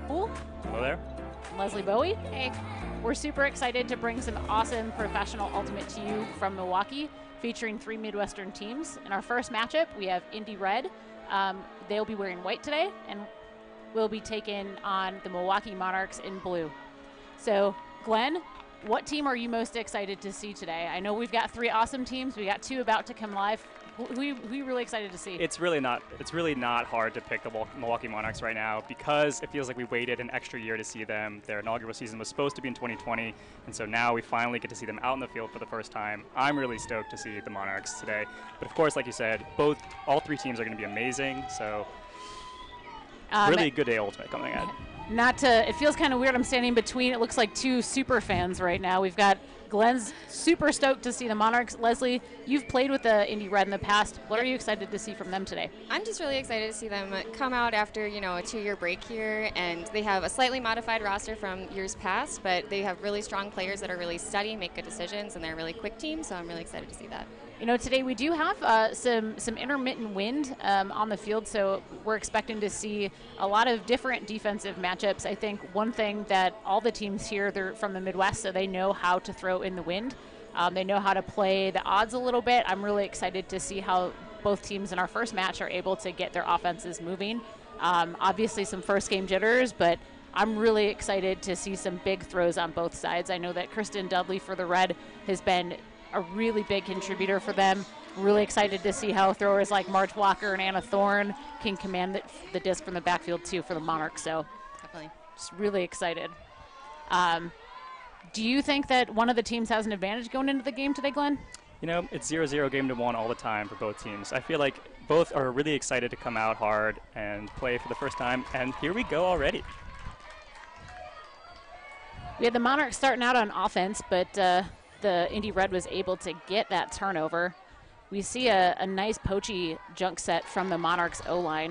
Poole. Hello there. And Leslie Bowie. Hey. We're super excited to bring some awesome professional Ultimate to you from Milwaukee, featuring 3 Midwestern teams. In our first matchup, we have Indy Red. They'll be wearing white today, and we'll be taking on the Milwaukee Monarchs in blue. So, Glenn, what team are you most excited to see today? I know we've got 3 awesome teams. We got 2 about to come live. Who are you really excited to see? It's really not hard to pick the Milwaukee Monarchs right now because it feels like we waited an extra year to see them. Their inaugural season was supposed to be in 2020, and so now we finally get to see them out in the field for the first time. I'm really stoked to see the Monarchs today. But of course, like you said, all 3 teams are going to be amazing. So really good day Ultimate coming out. It feels kind of weird. I'm standing between, it looks like 2 super fans right now. We've got Glenn's super stoked to see the Monarchs. Leslie, you've played with the Indy Red in the past. What are you excited to see from them today? I'm just really excited to see them come out after, a 2-year break here, and they have a slightly modified roster from years past, but they have really strong players that are really steady, make good decisions, and they're a really quick team, so I'm really excited to see that. Today we do have some intermittent wind on the field, so we're expecting to see a lot of different defensive matchups. I think one thing that all the teams here, they're from the Midwest, so they know how to throw in the wind. They know how to play the odds a little bit. I'm really excited to see how both teams in our first match are able to get their offenses moving. Obviously some first game jitters, but I'm really excited to see some big throws on both sides. I know that Kristen Dudley for the Red has been a really big contributor for them. Really excited to see how throwers like Marge Walker and Anna Thorne can command the disc from the backfield too for the Monarchs. So definitely, just really excited. Do you think that one of the teams has an advantage going into the game today, Glenn? It's 0-0 game to 1 all the time for both teams. I feel like both are really excited to come out hard and play for the first time, and here we go already. We had the Monarchs starting out on offense, but the Indy Red was able to get that turnover. We see a nice poachy junk set from the Monarchs O-line.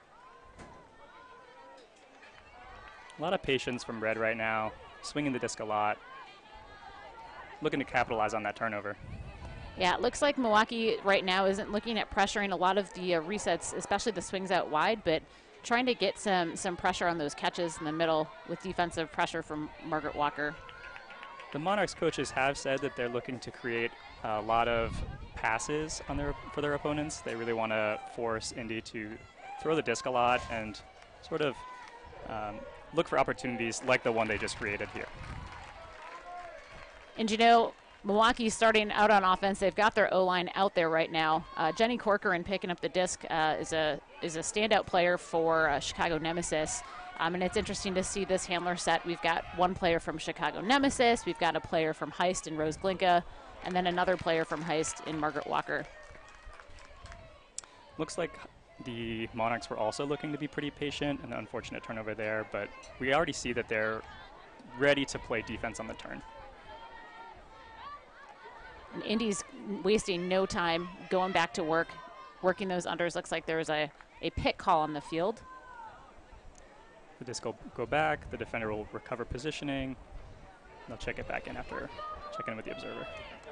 A lot of patience from Red right now, swinging the disc a lot, looking to capitalize on that turnover. Yeah, it looks like Milwaukee right now isn't looking at pressuring a lot of the resets, especially the swings out wide, but trying to get some pressure on those catches in the middle with defensive pressure from Margaret Walker. The Monarchs coaches have said that they're looking to create a lot of passes for their opponents. They really want to force Indy to throw the disc a lot and sort of look for opportunities like the one they just created here. And Milwaukee starting out on offense, they've got their O-line out there right now. Jenny Corcoran picking up the disc is a standout player for Chicago Nemesis. And it's interesting to see this handler set. We've got one player from Chicago Nemesis, we've got a player from Heist in Rose Glinka, and then another player from Heist in Margaret Walker. Looks like the Monarchs were also looking to be pretty patient, an unfortunate turnover there, but we already see that they're ready to play defense on the turn. And Indy's wasting no time, going back to work, working those unders. Looks like there's a pit call on the field. The disc will go back, the defender will recover positioning. They'll check it back in after checking in with the observer.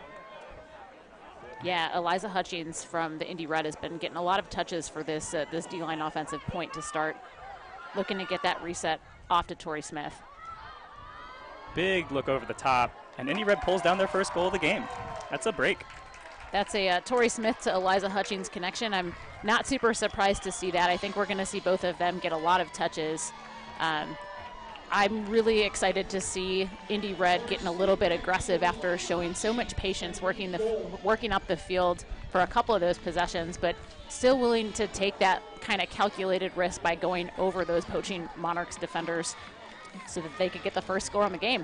Yeah, Eliza Hutchings from the Indy Red has been getting a lot of touches for this D-line offensive point to start. Looking to get that reset off to Tori Smith. Big look over the top, and Indy Red pulls down their first goal of the game. That's a break. That's a Tori Smith to Eliza Hutchings connection. I'm not super surprised to see that. I think we're going to see both of them get a lot of touches. I'm really excited to see Indy Red getting a little bit aggressive after showing so much patience working up the field for a couple of those possessions, but still willing to take that kind of calculated risk by going over those poaching Monarchs defenders so that they could get the first score on the game.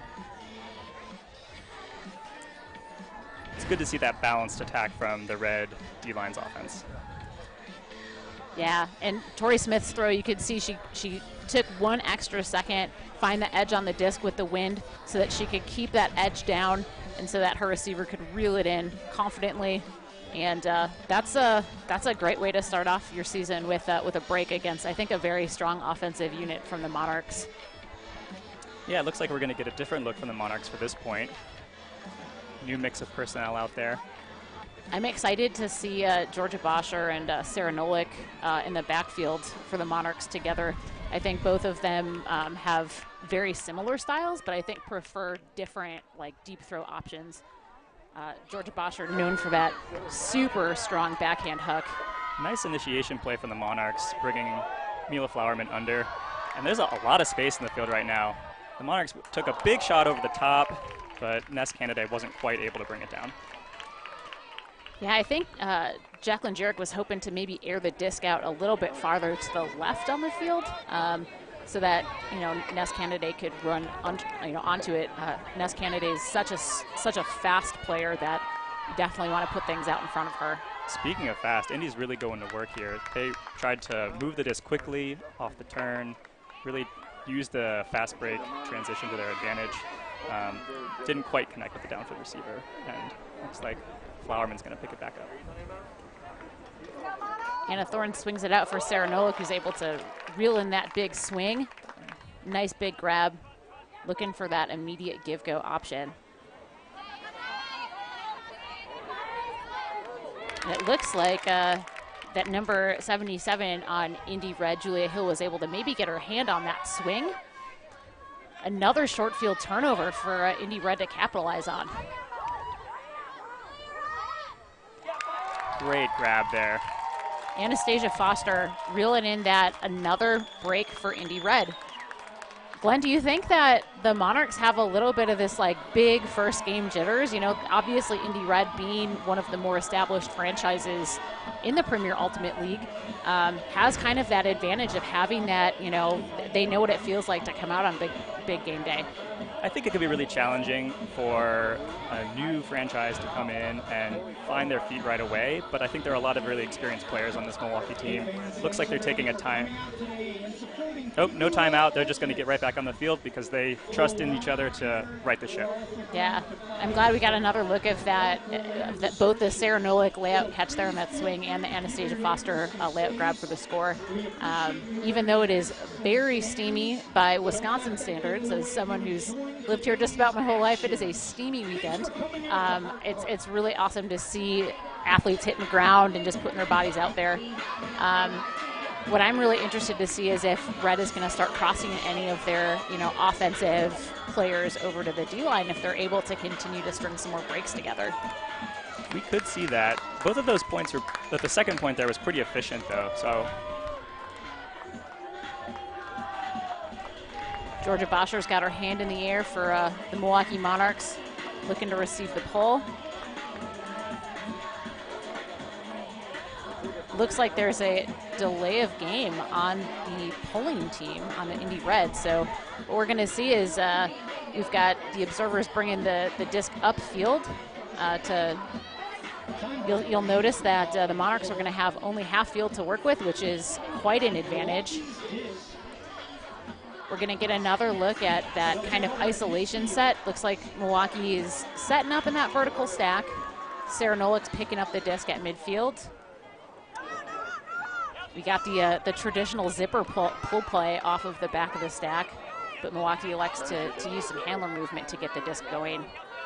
It's good to see that balanced attack from the Red D-line's offense. Yeah, and Tori Smith's throw, you could see she took one extra second, find the edge on the disc with the wind so that she could keep that edge down and so that her receiver could reel it in confidently. And that's a great way to start off your season with a break against, I think, a very strong offensive unit from the Monarchs. Yeah, it looks like we're going to get a different look from the Monarchs for this point. New mix of personnel out there. I'm excited to see Georgia Boscher and Sarah Nolik in the backfield for the Monarchs together. I think both of them have very similar styles, but I think prefer different like deep throw options. Georgia Bosher known for that super strong backhand hook. Nice initiation play from the Monarchs, bringing Mila Flowerman under. And there's a lot of space in the field right now. The Monarchs took a big shot over the top, but Ness Canada wasn't quite able to bring it down. Yeah, I think Jacqueline Jarek was hoping to maybe air the disc out a little bit farther to the left on the field, so that Ness Canada could run onto it. Ness Canada is such a fast player that you definitely want to put things out in front of her. Speaking of fast, Indy's really going to work here. They tried to move the disc quickly off the turn, really use the fast break transition to their advantage. Didn't quite connect with the downfield receiver, and looks like Flowerman's going to pick it back up. Anna Thorne swings it out for Sarah Nolik, who's able to reel in that big swing. Nice big grab, looking for that immediate give-go option. And it looks like that number 77 on Indy Red, Julia Hill, was able to maybe get her hand on that swing. Another short field turnover for Indy Red to capitalize on. Great grab there. Anastasia Foster reeling in that another break for Indy Red. Glenn, do you think that the Monarchs have a little bit of this like big first game jitters? Obviously Indy Red being one of the more established franchises in the Premier Ultimate League has kind of that advantage of having that, they know what it feels like to come out on big game day. I think it could be really challenging for a new franchise to come in and find their feet right away, but I think there are a lot of really experienced players on this Milwaukee team. Looks like they're taking a time. Oh, no timeout. They're just going to get right back on the field because they trust in each other to right the ship. Yeah, I'm glad we got another look of that both the Sarah Nolik layout catch there on that swing and the Anastasia Foster layout grab for the score. Even though it is very steamy by Wisconsin standards, as someone who's lived here just about my whole life, it is a steamy weekend. It's really awesome to see athletes hitting the ground and just putting their bodies out there. What I'm really interested to see is if Red is going to start crossing any of their, offensive players over to the D-line, if they're able to continue to string some more breaks together. We could see that. Both of those points were, but the second point there was pretty efficient, though. So Georgia Bosher's got her hand in the air for the Milwaukee Monarchs, looking to receive the pull. Looks like there's a delay of game on the pulling team on the Indy Red. So what we're going to see is we've got the observers bringing the disc upfield you'll notice that the Monarchs are going to have only half field to work with, which is quite an advantage. We're going to get another look at that kind of isolation set. Looks like Milwaukee is setting up in that vertical stack. Sarah Nolik's picking up the disc at midfield. We got the traditional zipper pull play off of the back of the stack, but Milwaukee elects to use some handler movement to get the disc going.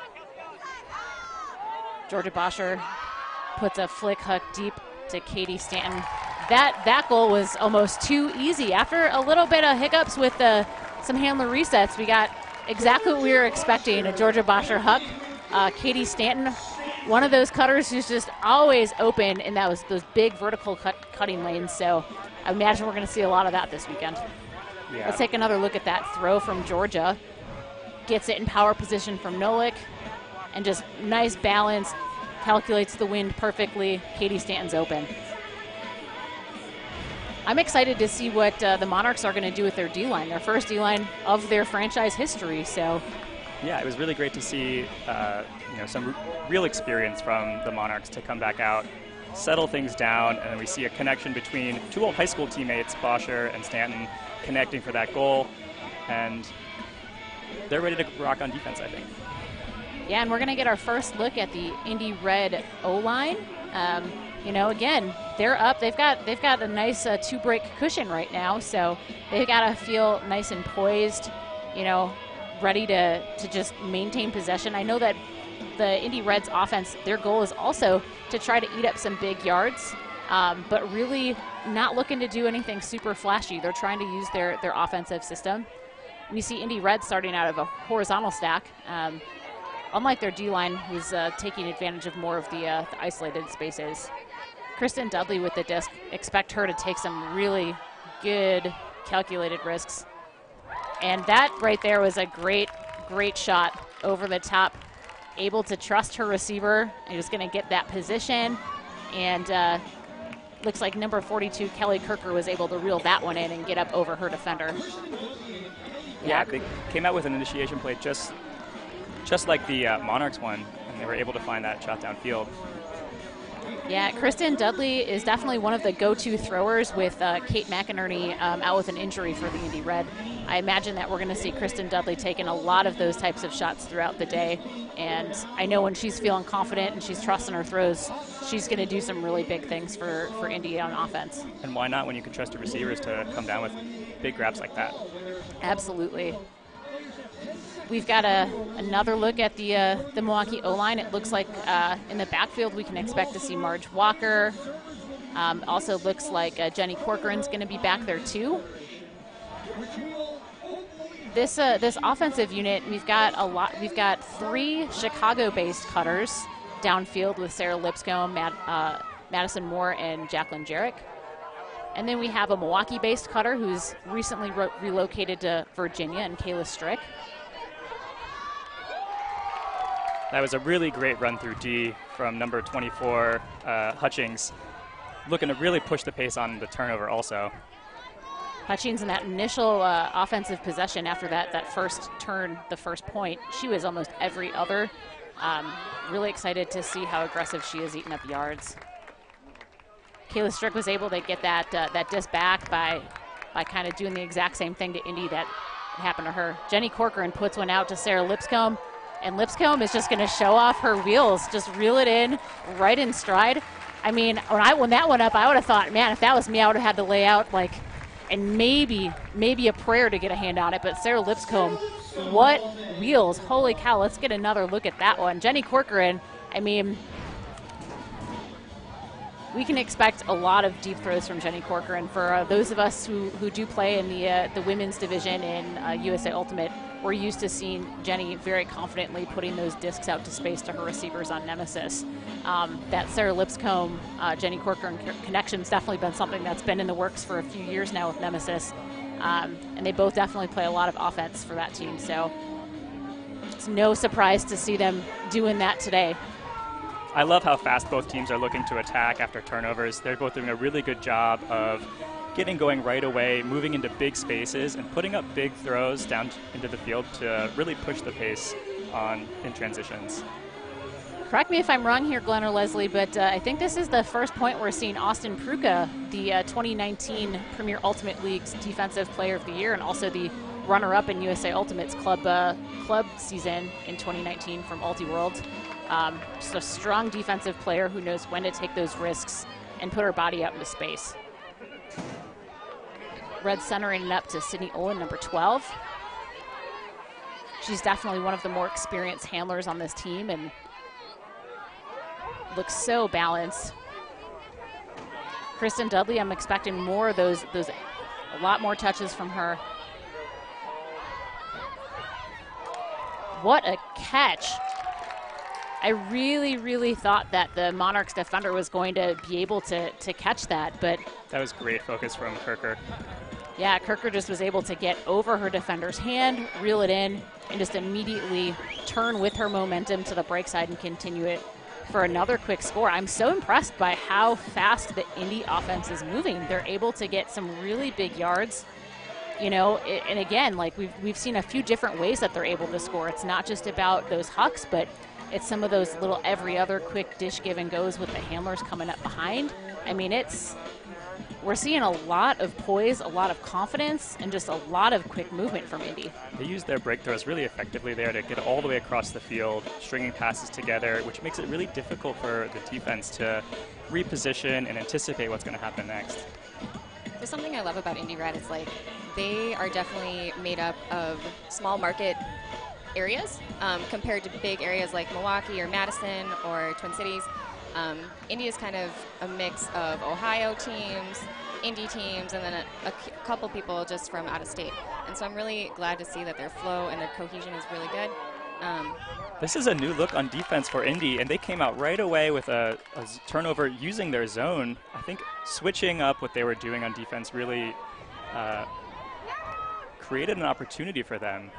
Georgia Bosher puts a flick hook deep to Katie Stanton. That goal was almost too easy. After a little bit of hiccups with some handler resets, we got exactly what we were expecting, a Georgia Bosher hook. Katie Stanton, one of those cutters who's just always open in those big vertical cutting lanes. So I imagine we're going to see a lot of that this weekend. Yeah. Let's take another look at that throw from Georgia. Gets it in power position from Nolik, and just nice balance, calculates the wind perfectly. Katie Stanton's open. I'm excited to see what the Monarchs are going to do with their D-line, their first D-line of their franchise history. So, yeah, it was really great to see some real experience from the Monarchs to come back out, settle things down, and then we see a connection between two old high school teammates, Bosher and Stanton, connecting for that goal, and they're ready to rock on defense, I think. Yeah, and we're going to get our first look at the Indy Red O-line. Again, they're up. They've got a nice two-break cushion right now, so they've got to feel nice and poised, ready to just maintain possession. I know that the Indy Reds offense, their goal is also to try to eat up some big yards. but really not looking to do anything super flashy. They're trying to use their offensive system. We see Indy Red starting out of a horizontal stack. Unlike their D-line, who's taking advantage of more of the isolated spaces. Kristen Dudley with the disc, expect her to take some really good calculated risks. And that right there was a great shot over the top. Able to trust her receiver. And just going to get that position. And looks like number 42, Kelly Kirker, was able to reel that one in and get up over her defender. Yeah, they came out with an initiation play just like the Monarchs one, and they were able to find that shot downfield. Yeah, Kristen Dudley is definitely one of the go-to throwers with Kate McInerney out with an injury for the Indy Red. I imagine that we're going to see Kristen Dudley taking a lot of those types of shots throughout the day. And I know when she's feeling confident and she's trusting her throws, she's going to do some really big things for Indy on offense. And why not when you can trust your receivers to come down with big grabs like that? Absolutely. We've got another look at the Milwaukee O-line. It looks like in the backfield we can expect to see Marge Walker. Also looks like Jenny Corcoran's going to be back there too. This offensive unit, we've got 3 Chicago-based cutters downfield with Sarah Lipscomb, Madison Moore, and Jacqueline Jarek. And then we have a Milwaukee-based cutter who's recently relocated to Virginia, and Kayla Strick. That was a really great run through D from number 24, Hutchings, looking to really push the pace on the turnover also. Hutchings in that initial offensive possession after that first turn, the first point, she was almost every other. Really excited to see how aggressive she is eating up yards. Kayla Strick was able to get that disc back by kind of doing the exact same thing to Indy that happened to her. Jenny Corcoran puts one out to Sarah Lipscomb, and Lipscomb is just going to show off her wheels, just reel it in right in stride. I mean, when that went up, I would have thought, man, if that was me, I would have had to lay out and maybe a prayer to get a hand on it. But Sarah Lipscomb, what wheels. Holy cow, let's get another look at that one. Jenny Corcoran, I mean, we can expect a lot of deep throws from Jenny Corcoran. For those of us who do play in the women's division in USA Ultimate, we're used to seeing Jenny very confidently putting those discs out to space to her receivers on Nemesis. That Sarah Lipscomb, Jenny Corcoran connection's definitely been something that's been in the works for a few years now with Nemesis. And they both definitely play a lot of offense for that team. So it's no surprise to see them doing that today. I love how fast both teams are looking to attack after turnovers. They're both doing a really good job of getting going right away, moving into big spaces, and putting up big throws down into the field to really push the pace in transitions. Correct me if I'm wrong here, Glenn or Leslie, but I think this is the first point we're seeing Austin Pruka, the 2019 Premier Ultimate League's Defensive Player of the Year, and also the runner-up in USA Ultimate's club season in 2019 from Ultiworld. Just a strong defensive player who knows when to take those risks and put her body out into space. Red centering it up to Sydney Olin, number 12. She's definitely one of the more experienced handlers on this team and looks so balanced. Kristen Dudley, I'm expecting more of those a lot more touches from her. What a catch. I really, really thought that the Monarchs defender was going to be able to catch that, but that was great focus from Kirker. Yeah, Kirker just was able to get over her defender's hand, reel it in, and just immediately turn with her momentum to the break side and continue it for another quick score. I'm so impressed by how fast the Indy offense is moving. They're able to get some really big yards, and again, like we've seen a few different ways that they're able to score. It's not just about those hucks, but it's some of those little every other quick dish give and goes with the handlers coming up behind. I mean, we're seeing a lot of poise, a lot of confidence, and just a lot of quick movement from Indy. They use their break throws really effectively there to get all the way across the field, stringing passes together, which makes it really difficult for the defense to reposition and anticipate what's going to happen next. There's something I love about Indy Red. It's like they are definitely made up of small market areas compared to big areas like Milwaukee or Madison or Twin Cities. Indy is kind of a mix of Ohio teams, Indy teams, and then a couple people just from out of state. And so I'm really glad to see that their flow and their cohesion is really good. This is a new look on defense for Indy, and they came out right away with a turnover using their zone. I think switching up what they were doing on defense really created an opportunity for them.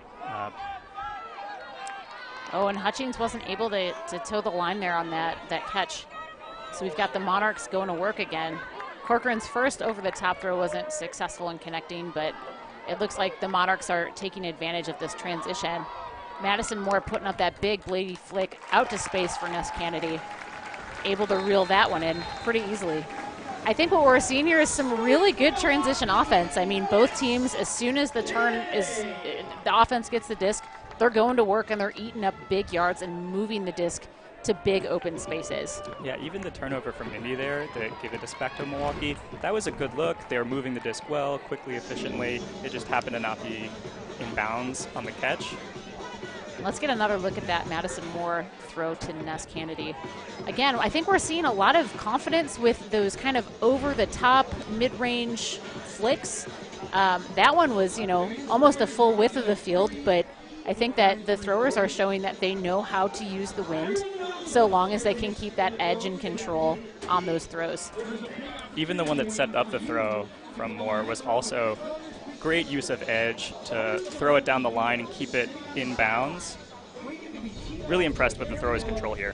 And Hutchings wasn't able to toe the line there on that catch. So we've got the Monarchs going to work again. Corcoran's first over-the-top throw wasn't successful in connecting, but it looks like the Monarchs are taking advantage of this transition. Madison Moore putting up that big bladey flick out to space for Ness Kennedy. Able to reel that one in pretty easily. I think what we're seeing here is some really good transition offense. I mean, both teams, as soon as the offense gets the disc, they're going to work and they're eating up big yards and moving the disc to big open spaces. Yeah, even the turnover from Indy there that gave the disc back to Milwaukee, that was a good look. They were moving the disc well, quickly, efficiently. It just happened to not be in bounds on the catch. Let's get another look at that Madison Moore throw to Ness Kennedy. Again, I think we're seeing a lot of confidence with those kind of over-the-top, mid-range flicks. That one was, almost a full width of the field, but I think that the throwers are showing that they know how to use the wind so long as they can keep that edge and control on those throws. Even the one that set up the throw from Moore was also great use of edge to throw it down the line and keep it in bounds. Really impressed with the thrower's control here.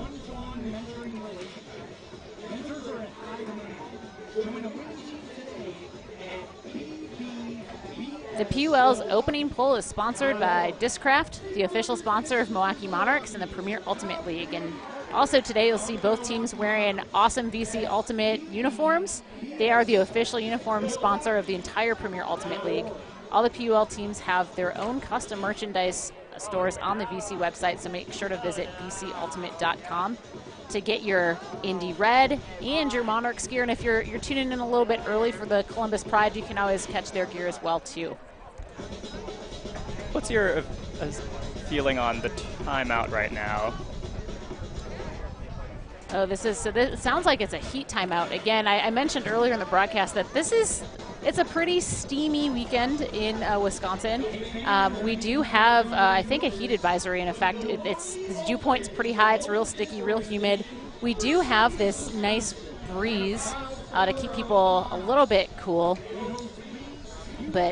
The PUL's opening poll is sponsored by Discraft, the official sponsor of Milwaukee Monarchs and the Premier Ultimate League. And also today you'll see both teams wearing awesome VC Ultimate uniforms. They are the official uniform sponsor of the entire Premier Ultimate League. All the PUL teams have their own custom merchandise stores on the VC website, so make sure to visit vcultimate.com to get your Indy Red and your Monarchs gear. And if you're tuning in a little bit early for the Columbus Pride, you can always catch their gear as well too. What's your feeling on the timeout right now? Oh, it sounds like it's a heat timeout. Again, I mentioned earlier in the broadcast that it's a pretty steamy weekend in Wisconsin. We do have, I think, a heat advisory in effect. The dew point's pretty high. It's real sticky, real humid. We do have this nice breeze to keep people a little bit cool. But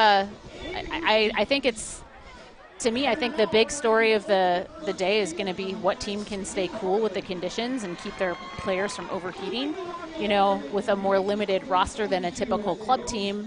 I think it's, to me, I think the big story of the day is going to be what team can stay cool with the conditions and keep their players from overheating. With a more limited roster than a typical club team,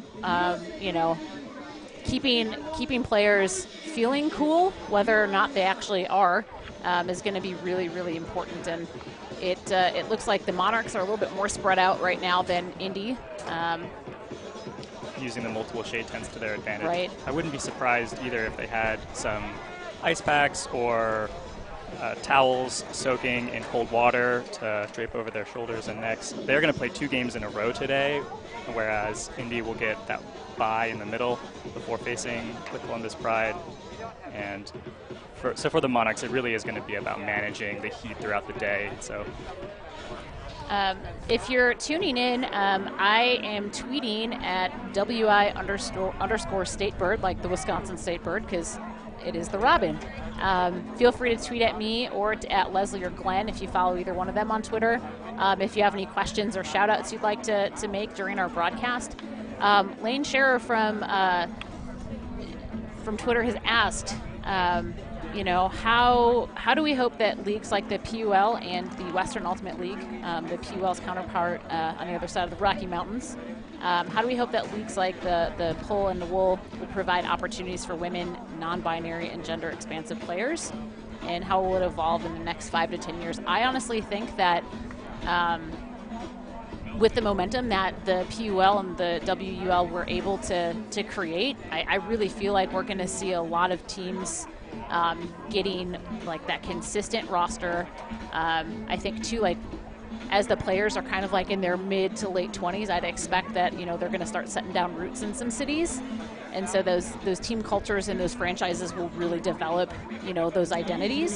keeping players feeling cool, whether or not they actually are, is going to be really, really important. And it looks like the Monarchs are a little bit more spread out right now than Indy. Using the multiple shade tents to their advantage. Right. I wouldn't be surprised either if they had some ice packs or towels soaking in cold water to drape over their shoulders and necks. They're going to play 2 games in a row today, whereas Indy will get that bye in the middle before facing the Columbus Pride. And for the Monarchs, it really is going to be about managing the heat throughout the day. So. If you're tuning in, I am tweeting at WI_statebird, like the Wisconsin State Bird, because it is the Robin. Feel free to tweet at me or at Leslie or Glenn if you follow either one of them on Twitter. If you have any questions or shout outs you'd like to make during our broadcast. Lane Scherer from Twitter has asked, how do we hope that leagues like the PUL and the Western Ultimate League, the PUL's counterpart on the other side of the Rocky Mountains, how do we hope that leagues like the Pull and the Wool will provide opportunities for women, non-binary, and gender-expansive players? And how will it evolve in the next 5 to 10 years? I honestly think that with the momentum that the PUL and the WUL were able to create, I really feel like we're going to see a lot of teams getting like that consistent roster. I think too, like as the players are kind of like in their mid to late 20s, I'd expect that they're going to start setting down roots in some cities, and so those team cultures and those franchises will really develop those identities.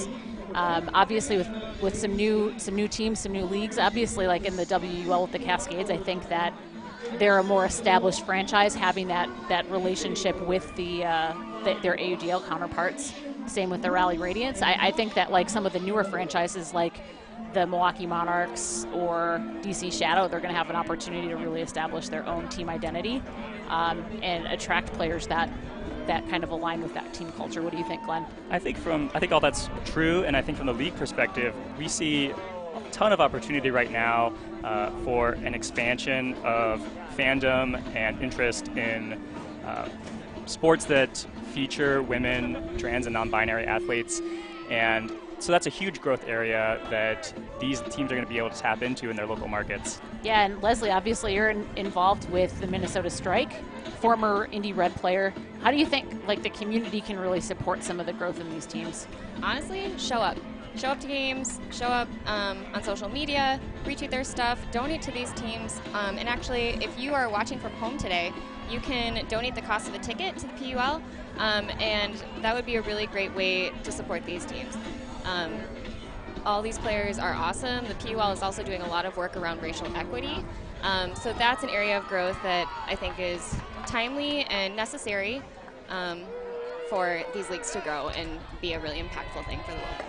Obviously, with some new teams, some new leagues. Obviously, like in the WUL with the Cascades, I think that they're a more established franchise, having that relationship with their AUDL counterparts. Same with the Rally Radiance. I think that like some of the newer franchises, like the Milwaukee Monarchs or DC Shadow, they're going to have an opportunity to really establish their own team identity and attract players that kind of align with that team culture. What do you think, Glenn? I think all that's true, and I think from the league perspective, we see a ton of opportunity right now for an expansion of fandom and interest in sports that feature women, trans, and non-binary athletes, and so that's a huge growth area that these teams are going to be able to tap into in their local markets. Yeah, and Leslie, obviously you're involved with the Minnesota Strike, former Indy Red player. How do you think like the community can really support some of the growth in these teams? Honestly, show up. Show up to games, show up on social media, retweet their stuff, donate to these teams. And actually, if you are watching from home today, you can donate the cost of a ticket to the PUL, and that would be a really great way to support these teams. All these players are awesome. The PUL is also doing a lot of work around racial equity. So that's an area of growth that I think is timely and necessary for these leagues to grow and be a really impactful thing for the world.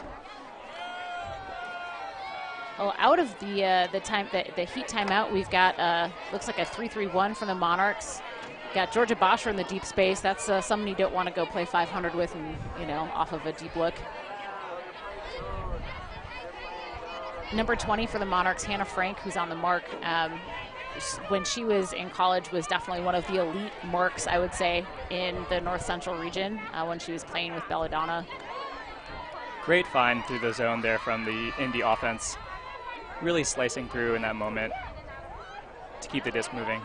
Well, out of the Heat timeout, we've got looks like a 3-3-1 from the Monarchs. Got Georgia Bosher in the deep space. That's someone you don't want to go play 500 with, and off of a deep look. Number 20 for the Monarchs, Hannah Frank, who's on the mark. When she was in college, was definitely one of the elite marks, I would say, in the North Central region when she was playing with Belladonna. Great find through the zone there from the Indy offense. Really slicing through in that moment to keep the disc moving.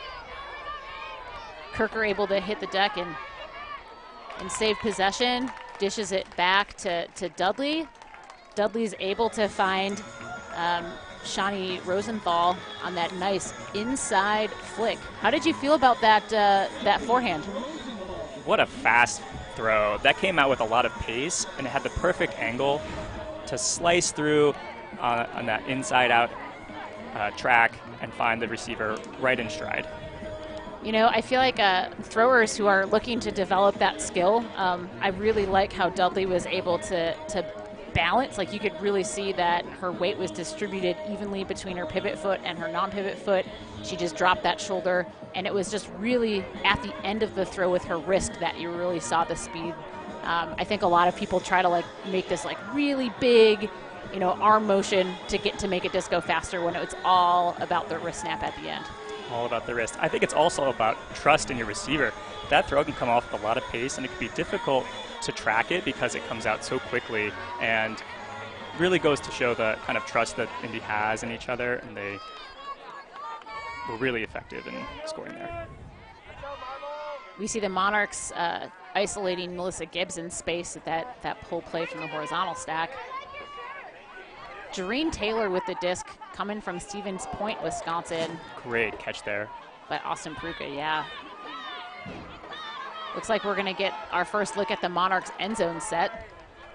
Kirker able to hit the deck and save possession. Dishes it back to Dudley. Dudley's able to find Shawnee Rosenthal on that nice inside flick. How did you feel about that forehand? What a fast throw. That came out with a lot of pace, and it had the perfect angle to slice through on that inside-out track and find the receiver right in stride. I feel like throwers who are looking to develop that skill, I really like how Dudley was able to balance. Like you could really see that her weight was distributed evenly between her pivot foot and her non-pivot foot. She just dropped that shoulder, and it was just really at the end of the throw with her wrist that you really saw the speed. I think a lot of people try to make this really big, arm motion to make a disc go faster when it's all about the wrist snap at the end. All about the wrist. I think it's also about trust in your receiver. That throw can come off with a lot of pace, and it can be difficult to track it because it comes out so quickly, and really goes to show the kind of trust that Indy has in each other, and they were really effective in scoring there. We see the Monarchs isolating Melissa Gibbs in space at that pull play from the horizontal stack. Jareen Taylor with the disc coming from Stevens Point, Wisconsin. Great catch there. By Austin Pruka, yeah. Looks like we're going to get our first look at the Monarchs end zone set.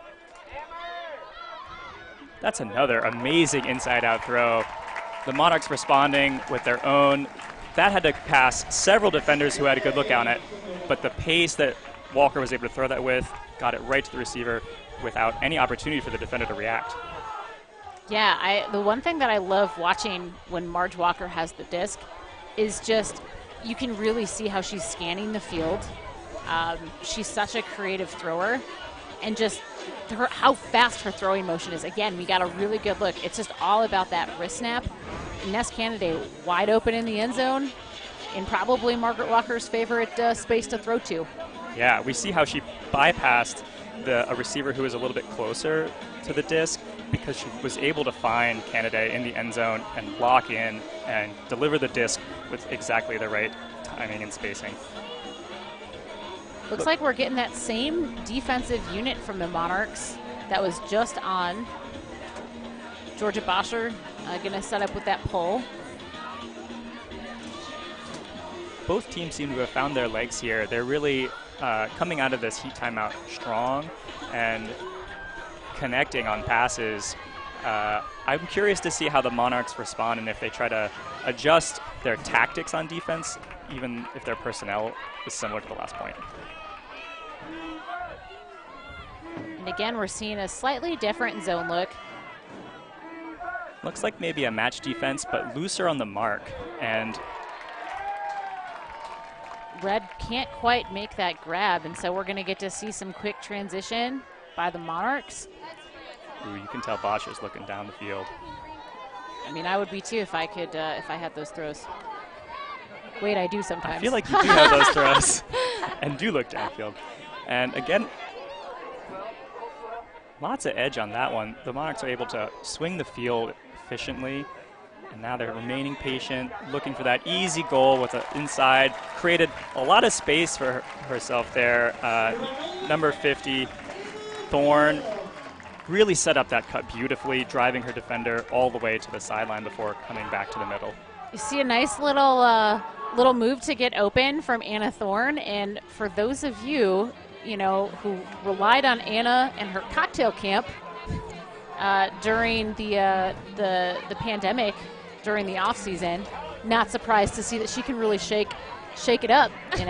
That's another amazing inside-out throw. The Monarchs responding with their own. That had to pass several defenders who had a good look on it, but the pace that Walker was able to throw that with got it right to the receiver without any opportunity for the defender to react. Yeah, the one thing that I love watching when Marge Walker has the disc is just you can really see how she's scanning the field. She's such a creative thrower, and just how fast her throwing motion is. Again, we got a really good look. It's just all about that wrist snap. Ness Candidate wide open in the end zone, in probably Margaret Walker's favorite space to throw to. Yeah, we see how she bypassed a receiver who was a little bit closer to the disc because she was able to find Candidate in the end zone and lock in and deliver the disc with exactly the right timing and spacing. Looks like we're getting that same defensive unit from the Monarchs that was just on. Georgia Bosher going to set up with that pull. Both teams seem to have found their legs here. They're really coming out of this heat timeout strong and connecting on passes. I'm curious to see how the Monarchs respond and if they try to adjust their tactics on defense, even if their personnel is similar to the last point. And again, we're seeing a slightly different zone look. Looks like maybe a match defense, but looser on the mark. And Red can't quite make that grab, and so we're going to get to see some quick transition by the Monarchs. ooh, you can tell Bosch is looking down the field. I mean, I would be too if I could, if I had those throws. Wait, I do sometimes. I feel like you do have those throws and do look downfield. And again, lots of edge on that one. The Monarchs are able to swing the field efficiently, and now they're remaining patient, looking for that easy goal with the inside. Created a lot of space for herself there. Number 50, Thorne, really set up that cut beautifully, driving her defender all the way to the sideline before coming back to the middle. You see a nice little move to get open from Anna Thorne, and for those of you, who relied on Anna and her cocktail camp during the pandemic, during the off season, not surprised to see that she can really shake it up.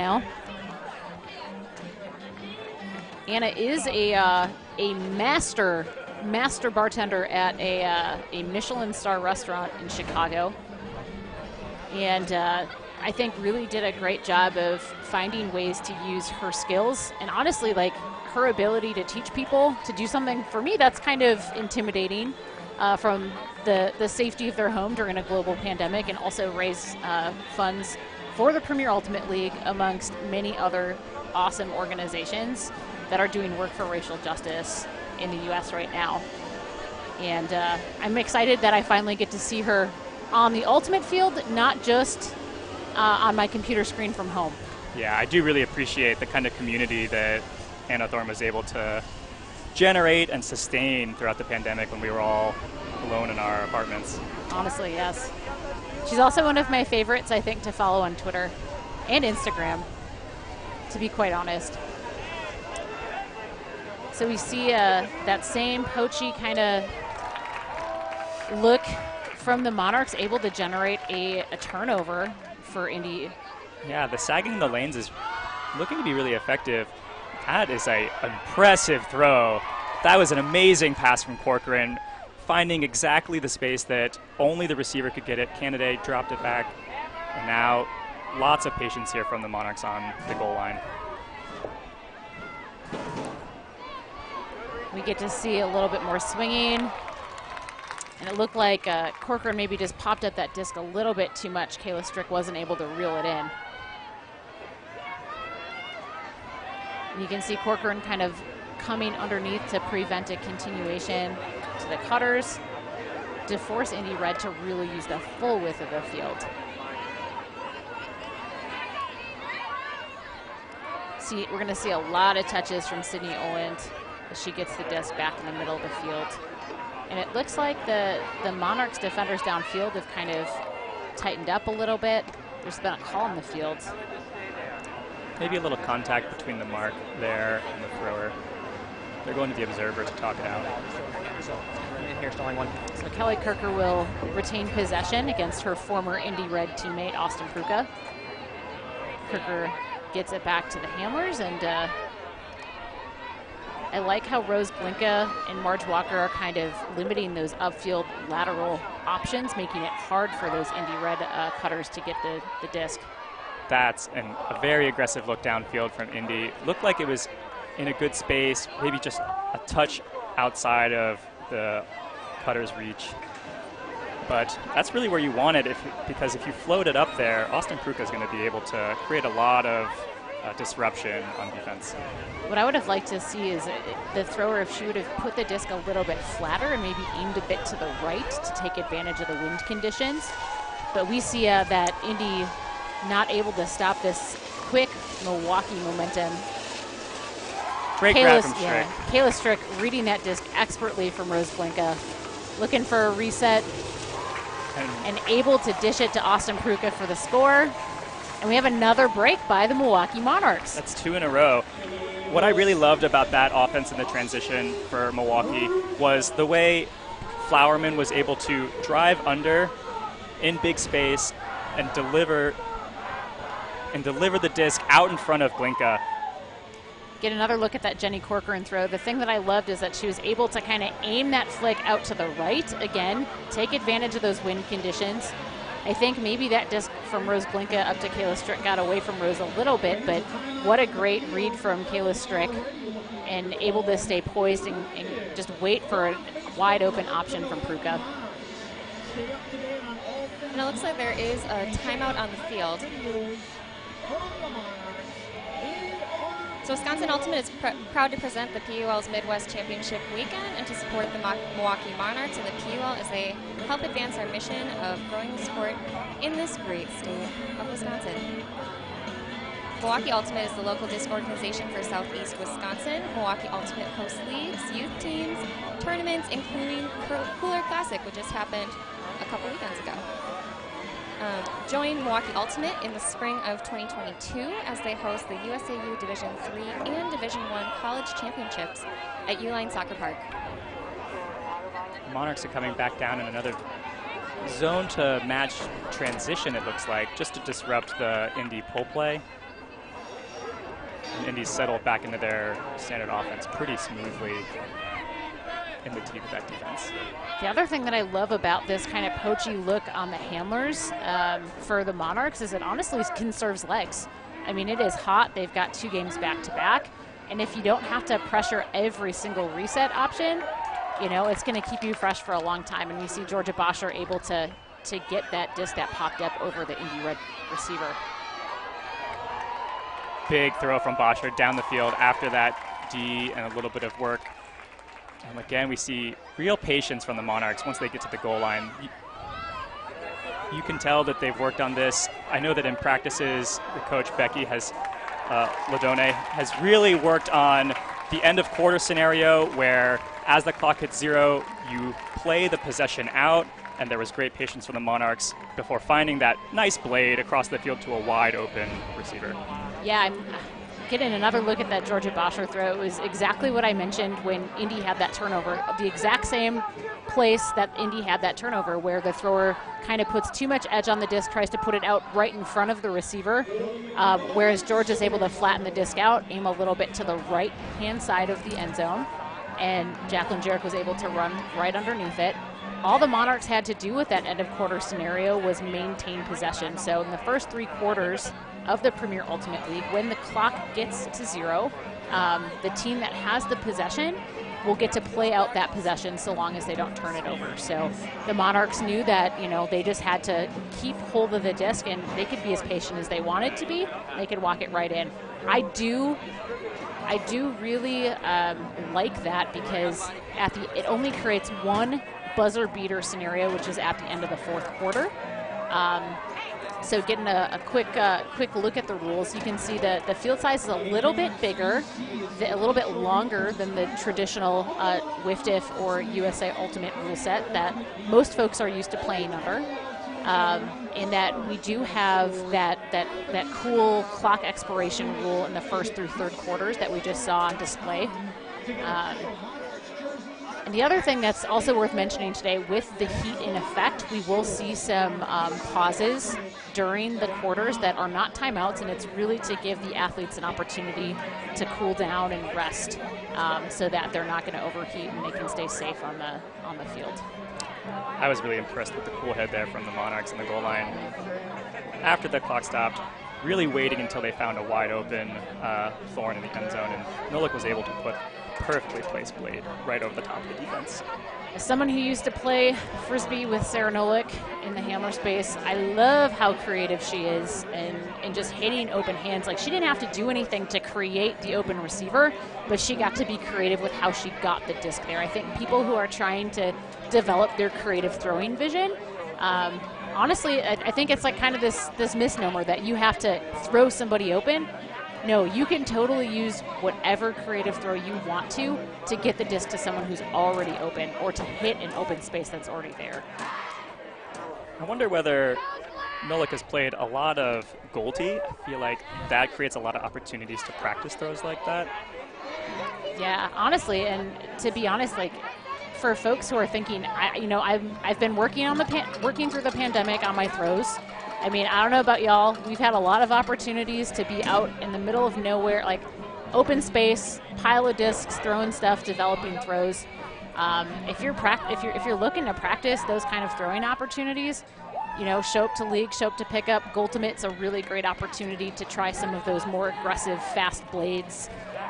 Anna is a master bartender at a Michelin star restaurant in Chicago, and I think really did a great job of finding ways to use her skills, and honestly, like, her ability to teach people to do something, for me, that's kind of intimidating, from the safety of their home during a global pandemic, and also raise funds for the Premier Ultimate League amongst many other awesome organizations that are doing work for racial justice in the U.S. right now. And I'm excited that I finally get to see her on the Ultimate field, not just on my computer screen from home. Yeah, I do really appreciate the kind of community that Anna Thorne was able to generate and sustain throughout the pandemic when we were all alone in our apartments. Honestly, yes. She's also one of my favorites, I think, to follow on Twitter and Instagram, to be quite honest. So we see that same poachy kind of look from the Monarchs, able to generate a turnover for Indy. Yeah, the sagging in the lanes is looking to be really effective. That is an impressive throw. That was an amazing pass from Corcoran, finding exactly the space that only the receiver could get it. Candidate dropped it back, and now lots of patience here from the Monarchs on the goal line. We get to see a little bit more swinging, and it looked like Corcoran maybe just popped up that disc a little bit too much. Kayla Strick wasn't able to reel it in. You can see Corcoran kind of coming underneath to prevent a continuation to the cutters, to force Indy Red to really use the full width of the field. See, we're going to see a lot of touches from Sydney Owens as she gets the disc back in the middle of the field. And it looks like the Monarchs defenders downfield have kind of tightened up a little bit. There's been a call in the field. Maybe a little contact between the mark there and the thrower. They're going to the observer to talk it out. So Kelly Kirker will retain possession against her former Indy Red teammate, Austin Pruka. Kirker gets it back to the Hamlers, and I like how Rose Blinka and Marge Walker are kind of limiting those upfield lateral options, making it hard for those Indy Red cutters to get the disc. That's a very aggressive look downfield from Indy. Looked like it was in a good space, maybe just a touch outside of the cutter's reach. But that's really where you want it, because if you float it up there, Austin Pruka is going to be able to create a lot of disruption on defense. What I would have liked to see is the thrower, if she would have put the disc a little bit flatter and maybe aimed a bit to the right to take advantage of the wind conditions. But we see that Indy not able to stop this quick Milwaukee momentum. Great grab from Strick. Kayla Strick reading that disc expertly from Rose Blinka, looking for a reset, and able to dish it to Austin Pruka for the score. And we have another break by the Milwaukee Monarchs. That's two in a row. what I really loved about that offense in the transition for Milwaukee was the way Flowerman was able to drive under in big space and deliver the disc out in front of Glinka. Get another look at that Jenny Corcoran throw. The thing that I loved is that she was able to kind of aim that flick out to the right again, take advantage of those wind conditions. I think maybe that disc from Rose Glinka up to Kayla Strick got away from Rose a little bit, but what a great read from Kayla Strick, and able to stay poised and just wait for a wide open option from Pruka. And it looks like there is a timeout on the field. So Wisconsin Ultimate is proud to present the PUL's Midwest Championship Weekend and to support the Milwaukee Monarchs and the PUL as they help advance our mission of growing the sport in this great state of Wisconsin. Milwaukee Ultimate is the local disc organization for Southeast Wisconsin. Milwaukee Ultimate hosts leagues, youth teams, tournaments, including Cooler Classic, which just happened a couple weekends ago. Join Milwaukee Ultimate in the spring of 2022 as they host the USAU Division III and Division I college championships at Uline Soccer Park. Monarchs are coming back down in another zone to match transition, it looks like, just to disrupt the Indy pull play. And Indy's settled back into their standard offense pretty smoothly in the teeth of that defense. The other thing that I love about this kind of poachy look on the handlers for the Monarchs is it honestly conserves legs. I mean, it is hot. They've got 2 games back-to-back. And if you don't have to pressure every single reset option, you know, it's going to keep you fresh for a long time. And we see Georgia Bosher able to get that disc that popped up over the Indy Red receiver. Big throw from Bosher down the field after that D and a little bit of work. And again, we see real patience from the Monarchs once they get to the goal line. You can tell that they've worked on this. I know that in practices, the coach, Becky, Ladone, has really worked on the end of quarter scenario where as the clock hits 0, you play the possession out, and there was great patience from the Monarchs before finding that nice blade across the field to a wide open receiver. Yeah, I'm getting another look at that Georgia Bosher throw. It was exactly what I mentioned when Indy had that turnover. The exact same place that Indy had that turnover where the thrower kind of puts too much edge on the disc, tries to put it out right in front of the receiver, whereas Georgia's able to flatten the disc out, aim a little bit to the right-hand side of the end zone, and Jacqueline Jarek was able to run right underneath it. All the Monarchs had to do with that end of quarter scenario was maintain possession. So in the first 3 quarters of the Premier Ultimate League, when the clock gets to 0, the team that has the possession will get to play out that possession so long as they don't turn it over. So the Monarchs knew that, you know, they just had to keep hold of the disc, and they could be as patient as they wanted to be. They could walk it right in. I do really like that because it only creates one buzzer beater scenario, which is at the end of the 4th quarter. So getting a quick look at the rules, you can see that the field size is a little bit bigger, a little bit longer than the traditional WIFTIF or USA Ultimate rule set that most folks are used to playing under. In that we do have that cool clock expiration rule in the 1st through 3rd quarters that we just saw on display. And the other thing that's also worth mentioning today, with the heat in effect, we will see some pauses during the quarters that are not timeouts, and it's really to give the athletes an opportunity to cool down and rest so that they're not going to overheat and they can stay safe on the field. I was really impressed with the cool head there from the Monarchs in the goal line. After the clock stopped, really waiting until they found a wide open thorn in the end zone, and Nolik was able to put perfectly placed blade right over the top of the defense. As someone who used to play Frisbee with Sarah Nolik in the handler space, I love how creative she is and just hitting open hands. Like, she didn't have to do anything to create the open receiver, but she got to be creative with how she got the disc there. I think people who are trying to develop their creative throwing vision, honestly, I think it's like kind of this misnomer that you have to throw somebody open. No, you can totally use whatever creative throw you want to get the disc to someone who's already open or to hit an open space that's already there. I wonder whether Nolik has played a lot of goal tee. I feel like that creates a lot of opportunities to practice throws like that. Yeah, honestly, and to be honest, like for folks who are thinking, I've been working on working through the pandemic on my throws. I mean, I don't know about y'all. We've had a lot of opportunities to be out in the middle of nowhere, like open space, pile of discs, throwing stuff, developing throws. If you're looking to practice those kind of throwing opportunities, show up to league, show up to pick up. Goaltimate's a really great opportunity to try some of those more aggressive, fast blades.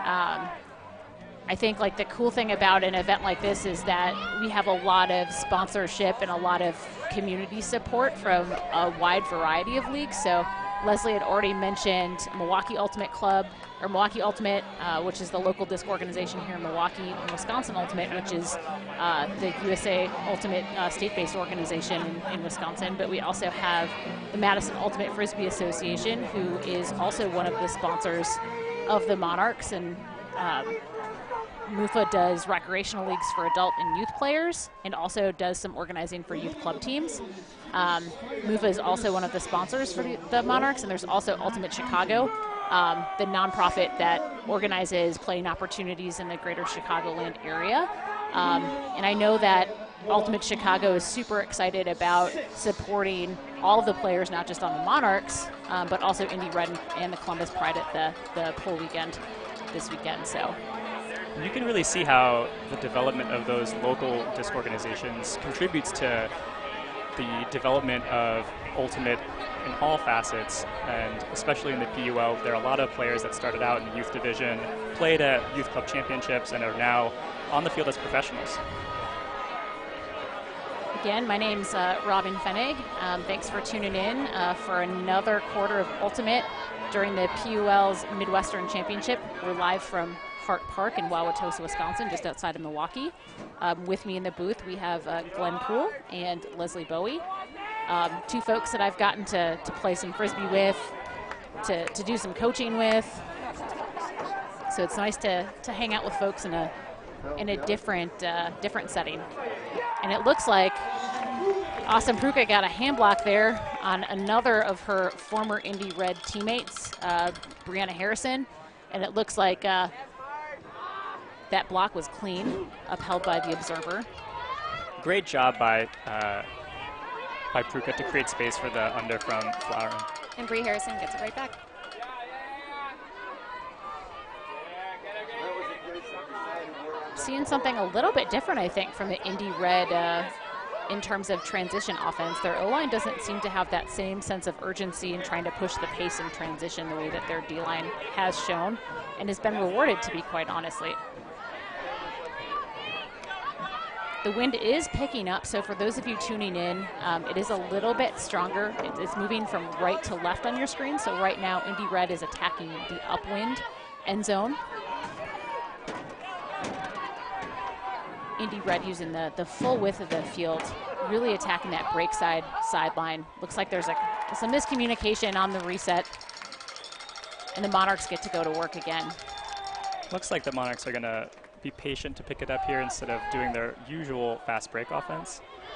I think like the cool thing about an event like this is that we have a lot of sponsorship and a lot of community support from a wide variety of leagues. So Leslie had already mentioned Milwaukee Ultimate Club, or Milwaukee Ultimate, which is the local disc organization here in Milwaukee, and Wisconsin Ultimate, which is the USA Ultimate state-based organization in Wisconsin. But we also have the Madison Ultimate Frisbee Association, who is also one of the sponsors of the Monarchs, and MUFA does recreational leagues for adult and youth players and also does some organizing for youth club teams. MUFA is also one of the sponsors for the Monarchs, and there's also Ultimate Chicago, the nonprofit that organizes playing opportunities in the greater Chicagoland area. And I know that Ultimate Chicago is super excited about supporting all of the players, not just on the Monarchs, but also Indy Red and the Columbus Pride at the pole weekend this weekend. So you can really see how the development of those local disc organizations contributes to the development of Ultimate in all facets, and especially in the PUL. There are a lot of players that started out in the youth division, played at youth club championships, and are now on the field as professionals. Again, my name's Robin Fenig. Thanks for tuning in for another quarter of Ultimate during the PUL's Midwestern Championship. We're live from Hart Park in Wauwatosa, Wisconsin, just outside of Milwaukee. With me in the booth, we have Glenn Poole and Leslie Bowie, two folks that I've gotten to play some Frisbee with, to do some coaching with. So it's nice to hang out with folks in a different setting. And it looks like Austin Pruka got a hand block there on another of her former Indy Red teammates, Brianna Harrison, and it looks like that block was clean, upheld by the observer. Great job by Pruka to create space for the under from Flowering. And Bree Harrison gets it right back. Seeing something a little bit different, I think, from the Indy Red in terms of transition offense. Their O-line doesn't seem to have that same sense of urgency in trying to push the pace in transition the way that their D-line has shown and has been rewarded, to be quite honestly. The wind is picking up, so for those of you tuning in, it is a little bit stronger. It's moving from right to left on your screen, so right now Indy Red is attacking the upwind end zone. Indy Red using the full width of the field, really attacking that break sideline. Looks like there's some miscommunication on the reset, and the Monarchs get to go to work again. Looks like the Monarchs are going to be patient to pick it up here instead of doing their usual fast break offense.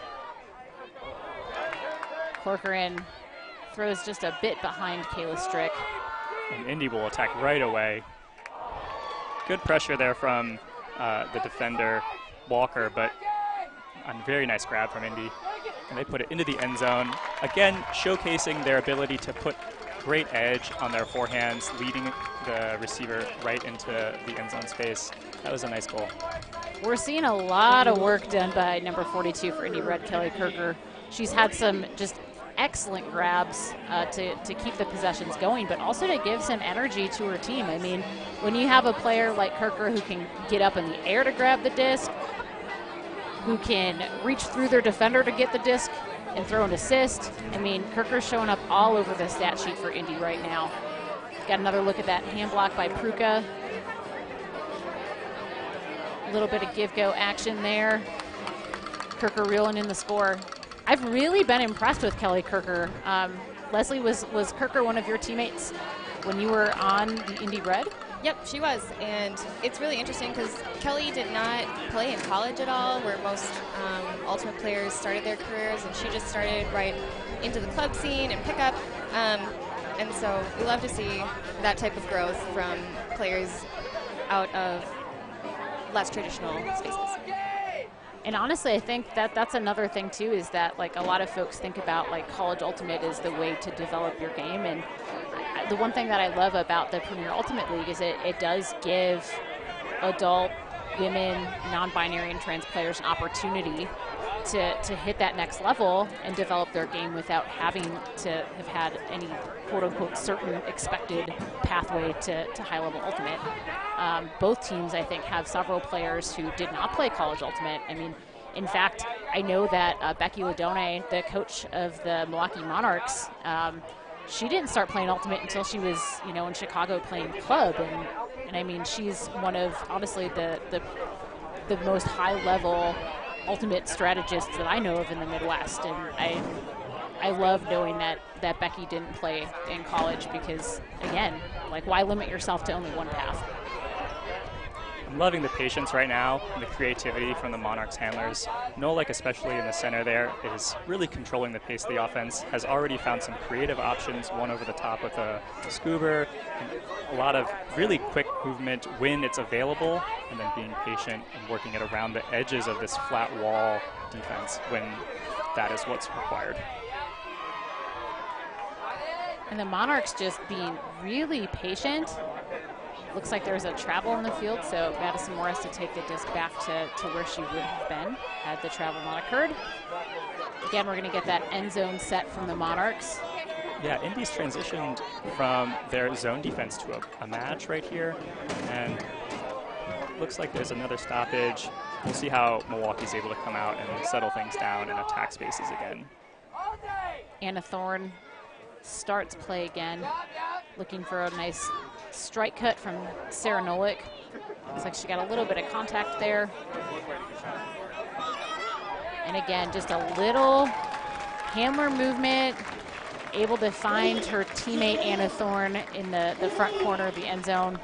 Corcoran throws just a bit behind Kayla Strick. And Indy will attack right away. Good pressure there from the defender, Walker, but a very nice grab from Indy. And they put it into the end zone. Again, showcasing their ability to put great edge on their forehands, leading the receiver right into the end zone space. That was a nice goal. We're seeing a lot of work done by number 42 for Indy Red, Kelly Kirker. She's had some just excellent grabs to keep the possessions going, but also to give some energy to her team. I mean, when you have a player like Kirker who can get up in the air to grab the disc, who can reach through their defender to get the disc and throw an assist, I mean, Kirker's showing up all over the stat sheet for Indy right now. Got another look at that hand block by Pruka. A little bit of give-go action there. Kirker reeling in the score. I've really been impressed with Kelly Kirker. Leslie, was Kirker one of your teammates when you were on the Indy Red? Yep, she was, and it's really interesting because Kelly did not play in college at all, where most Ultimate players started their careers, and she just started right into the club scene and pickup. And so we love to see that type of growth from players out of less traditional spaces. And honestly, I think that that's another thing too, is that like a lot of folks think about like College Ultimate is the way to develop your game. And the one thing that I love about the Premier Ultimate League is it does give adult, women, non-binary, and trans players an opportunity to hit that next level and develop their game without having to have had any quote-unquote certain expected pathway to high-level Ultimate. Both teams, I think, have several players who did not play College Ultimate. I mean, in fact, I know that Becky Ladone, the coach of the Milwaukee Monarchs, she didn't start playing Ultimate until she was, in Chicago playing club. And I mean, she's one of, honestly, the most high-level Ultimate strategists that I know of in the Midwest. And I love knowing that Becky didn't play in college because, again, like, why limit yourself to only one path? I'm loving the patience right now and the creativity from the Monarchs handlers. Nolik, especially in the center there, is really controlling the pace of the offense, has already found some creative options, one over the top with a Scuba, a lot of really quick movement when it's available, and then being patient and working it around the edges of this flat wall defense when that is what's required. And the Monarchs just being really patient. Looks like there's a travel on the field, so Madison Morris to take the disc back to where she would have been had the travel not occurred. Again, we're going to get that end zone set from the Monarchs. Yeah, Indy's transitioned from their zone defense to a match right here, and looks like there's another stoppage. We'll see how Milwaukee's able to come out and settle things down and attack spaces again. Anna Thorne starts play again, looking for a nice strike cut from Sarah Nolik. Looks like she got a little bit of contact there. And again, just a little hammer movement, able to find her teammate Anna Thorne in the front corner of the end zone.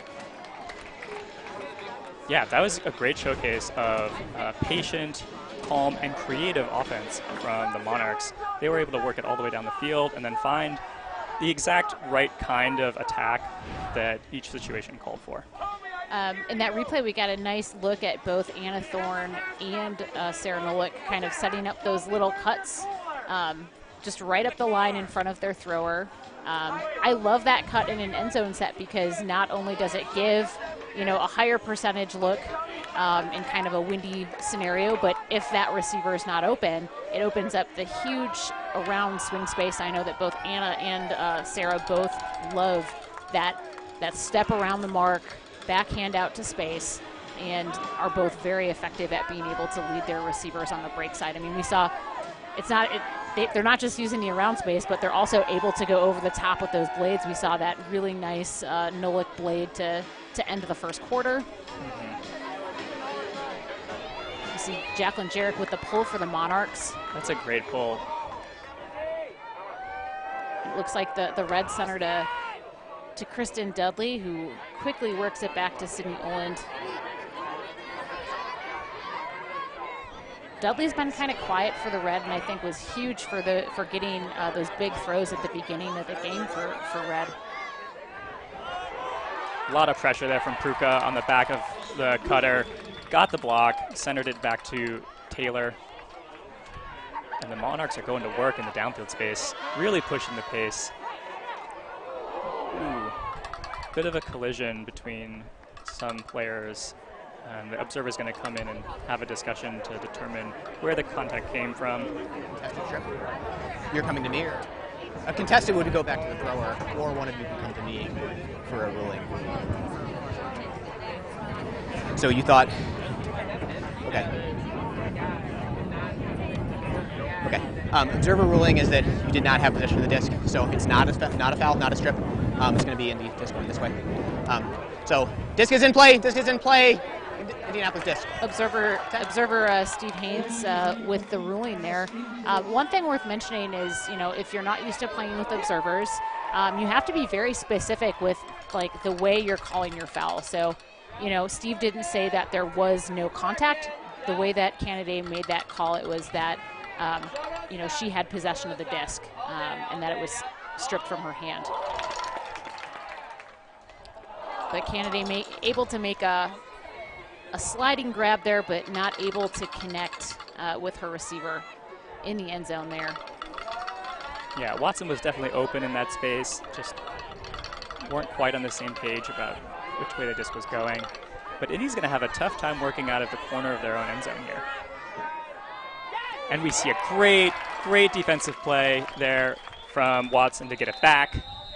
Yeah, that was a great showcase of patient, calm, and creative offense from the Monarchs. They were able to work it all the way down the field and then find the exact right kind of attack that each situation called for. In that replay, we got a nice look at both Anna Thorne and Sarah Nolik kind of setting up those little cuts just right up the line in front of their thrower. I love that cut in an end zone set because not only does it give a higher percentage look in kind of a windy scenario, but if that receiver is not open, it opens up the huge around swing space. I know that both Anna and Sarah both love that step around the mark, backhand out to space, and are both very effective at being able to lead their receivers on the break side. I mean, we saw they're not just using the around space, but they're also able to go over the top with those blades. We saw that really nice Nolik blade to end the first quarter. You see Jacqueline Jarek with the pull for the Monarchs. That's a great pull. Looks like the red center to Kristen Dudley, who quickly works it back to Sydney Oland. Dudley's been kind of quiet for the red, and I think was huge for getting those big throws at the beginning of the game for red. A lot of pressure there from Pruka on the back of the cutter. Got the block, centered it back to Taylor. And the Monarchs are going to work in the downfield space, really pushing the pace. Ooh, bit of a collision between some players. And the observer is going to come in and have a discussion to determine where the contact came from. You're coming to me, or a contested would go back to the thrower, or one of you can come to me for a ruling. So you thought, okay. Observer ruling is that you did not have possession of the disc, so it's not a foul, not a strip. It's going to be in the disc going this way. So disc is in play. Indianapolis disc. Observer Steve Haynes with the ruling there. One thing worth mentioning is, if you're not used to playing with observers, you have to be very specific with like the way you're calling your foul. So, Steve didn't say that there was no contact. The way that Canada made that call, it was that she had possession of the disc and that it was stripped from her hand. But Canada able to make a a sliding grab there, but not able to connect with her receiver in the end zone there. Yeah, Watson was definitely open in that space, just weren't quite on the same page about which way the disc was going. But Indy's going to have a tough time working out of the corner of their own end zone here. And we see a great, great defensive play there from Watson to get it back.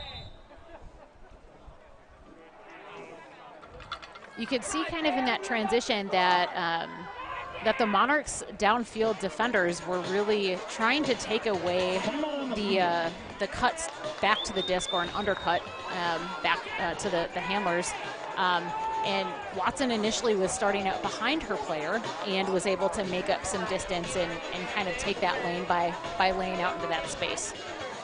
You could see kind of in that transition that that the Monarchs' downfield defenders were really trying to take away the cuts back to the disc or an undercut back to the handlers. And Watson initially was starting out behind her player and was able to make up some distance and kind of take that lane by laying out into that space.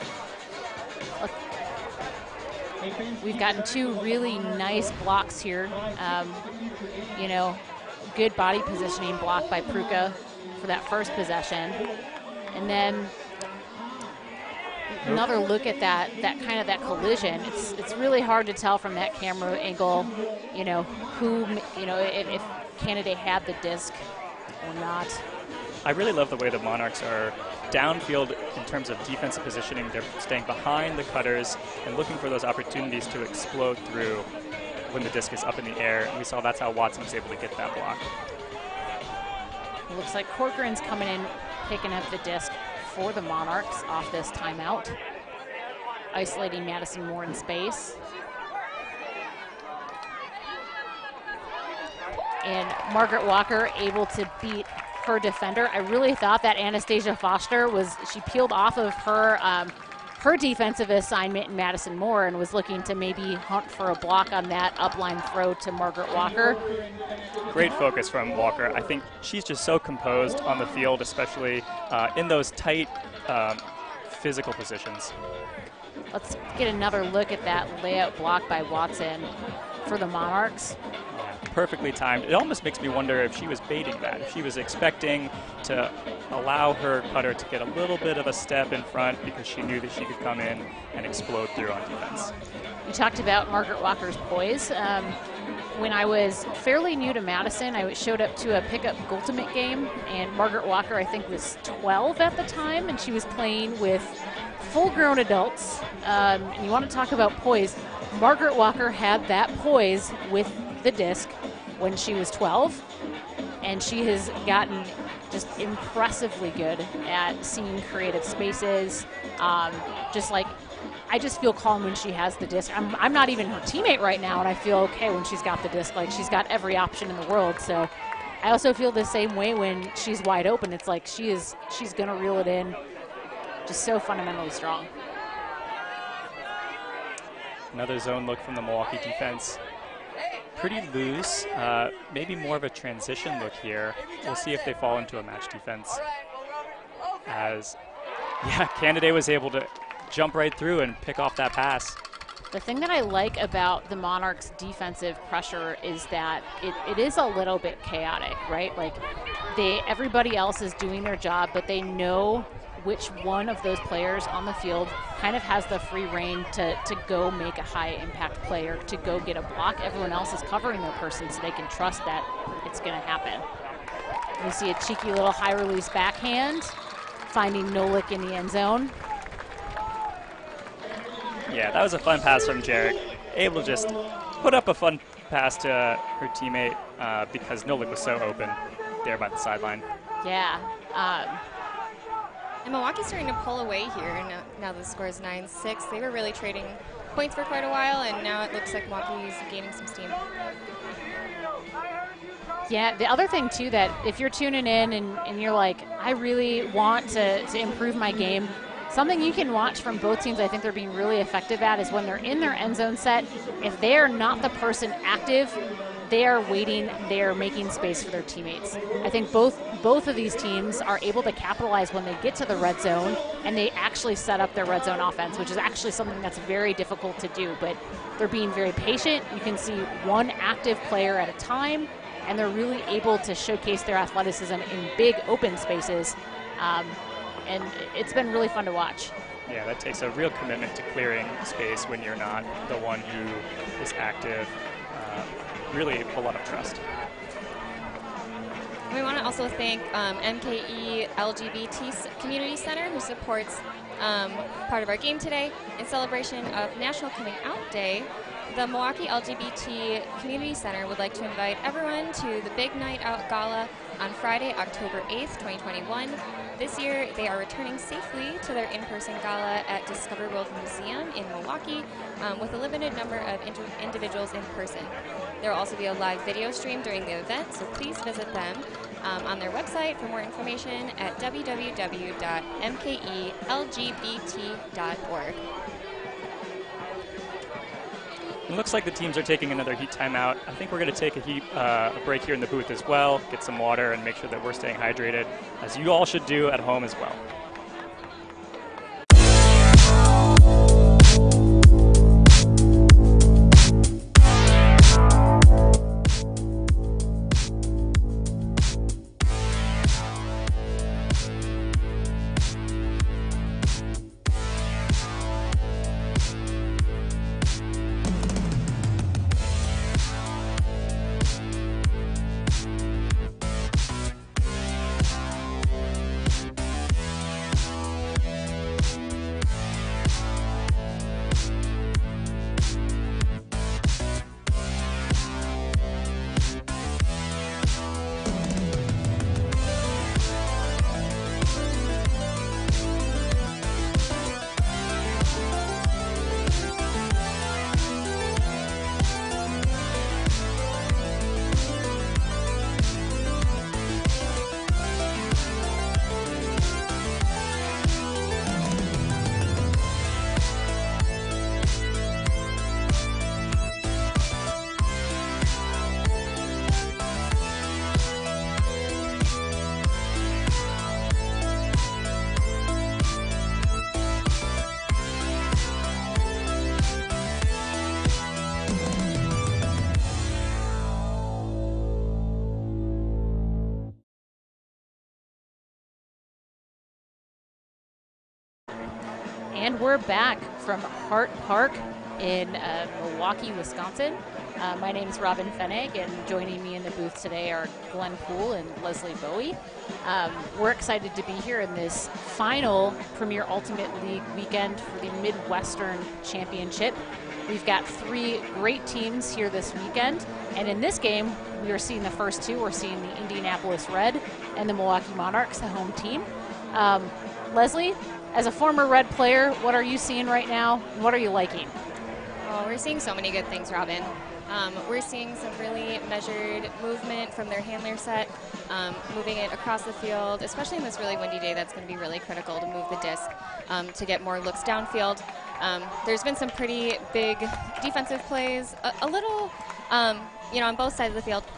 We've gotten two really nice blocks here. You know, good body positioning block by Pruka for that first possession. And then another look at that kind of that collision. It's really hard to tell from that camera angle, you know, who, you know, if Canada had the disc or not. I really love the way the Monarchs are downfield in terms of defensive positioning. They're staying behind the cutters and looking for those opportunities to explode through when the disc is up in the air. And we saw that's how Watson was able to get that block. It looks like Corcoran's coming in, picking up the disc for the Monarchs off this timeout, isolating Madison Moore in space. And Margaret Walker able to beat her defender. I really thought that Anastasia Foster she peeled off of her her defensive assignment in Madison Moore and was looking to maybe hunt for a block on that upline throw to Margaret Walker. Great focus from Walker. I think she's just so composed on the field, especially in those tight physical positions. Let's get another look at that layout block by Watson for the Monarchs. Perfectly timed. It almost makes me wonder if she was baiting that, if she was expecting to allow her cutter to get a little bit of a step in front because she knew that she could come in and explode through on defense. You talked about Margaret Walker's poise. When I was fairly new to Madison, I showed up to a pickup Ultimate game, and Margaret Walker, I think, was 12 at the time, and she was playing with full-grown adults. And you want to talk about poise. Margaret Walker had that poise with the disc when she was 12, and she has gotten just impressively good at seeing creative spaces. Just like, I just feel calm when she has the disc. I'm not even her teammate right now, and I feel okay when she's got the disc. Like, she's got every option in the world. So I also feel the same way when she's wide open. It's like she's gonna reel it in. Just so fundamentally strong. Another zone look from the Milwaukee defense. Pretty loose, maybe more of a transition look here. We'll see if they fall into a match defense. As, yeah, Canada was able to jump right through and pick off that pass. The thing that I like about the Monarchs' defensive pressure is that it is a little bit chaotic, right? Like, everybody else is doing their job, but they know which one of those players on the field kind of has the free reign to go make a high impact play or to go get a block. Everyone else is covering their person so they can trust that it's going to happen. We see a cheeky little high release backhand, finding Nolik in the end zone. Yeah, that was a fun pass from Jarek. Able to just put up a fun pass to her teammate because Nolik was so open there by the sideline. Yeah. And Milwaukee's starting to pull away here. Now the score is 9-6. They were really trading points for quite a while, and now it looks like Milwaukee's gaining some steam. Yeah, the other thing, too, that if you're tuning in and you're like, I really want to improve my game, something you can watch from both teams, I think they're being really effective at, is when they're in their end zone set, if they are not the person active, they are waiting, they are making space for their teammates. I think both of these teams are able to capitalize when they get to the red zone and they actually set up their red zone offense, which is actually something that's very difficult to do, but they're being very patient. You can see one active player at a time, and they're really able to showcase their athleticism in big open spaces, and it's been really fun to watch. Yeah, that takes a real commitment to clearing space when you're not the one who is active. Really a lot of trust. We want to also thank MKE LGBT Community Center, who supports part of our game today. In celebration of National Coming Out Day, the Milwaukee LGBT Community Center would like to invite everyone to the Big Night Out Gala on Friday, October 8th, 2021. This year, they are returning safely to their in-person gala at Discovery World Museum in Milwaukee with a limited number of individuals in person. There will also be a live video stream during the event, so please visit them on their website for more information at www.mkelgbt.org. It looks like the teams are taking another heat timeout. I think we're going to take a break here in the booth as well, get some water, and make sure that we're staying hydrated, as you all should do at home as well. And we're back from Hart Park in Milwaukee, Wisconsin. My name is Robin Fennig, and joining me in the booth today are Glenn Poole and Leslie Bowie. We're excited to be here in this final Premier Ultimate League weekend for the Midwestern Championship. We've got 3 great teams here this weekend, and in this game, we are seeing the first 2. We're seeing the Indianapolis Red and the Milwaukee Monarchs, the home team. Leslie, as a former Red player, what are you seeing right now? What are you liking? Oh, we're seeing so many good things, Robin. We're seeing some really measured movement from their handler set, moving it across the field, especially in this really windy day. That's going to be really critical to move the disc to get more looks downfield. There's been some pretty big defensive plays, a little, on both sides of the field.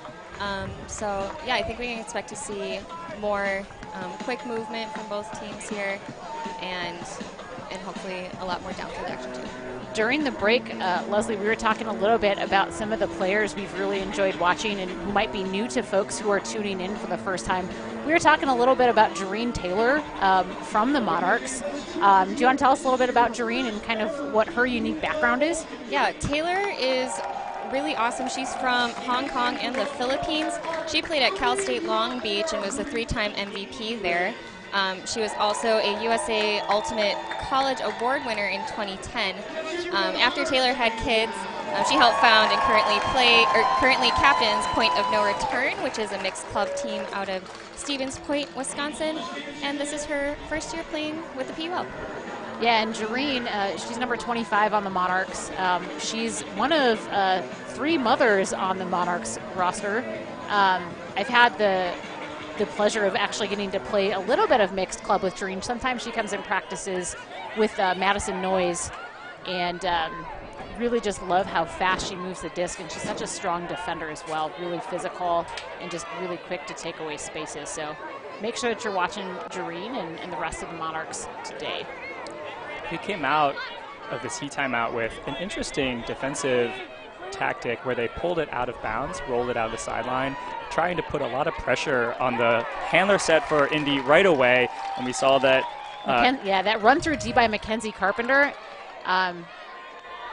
So, yeah, I think we can expect to see more quick movement from both teams here, and hopefully a lot more downfield action too. During the break, Leslie, we were talking a little bit about some of the players we've really enjoyed watching and who might be new to folks who are tuning in for the first time. We were talking a little bit about Jareen Taylor from the Monarchs. Do you want to tell us a little bit about Jareen and kind of what her unique background is? Yeah, Taylor is really awesome. She's from Hong Kong and the Philippines. She played at Cal State Long Beach and was a 3-time MVP there. She was also a USA Ultimate College Award winner in 2010. After Taylor had kids, she helped found and currently captains Point of No Return, which is a mixed club team out of Stevens Point, Wisconsin. And this is her first year playing with the PUL. Yeah, and Jareen, she's number 25 on the Monarchs. She's one of 3 mothers on the Monarchs roster. I've had the pleasure of actually getting to play a little bit of mixed club with Jareen. Sometimes she comes and practices with Madison Noyes, and really just love how fast she moves the disc, and she's such a strong defender as well, really physical and just really quick to take away spaces. So make sure that you're watching Jareen and the rest of the Monarchs today. He came out of this heat timeout with an interesting defensive tactic where they pulled it out of bounds, rolled it out of the sideline, trying to put a lot of pressure on the handler set for Indy right away. And we saw that. That run through D by Mackenzie Carpenter. I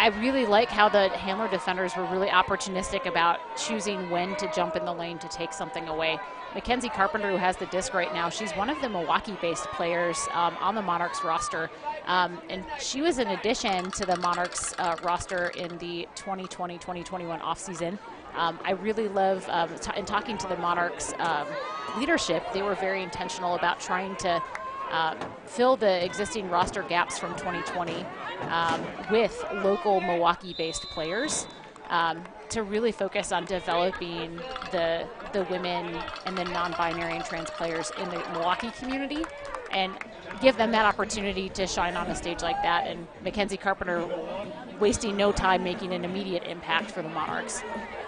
I really like how the Handler defenders were really opportunistic about choosing when to jump in the lane to take something away. Mackenzie Carpenter, who has the disc right now, she's one of the Milwaukee-based players on the Monarchs roster. And she was an addition to the Monarchs roster in the 2020-2021 offseason. I really love, in talking to the Monarchs leadership, they were very intentional about trying to fill the existing roster gaps from 2020 with local Milwaukee-based players to really focus on developing the women and the non-binary and trans players in the Milwaukee community and give them that opportunity to shine on a stage like that. And Mackenzie Carpenter wasting no time making an immediate impact for the Monarchs.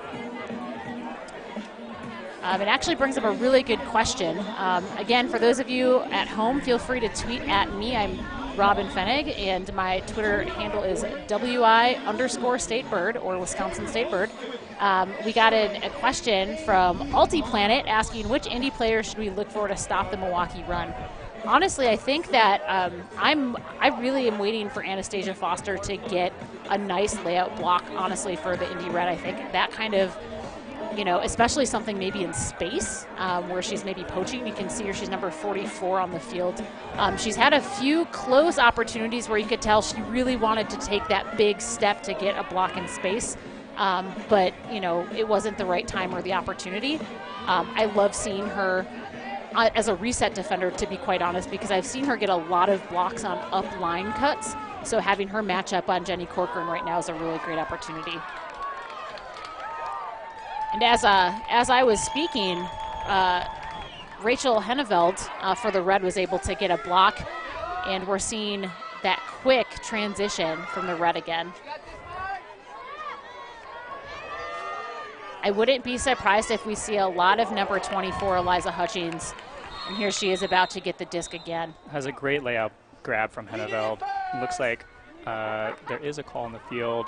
It actually brings up a really good question. Again, for those of you at home, feel free to tweet at me. I'm Robin Fenig, and my Twitter handle is WI_StateBird or Wisconsin State Bird. We got a question from Altiplanet asking which Indy players should we look for to stop the Milwaukee run. Honestly, I think that I really am waiting for Anastasia Foster to get a nice layout block, honestly, for the Indy Red. I think that kind of, especially something maybe in space where she's maybe poaching. You can see her, she's number 44 on the field. She's had a few close opportunities where you could tell she really wanted to take that big step to get a block in space. But, it wasn't the right time or the opportunity. I love seeing her as a reset defender, to be quite honest, because I've seen her get a lot of blocks on up line cuts. So having her match up on Jenny Corcoran right now is a really great opportunity. And as I was speaking, Rachel Henneveld for the Red was able to get a block, and we're seeing that quick transition from the Red again. I wouldn't be surprised if we see a lot of number 24, Eliza Hutchings, and here she is about to get the disc again. Has a great layout grab from Henneveld. It looks like there is a call in the field.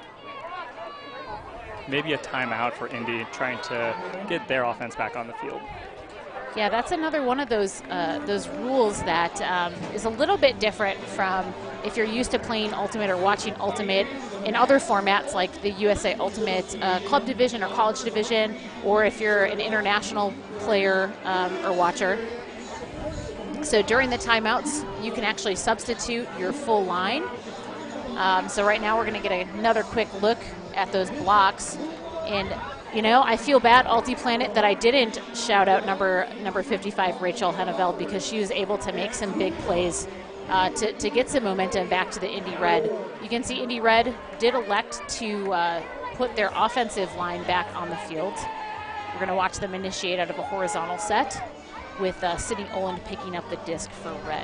Maybe a timeout for Indy trying to get their offense back on the field. Yeah, that's another one of those rules that is a little bit different from if you're used to playing Ultimate or watching Ultimate in other formats like the USA Ultimate Club Division or College Division, or if you're an international player or watcher. So during the timeouts, you can actually substitute your full line. So right now we're going to get another quick look at those blocks. And, I feel bad, Altiplanet, that I didn't shout out number 55, Rachel Henneveld, because she was able to make some big plays to get some momentum back to the Indy Red. You can see Indy Red did elect to put their offensive line back on the field. We're going to watch them initiate out of a horizontal set with Sydney Oland picking up the disc for Red.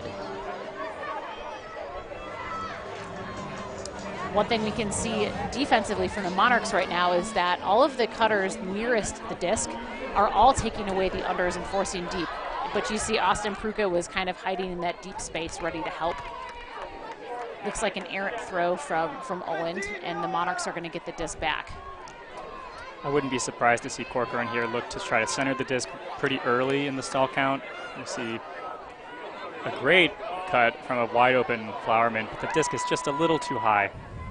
One thing we can see defensively from the Monarchs right now is that all of the cutters nearest the disc are all taking away the unders and forcing deep. But you see Austin Pruka was kind of hiding in that deep space, ready to help. Looks like an errant throw from Oland, and the Monarchs are going to get the disc back. I wouldn't be surprised to see Corcoran here look to try to center the disc pretty early in the stall count. You see a great cut from a wide open Flowerman, but the disc is just a little too high.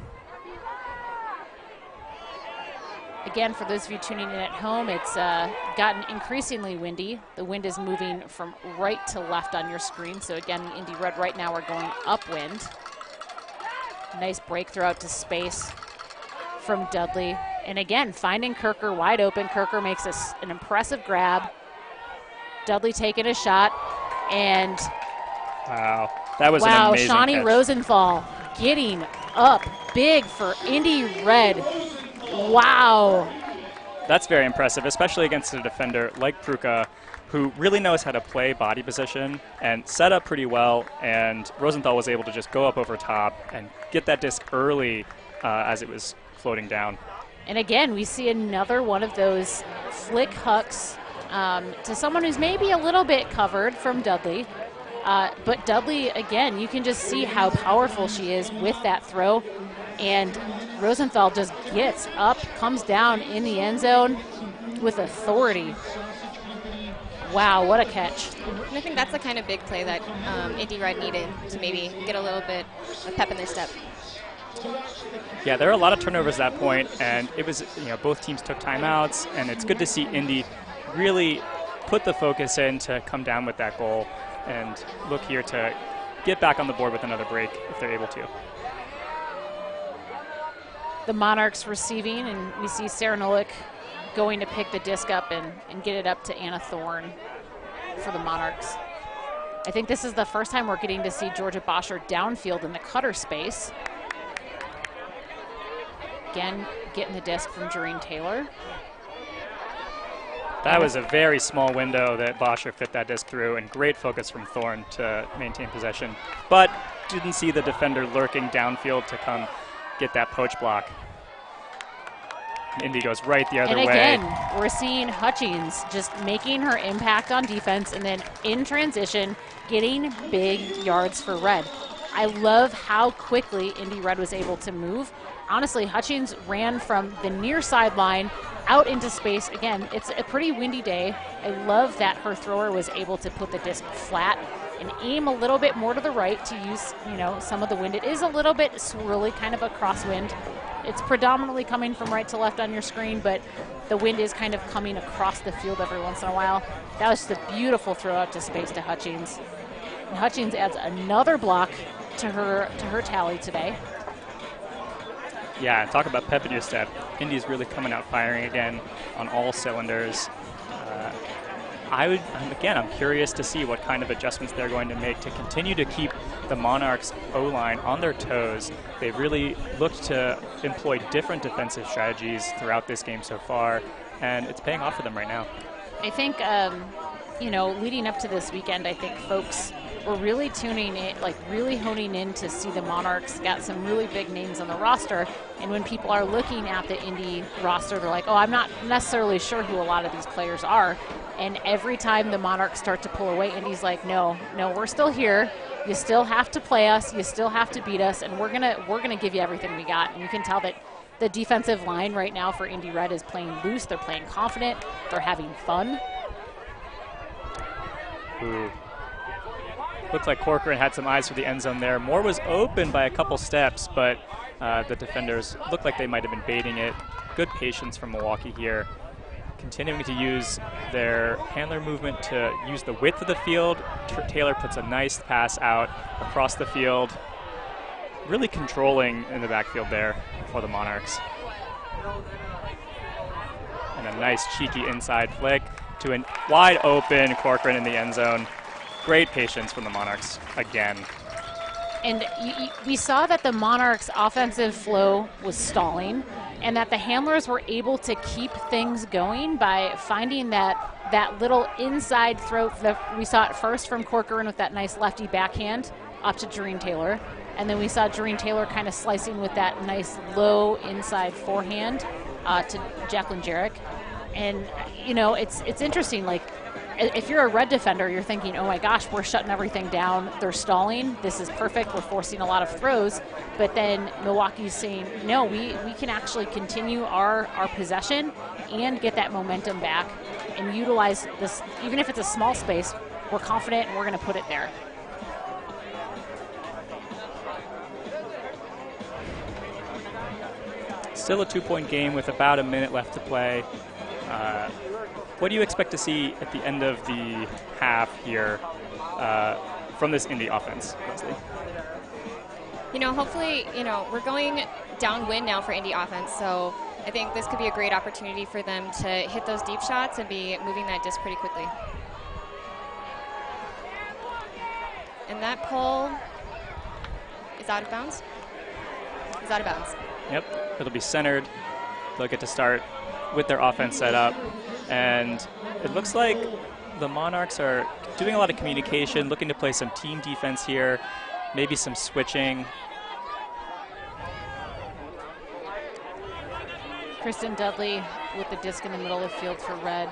Again, for those of you tuning in at home, it's gotten increasingly windy. The wind is moving from right to left on your screen. So again, the Indy Red right now are going upwind. Nice break throw out to space from Dudley. And again, finding Kirker wide open. Kirker makes an impressive grab. Dudley taking a shot. And wow, that was an amazing Shawnee catch. Rosenthal getting up big for Indy Red. Wow. That's very impressive, especially against a defender like Pruka, who really knows how to play body position and set up pretty well. And Rosenthal was able to just go up over top and get that disc early as it was floating down. And again, we see another one of those flick hucks to someone who's maybe a little bit covered from Dudley. But Dudley, again, you can just see how powerful she is with that throw. And Rosenthal just gets up, comes down in the end zone with authority. Wow, what a catch. And I think that's the kind of big play that Indy Red needed to maybe get a little bit of pep in their step. Yeah, there are a lot of turnovers at that point, and it was, both teams took timeouts, and it's good to see Indy really put the focus in to come down with that goal and look here to get back on the board with another break if they're able to. The Monarchs receiving, and we see Sarah Nolik going to pick the disc up and get it up to Anna Thorne for the Monarchs. I think this is the first time we're getting to see Georgia Bosher downfield in the cutter space. Again, getting the disc from Jareen Taylor. That was a very small window that Bosher fit that disc through, and great focus from Thorne to maintain possession. But didn't see the defender lurking downfield to come get that poach block. Indy goes right the other way. And again, we're seeing Hutchings just making her impact on defense and then in transition, getting big yards for Red. I love how quickly Indy Red was able to move. Honestly, Hutchings ran from the near sideline out into space. Again, it's a pretty windy day. I love that her thrower was able to put the disc flat and aim a little bit more to the right to use, some of the wind. It is a little bit swirly, kind of a crosswind. It's predominantly coming from right to left on your screen, but the wind is kind of coming across the field every once in a while. That was just a beautiful throw out to space to Hutchings. And Hutchings adds another block to her tally today. Yeah, talk about pep in your step. Indy's really coming out firing again on all cylinders. I'm curious to see what kind of adjustments they're going to make to continue to keep the Monarchs O-line on their toes. They've really looked to employ different defensive strategies throughout this game so far, and it's paying off for them right now. I think, leading up to this weekend, I think folks were really tuning in, really honing in to see the Monarchs got some really big names on the roster. And when people are looking at the Indy roster, they're like, oh, I'm not necessarily sure who a lot of these players are. And every time the Monarchs start to pull away, Indy's like, no, we're still here. You still have to play us. You still have to beat us. And we're gonna give you everything we got. And you can tell that the defensive line right now for Indy Red is playing loose. They're playing confident. They're having fun. Ooh. Looked like Corcoran had some eyes for the end zone there. Moore was open by a couple steps, but the defenders looked like they might have been baiting it. Good patience from Milwaukee here. Continuing to use their handler movement to use the width of the field. Taylor puts a nice pass out across the field. Really controlling in the backfield there for the Monarchs. And a nice cheeky inside flick to a wide open Corcoran in the end zone. Great patience from the Monarchs again. And we saw that the Monarchs' offensive flow was stalling and that the handlers were able to keep things going by finding that little inside throw. We saw it first from Corcoran with that nice lefty backhand up to Jareen Taylor. And then we saw Jareen Taylor kind of slicing with that nice low inside forehand to Jacqueline Jarek. And, it's interesting, if you're a Red defender, you're thinking, oh my gosh, we're shutting everything down. They're stalling. This is perfect. We're forcing a lot of throws. But then Milwaukee's saying, no, we can actually continue our possession and get that momentum back and utilize this. Even if it's a small space, we're confident and we're going to put it there. Still a 2-point game with about a minute left to play. What do you expect to see at the end of the half here from this Indy offense, Leslie? Hopefully, we're going downwind now for Indy offense, so I think this could be a great opportunity for them to hit those deep shots and be moving that disc pretty quickly. And that pull is out of bounds? Is out of bounds. Yep, it'll be centered. They'll get to start with their offense set up. And it looks like the Monarchs are doing a lot of communication, looking to play some team defense here, maybe some switching. Kristen Dudley with the disc in the middle of the field for Red.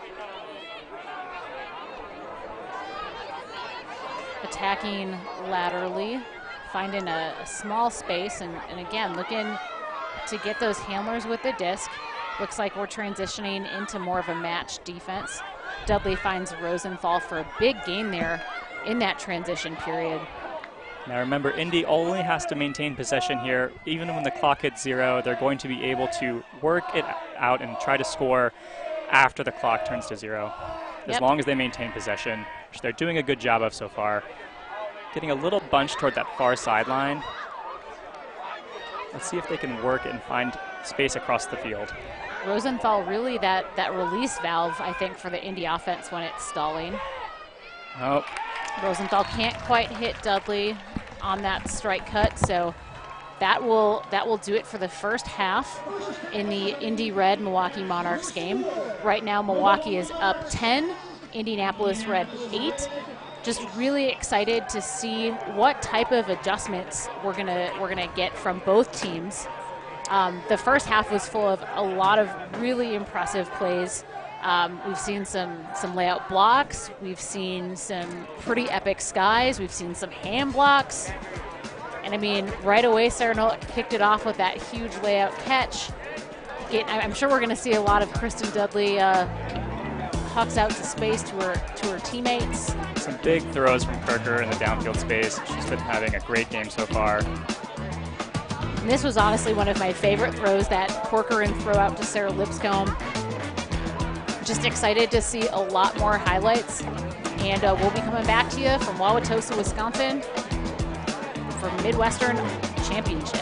Attacking laterally, finding a small space, and again, looking to get those handlers with the disc. Looks like we're transitioning into more of a match defense. Dudley finds Rosenthal for a big gain there in that transition period. Now remember, Indy only has to maintain possession here. Even when the clock hits 0, they're going to be able to work it out and try to score after the clock turns to 0. As long as they maintain possession, which they're doing a good job of so far. Getting a little bunch toward that far sideline. Let's see if they can work it and find space across the field. Rosenthal really that release valve, I think, for the Indy offense when it's stalling. Oh. Rosenthal can't quite hit Dudley on that strike cut, so that will do it for the first half in the Indy Red Milwaukee Monarchs game. Right now, Milwaukee is up 10, Indianapolis Red 8. Just really excited to see what type of adjustments we're gonna get from both teams. The first half was full of a lot of really impressive plays. We've seen some layout blocks. We've seen some pretty epic skies. We've seen some hand blocks. And I mean, right away, Saranola kicked it off with that huge layout catch. I'm sure we're going to see a lot of Kristen Dudley hucks out to space to her teammates. Some big throws from Kirker in the downfield space. She's been having a great game so far. And this was honestly one of my favorite throws, that Corcoran throw out to Sarah Lipscomb. Just excited to see a lot more highlights. And we'll be coming back to you from Wauwatosa, Wisconsin for Midwestern Championship.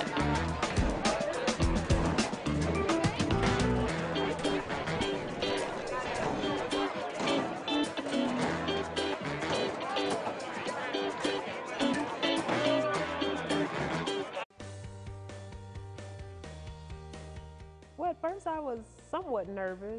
Well, at first I was somewhat nervous.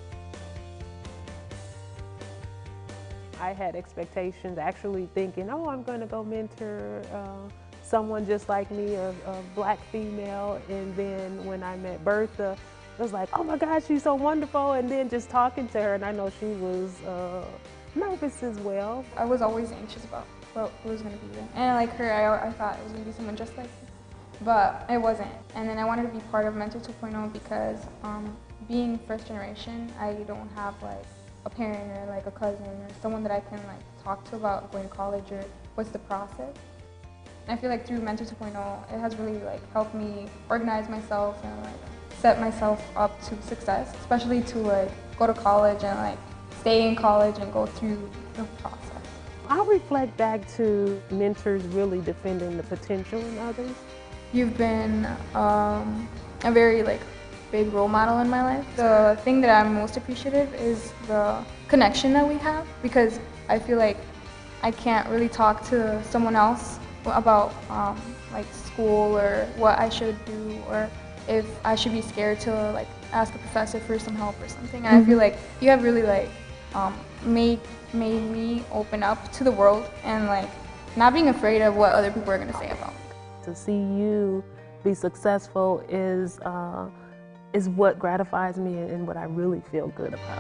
I had expectations, actually thinking, oh, I'm going to go mentor someone just like me, a black female. And then when I met Bertha, it was like, oh my God, she's so wonderful. And then just talking to her, and I know she was nervous as well. I was always anxious about who was going to be there. And like her, I thought it was going to be someone just like me, but it wasn't. And then I wanted to be part of Mentor 2.0 because being first generation, I don't have like a parent or like a cousin or someone that I can like talk to about going to college or what's the process. And I feel like through Mentor 2.0, it has really like helped me organize myself and like set myself up to success, especially to like go to college and like stay in college and go through the process. I'll reflect back to mentors really defending the potential in others. You've been a very like big role model in my life. The thing that I'm most appreciative is the connection that we have, because I feel like I can't really talk to someone else about like school or what I should do, or if I should be scared to like ask a professor for some help or something. And I feel like you have really like made me open up to the world and like not being afraid of what other people are going to say about me. To see you be successful is what gratifies me and what I really feel good about.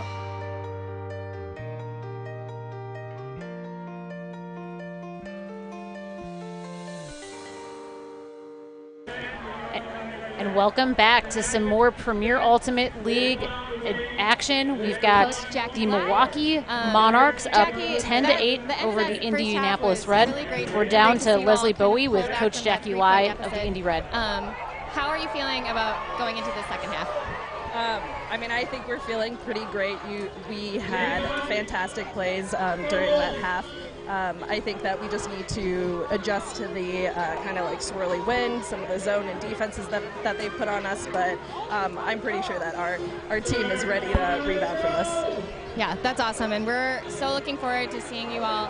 And welcome back to some more Premier Ultimate League action. We've got the Milwaukee Monarchs up 10-8 over the Indianapolis Red. We're down to Leslie Bowie with Coach Jackie Lai of the Indy Red. How are you feeling about going into the second half? I mean, I think we're feeling pretty great. We had fantastic plays during that half. I think that we just need to adjust to the kind of like swirly wind, some of the zone and defenses that they put on us, but I'm pretty sure that our team is ready to rebound from this. Yeah, that's awesome, and we're so looking forward to seeing you all,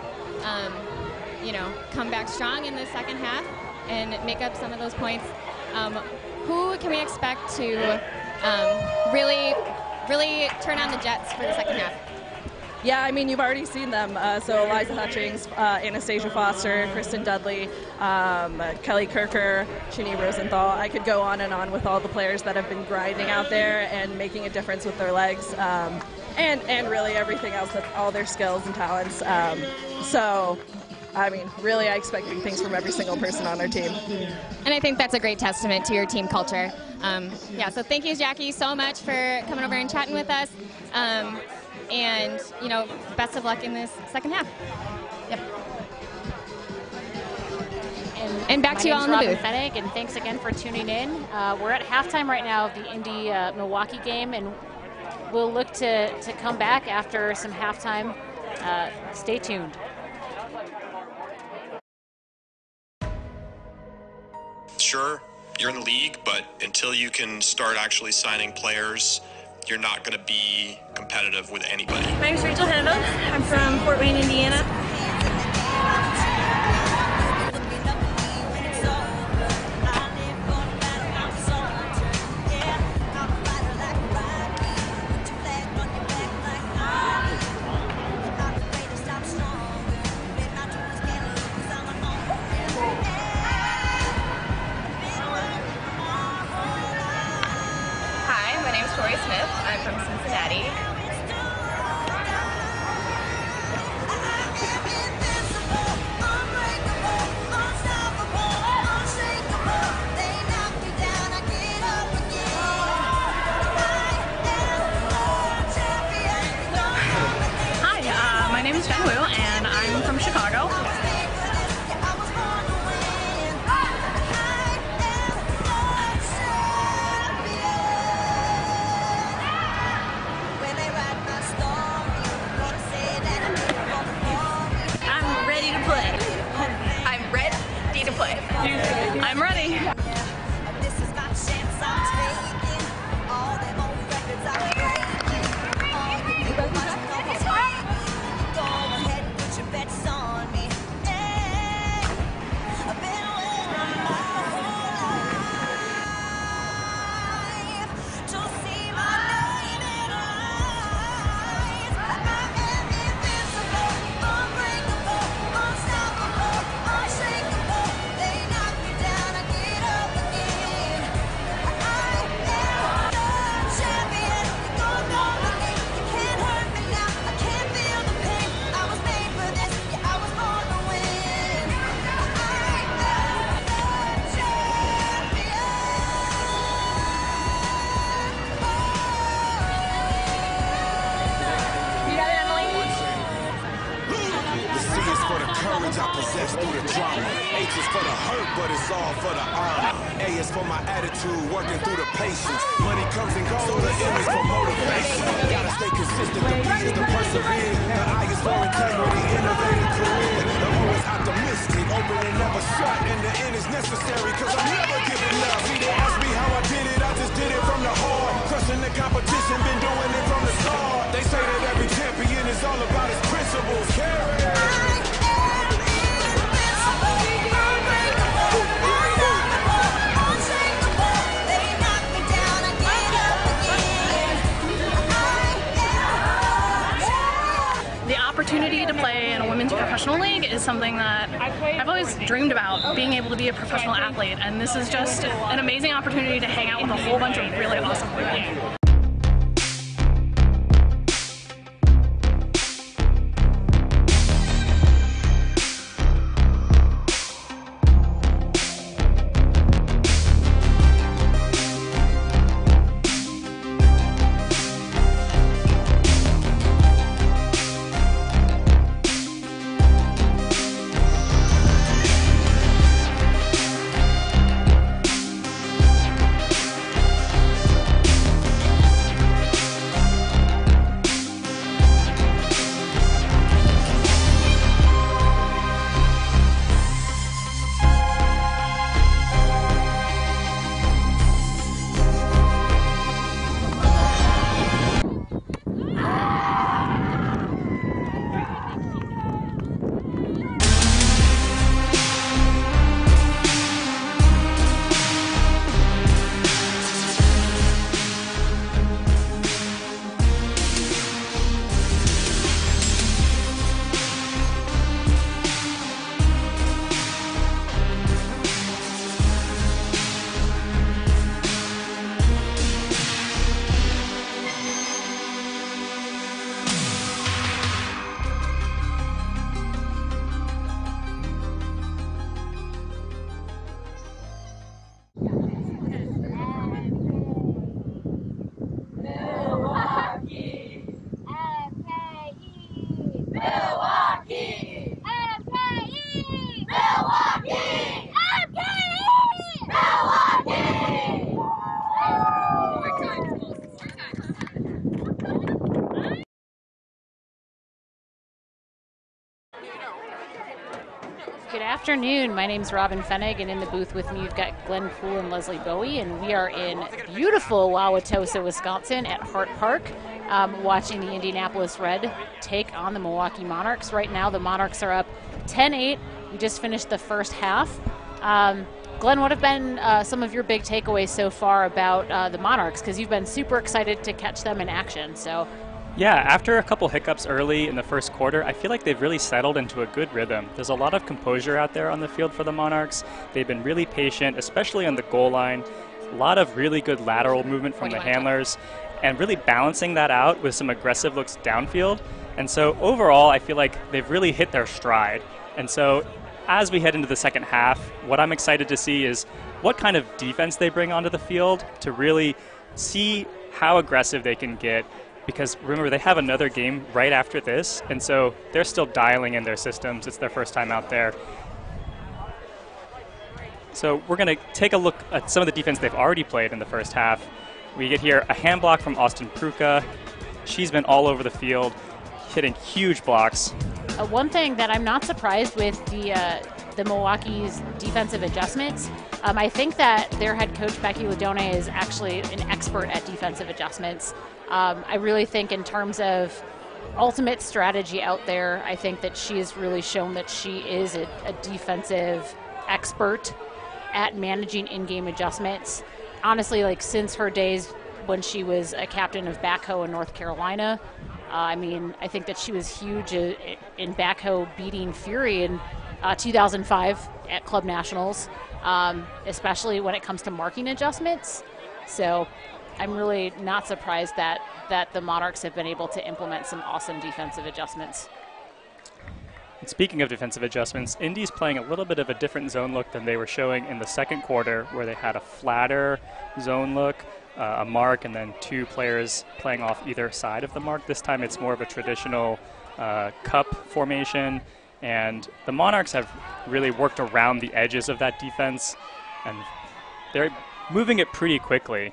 come back strong in the second half and make up some of those points. Who can we expect to really turn on the Jets for the second half? Yeah, I mean, you've already seen them. So Eliza Hutchings, Anastasia Foster, Kristen Dudley, Kelly Kirker, Ginny Rosenthal. I could go on and on with all the players that have been grinding out there and making a difference with their legs, and really everything else, all their skills and talents. So, I mean, really, I expect big things from every single person on our team. And I think that's a great testament to your team culture. So thank you, Jackie, so much for coming over and chatting with us. And, best of luck in this second half. Yep. And back to you all in the Robin booth. Fennig, and thanks again for tuning in. We're at halftime right now of the Indy Milwaukee game, and we'll look to come back after some halftime. Stay tuned. Sure, you're in the league, but until you can start actually signing players, you're not going to be competitive with anybody. My name's Rachel Handel. I'm from Fort Wayne, Indiana. Hi, my name's Tori Smith. I'm from Cincinnati. Hi, my name is Jen Wu, and I'm from Chicago. I'm ready to play. I'm ready to play. I'm ready. I possess through the drama. H is for the hurt, but it's all for the honor. A is for my attitude, working through the patience. Money comes and goes, so the M is for motivation. Gotta stay consistent, the P is to persevere. The I is for integrity, innovative career. The O is optimistic, open and never shut. And the N is necessary, cause I'm never giving up. See, they ask me how I did it, I just did it from the heart. Crushing the competition, been doing it from the start. They say that every champion is all about his principles. Carry Opportunity to play in a women's professional league is something that I've always dreamed about, being able to be a professional athlete, and this is just an amazing opportunity to hang out with a whole bunch of really awesome people. afternoon. My name's Robin Fennig, and in the booth with me, you've got Glenn Poole and Leslie Bowie, and we are in beautiful Wauwatosa, Wisconsin at Hart Park, watching the Indianapolis Red take on the Milwaukee Monarchs. Right now, the Monarchs are up 10-8. We just finished the first half. Glenn, what have been some of your big takeaways so far about the Monarchs? Because you've been super excited to catch them in action. So. Yeah, after a couple hiccups early in the first quarter, I feel like they've really settled into a good rhythm. There's a lot of composure out there on the field for the Monarchs. They've been really patient, especially on the goal line. A lot of really good lateral movement from the handlers, and really balancing that out with some aggressive looks downfield. And so overall, I feel like they've really hit their stride. And so as we head into the second half, what I'm excited to see is what kind of defense they bring onto the field to really see how aggressive they can get. Because remember, they have another game right after this, and so they're still dialing in their systems. It's their first time out there. So we're going to take a look at some of the defense they've already played in the first half. We get here a hand block from Austin Pruka. She's been all over the field, hitting huge blocks. One thing that I'm not surprised with the Milwaukee's defensive adjustments, I think that their head coach, Becky Ladone, is actually an expert at defensive adjustments. I really think in terms of ultimate strategy out there, I think that she has really shown that she is a defensive expert at managing in-game adjustments. Honestly, like since her days when she was a captain of backhoe in North Carolina, I mean, I think that she was huge in backhoe beating Fury in 2005 at Club Nationals, especially when it comes to marking adjustments. So I'm really not surprised that the Monarchs have been able to implement some awesome defensive adjustments. And speaking of defensive adjustments, Indy's playing a little bit of a different zone look than they were showing in the second quarter, where they had a flatter zone look, a mark, and then two players playing off either side of the mark. This time it's more of a traditional cup formation, and the Monarchs have really worked around the edges of that defense, and they're moving it pretty quickly.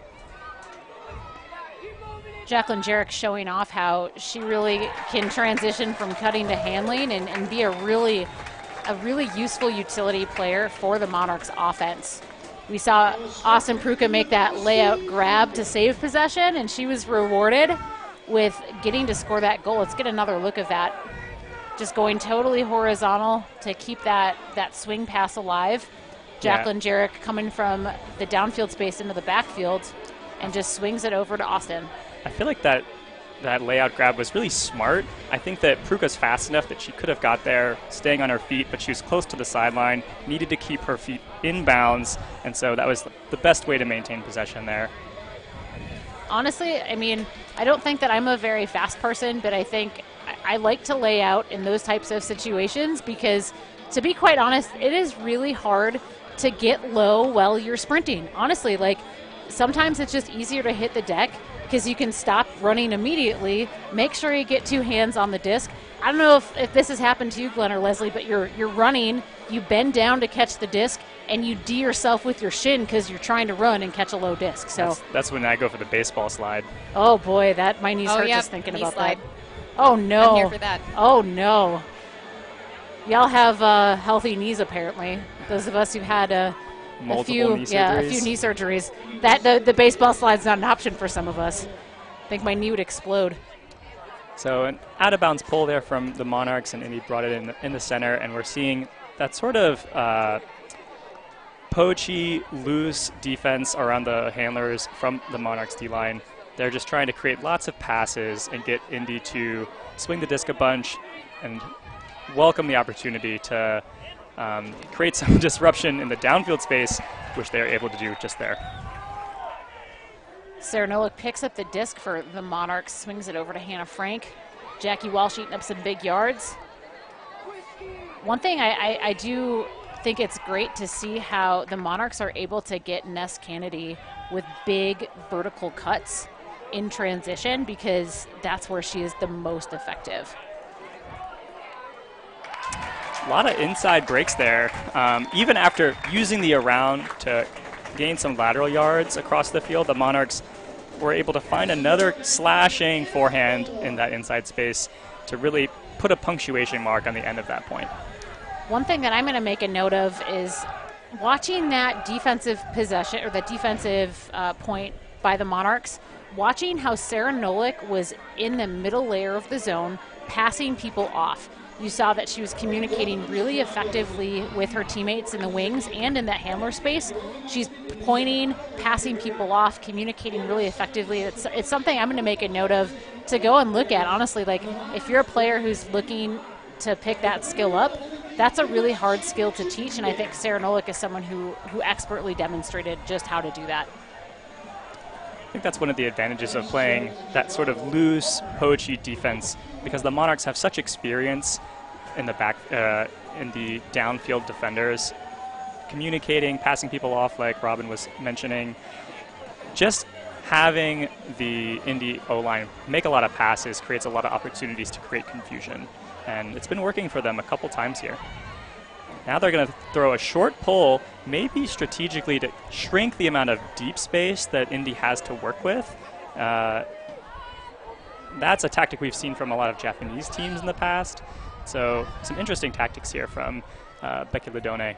Jacqueline Jarek showing off how she really can transition from cutting to handling and be a really useful utility player for the Monarchs offense. We saw Austin Pruka make that layout grab to save possession, and she was rewarded with getting to score that goal. Let's get another look of that. Just going totally horizontal to keep that swing pass alive. Jacqueline Jarek coming from the downfield space into the backfield and just swings it over to Austin. I feel like that layout grab was really smart. I think that Pruka's fast enough that she could have got there staying on her feet, but she was close to the sideline, needed to keep her feet in bounds, and so that was the best way to maintain possession there. Honestly, I mean, I don't think that I'm a very fast person, but I think I like to lay out in those types of situations because, to be quite honest, it is really hard to get low while you're sprinting. Honestly, like, sometimes it's just easier to hit the deck because you can stop running immediately, make sure you get two hands on the disc. I don't know if this has happened to you, Glenn or Leslie, but you're running, you bend down to catch the disc, and you D yourself with your shin because you're trying to run and catch a low disc. So that's when I go for the baseball slide. Oh boy, my knees hurt just thinking about slide. that. Oh no. I'm here for that. Oh no. Y'all have healthy knees apparently. Those of us who've had a few knee surgeries. That the baseball slide's not an option for some of us. I think my knee would explode. So an out-of-bounds pull there from the Monarchs, and Indy brought it in the center, and we're seeing that sort of poachy, loose defense around the handlers from the Monarchs D-line. They're just trying to create lots of passes and get Indy to swing the disc a bunch and welcome the opportunity to create some disruption in the downfield space, which they're able to do just there. Sarah Nolik picks up the disc for the Monarchs, swings it over to Hannah Frank. Jackie Walsh eating up some big yards. One thing I do think it's great to see how the Monarchs are able to get Ness Kennedy with big vertical cuts in transition, because that's where she is the most effective. A lot of inside breaks there. Even after using the around to gain some lateral yards across the field, the Monarchs were able to find another slashing forehand in that inside space to really put a punctuation mark on the end of that point. one thing that I'm going to make a note of is watching that defensive possession or the defensive point by the Monarchs, watching how Sarah Nolik was in the middle layer of the zone, passing people off. You saw that she was communicating really effectively with her teammates in the wings and in that handler space. She's pointing, passing people off, communicating really effectively. It's something I'm going to make a note of to go and look at. Honestly, like if you're a player who's looking to pick that skill up, that's a really hard skill to teach, and I think Sarah Nolik is someone who expertly demonstrated just how to do that. I think that's one of the advantages of playing that sort of loose, poachy defense, because the Monarchs have such experience in the back, in the downfield defenders, communicating, passing people off, like Robin was mentioning. Just having the Indy O-line make a lot of passes creates a lot of opportunities to create confusion, and it's been working for them a couple times here. Now they're going to throw a short pull, maybe strategically to shrink the amount of deep space that Indy has to work with. That's a tactic we've seen from a lot of Japanese teams in the past. So some interesting tactics here from Becky Ladone.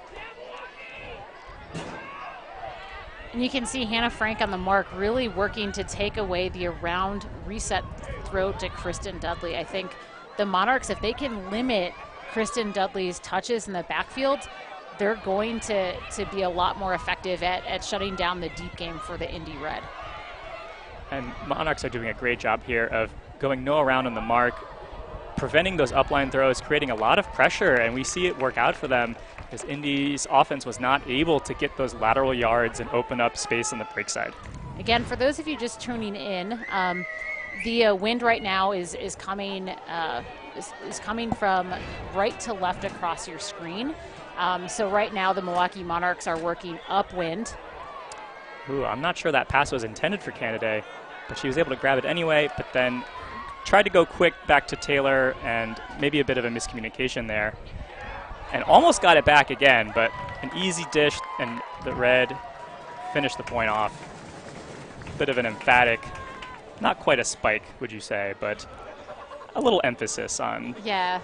And you can see Hannah Frank on the mark really working to take away the around reset throw to Kristen Dudley. I think the Monarchs, if they can limit Kristen Dudley's touches in the backfield, they're going to be a lot more effective at shutting down the deep game for the Indy Red. And Monarchs are doing a great job here of going no around on the mark, preventing those upline throws, creating a lot of pressure, and we see it work out for them because Indy's offense was not able to get those lateral yards and open up space on the break side. Again, for those of you just tuning in, the wind right now is coming from right to left across your screen. So right now the Milwaukee Monarchs are working upwind. Ooh, I'm not sure that pass was intended for Canada, but she was able to grab it anyway, but then tried to go quick back to Taylor, and maybe a bit of a miscommunication there. And almost got it back again, but an easy dish, and the Red finished the point off. Bit of an emphatic, not quite a spike, would you say, but a little emphasis on. Yeah.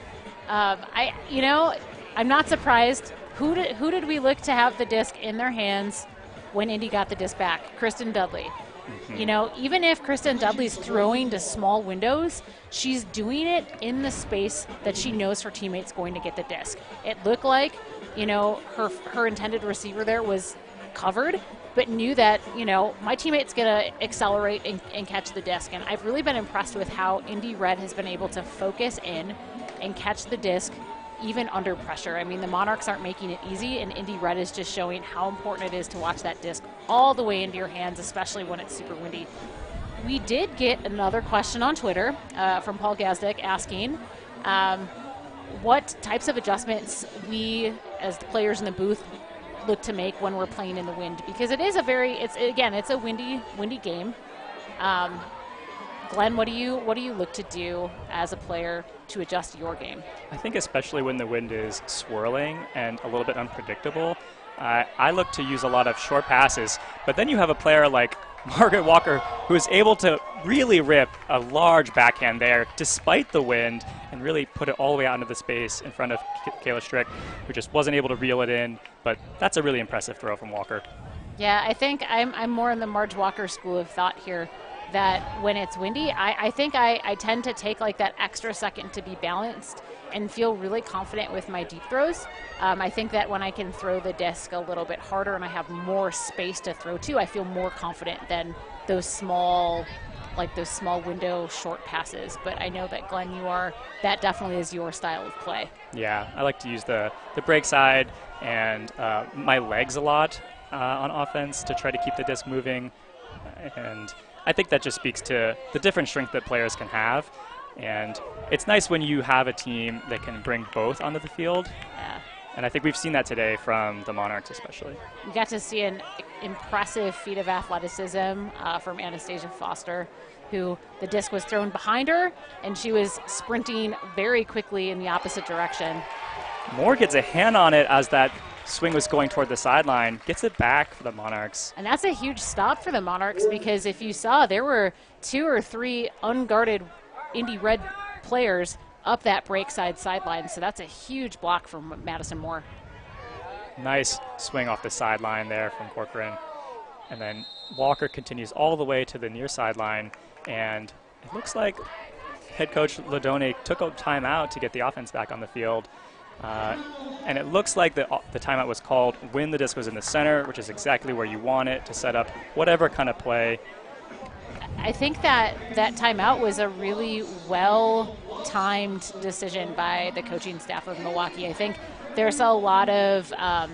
I'm not surprised. Who did we look to have the disc in their hands when Indy got the disc back? Kristen Dudley. Mm-hmm. You know, even if Kristen Dudley's throwing to small windows, she's doing it in the space that she knows her teammate's going to get the disc. It looked like, her intended receiver there was covered, but knew that, my teammate's going to accelerate and catch the disc. And I've really been impressed with how Indy Red has been able to focus in and catch the disc even under pressure. I mean, the Monarchs aren't making it easy, and Indy Red is just showing how important it is to watch that disc all the way into your hands, especially when it's super windy. We did get another question on Twitter from Paul Gazdick asking what types of adjustments we, as the players in the booth, look to make when we're playing in the wind, because it is it's a windy game. Glenn, what do you look to do as a player to adjust your game? I think especially when the wind is swirling and a little bit unpredictable, I look to use a lot of short passes. But then you have a player like Margaret Walker who is able to really rip a large backhand there despite the wind and really put it all the way out into the space in front of Kayla Strick, who just wasn't able to reel it in. But that's a really impressive throw from Walker. Yeah, I think I'm more in the Marge Walker school of thought here, that when it's windy, I think I tend to take like that extra second to be balanced and feel really confident with my deep throws. I think that when I can throw the disc a little bit harder and I have more space to throw to, I feel more confident than those small window short passes. But I know that, Glenn, that definitely is your style of play. Yeah, I like to use the break side and my legs a lot on offense to try to keep the disc moving. And I think that just speaks to the different strength that players can have. And it's nice when you have a team that can bring both onto the field. Yeah. And I think we've seen that today from the Monarchs especially. We got to see an impressive feat of athleticism from Anastasia Foster, who the disc was thrown behind her, and she was sprinting very quickly in the opposite direction. Moore gets a hand on it as that swing was going toward the sideline, gets it back for the Monarchs. And that's a huge stop for the Monarchs, because if you saw, there were 2 or 3 unguarded Indy Red players up that break sideline. So that's a huge block from Madison Moore. Nice swing off the sideline there from Corcoran. And then Walker continues all the way to the near sideline, and it looks like head coach Ladone took a timeout to get the offense back on the field. And it looks like the timeout was called when the disc was in the center, which is exactly where you want it to set up whatever kind of play. I think that timeout was a really well-timed decision by the coaching staff of Milwaukee. I think there's a lot of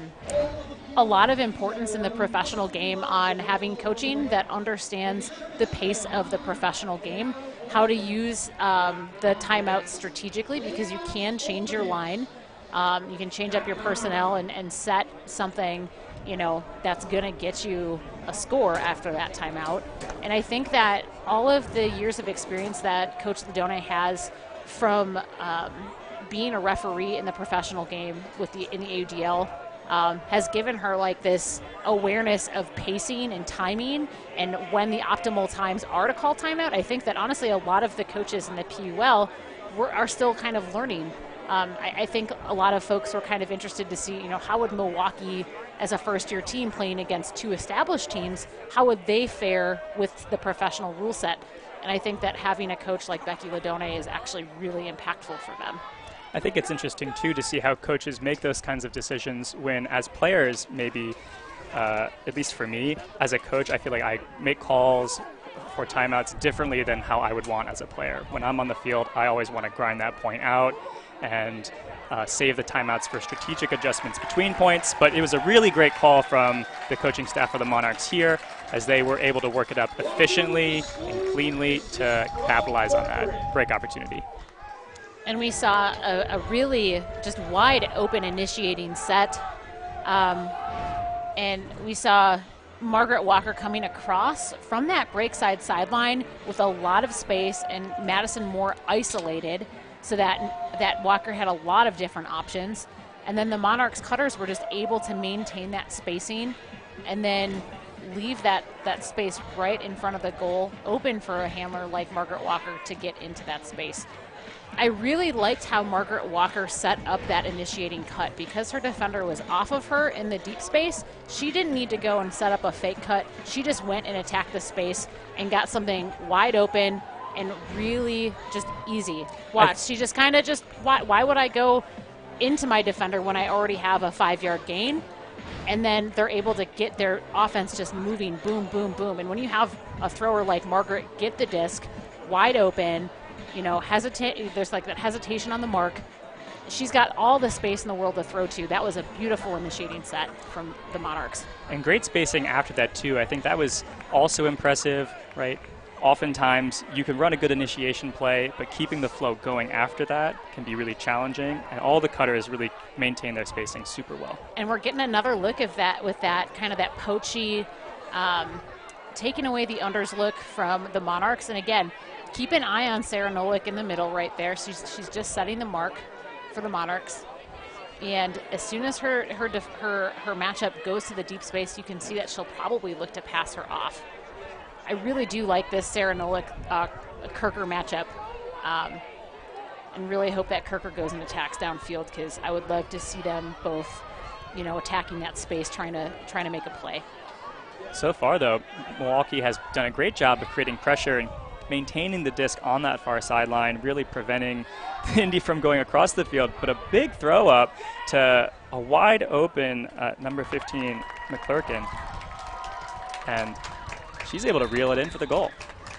importance in the professional game on having coaching that understands the pace of the professional game, how to use the timeout strategically, because you can change your line. You can change up your personnel and set something, that's going to get you a score after that timeout. And I think that all of the years of experience that Coach Ladone has from being a referee in the professional game in the AUDL has given her like this awareness of pacing and timing and when the optimal times are to call timeout. I think that honestly a lot of the coaches in the PUL are still kind of learning. I think a lot of folks were kind of interested to see, how would Milwaukee, as a first-year team playing against two established teams, how would they fare with the professional rule set? And I think that having a coach like Becky Ladone is actually really impactful for them. I think it's interesting, too, to see how coaches make those kinds of decisions when, as players, maybe, at least for me, as a coach, I feel like I make calls for timeouts differently than how I would want as a player. When I'm on the field, I always want to grind that point out and save the timeouts for strategic adjustments between points. But it was a really great call from the coaching staff of the Monarchs here, as they were able to work it up efficiently and cleanly to capitalize on that break opportunity. And we saw a really just wide open initiating set. And we saw Margaret Walker coming across from that break sideline with a lot of space and Madison Moore isolated, so that Walker had a lot of different options. And then the Monarchs cutters were just able to maintain that spacing and then leave that space right in front of the goal open for a handler like Margaret Walker to get into that space. I really liked how Margaret Walker set up that initiating cut. Because her defender was off of her in the deep space, she didn't need to go and set up a fake cut. She just went and attacked the space and got something wide open and really just easy. Watch, she just kind of why would I go into my defender when I already have a 5-yard gain? And then they're able to get their offense just moving, boom, boom, boom. And when you have a thrower like Margaret get the disc wide open, there's like that hesitation on the mark. She's got all the space in the world to throw to. That was a beautiful initiating set from the Monarchs. And great spacing after that, too. I think that was also impressive, right? Oftentimes, you can run a good initiation play, but keeping the flow going after that can be really challenging. And all the cutters really maintain their spacing super well. And we're getting another look of that with that kind of that poachy, taking away the unders look from the Monarchs. And again, keep an eye on Sarah Nolik in the middle right there. She's just setting the mark for the Monarchs. And as soon as her matchup goes to the deep space, you can see that she'll probably look to pass her off. I really do like this Sarah Nolik Kirker matchup, and really hope that Kirker goes and attacks downfield, because I would love to see them both, attacking that space, trying to make a play. So far, though, Milwaukee has done a great job of creating pressure and maintaining the disc on that far sideline, really preventing Indy from going across the field. But a big throw up to a wide open number 15 McClurkin, and she's able to reel it in for the goal.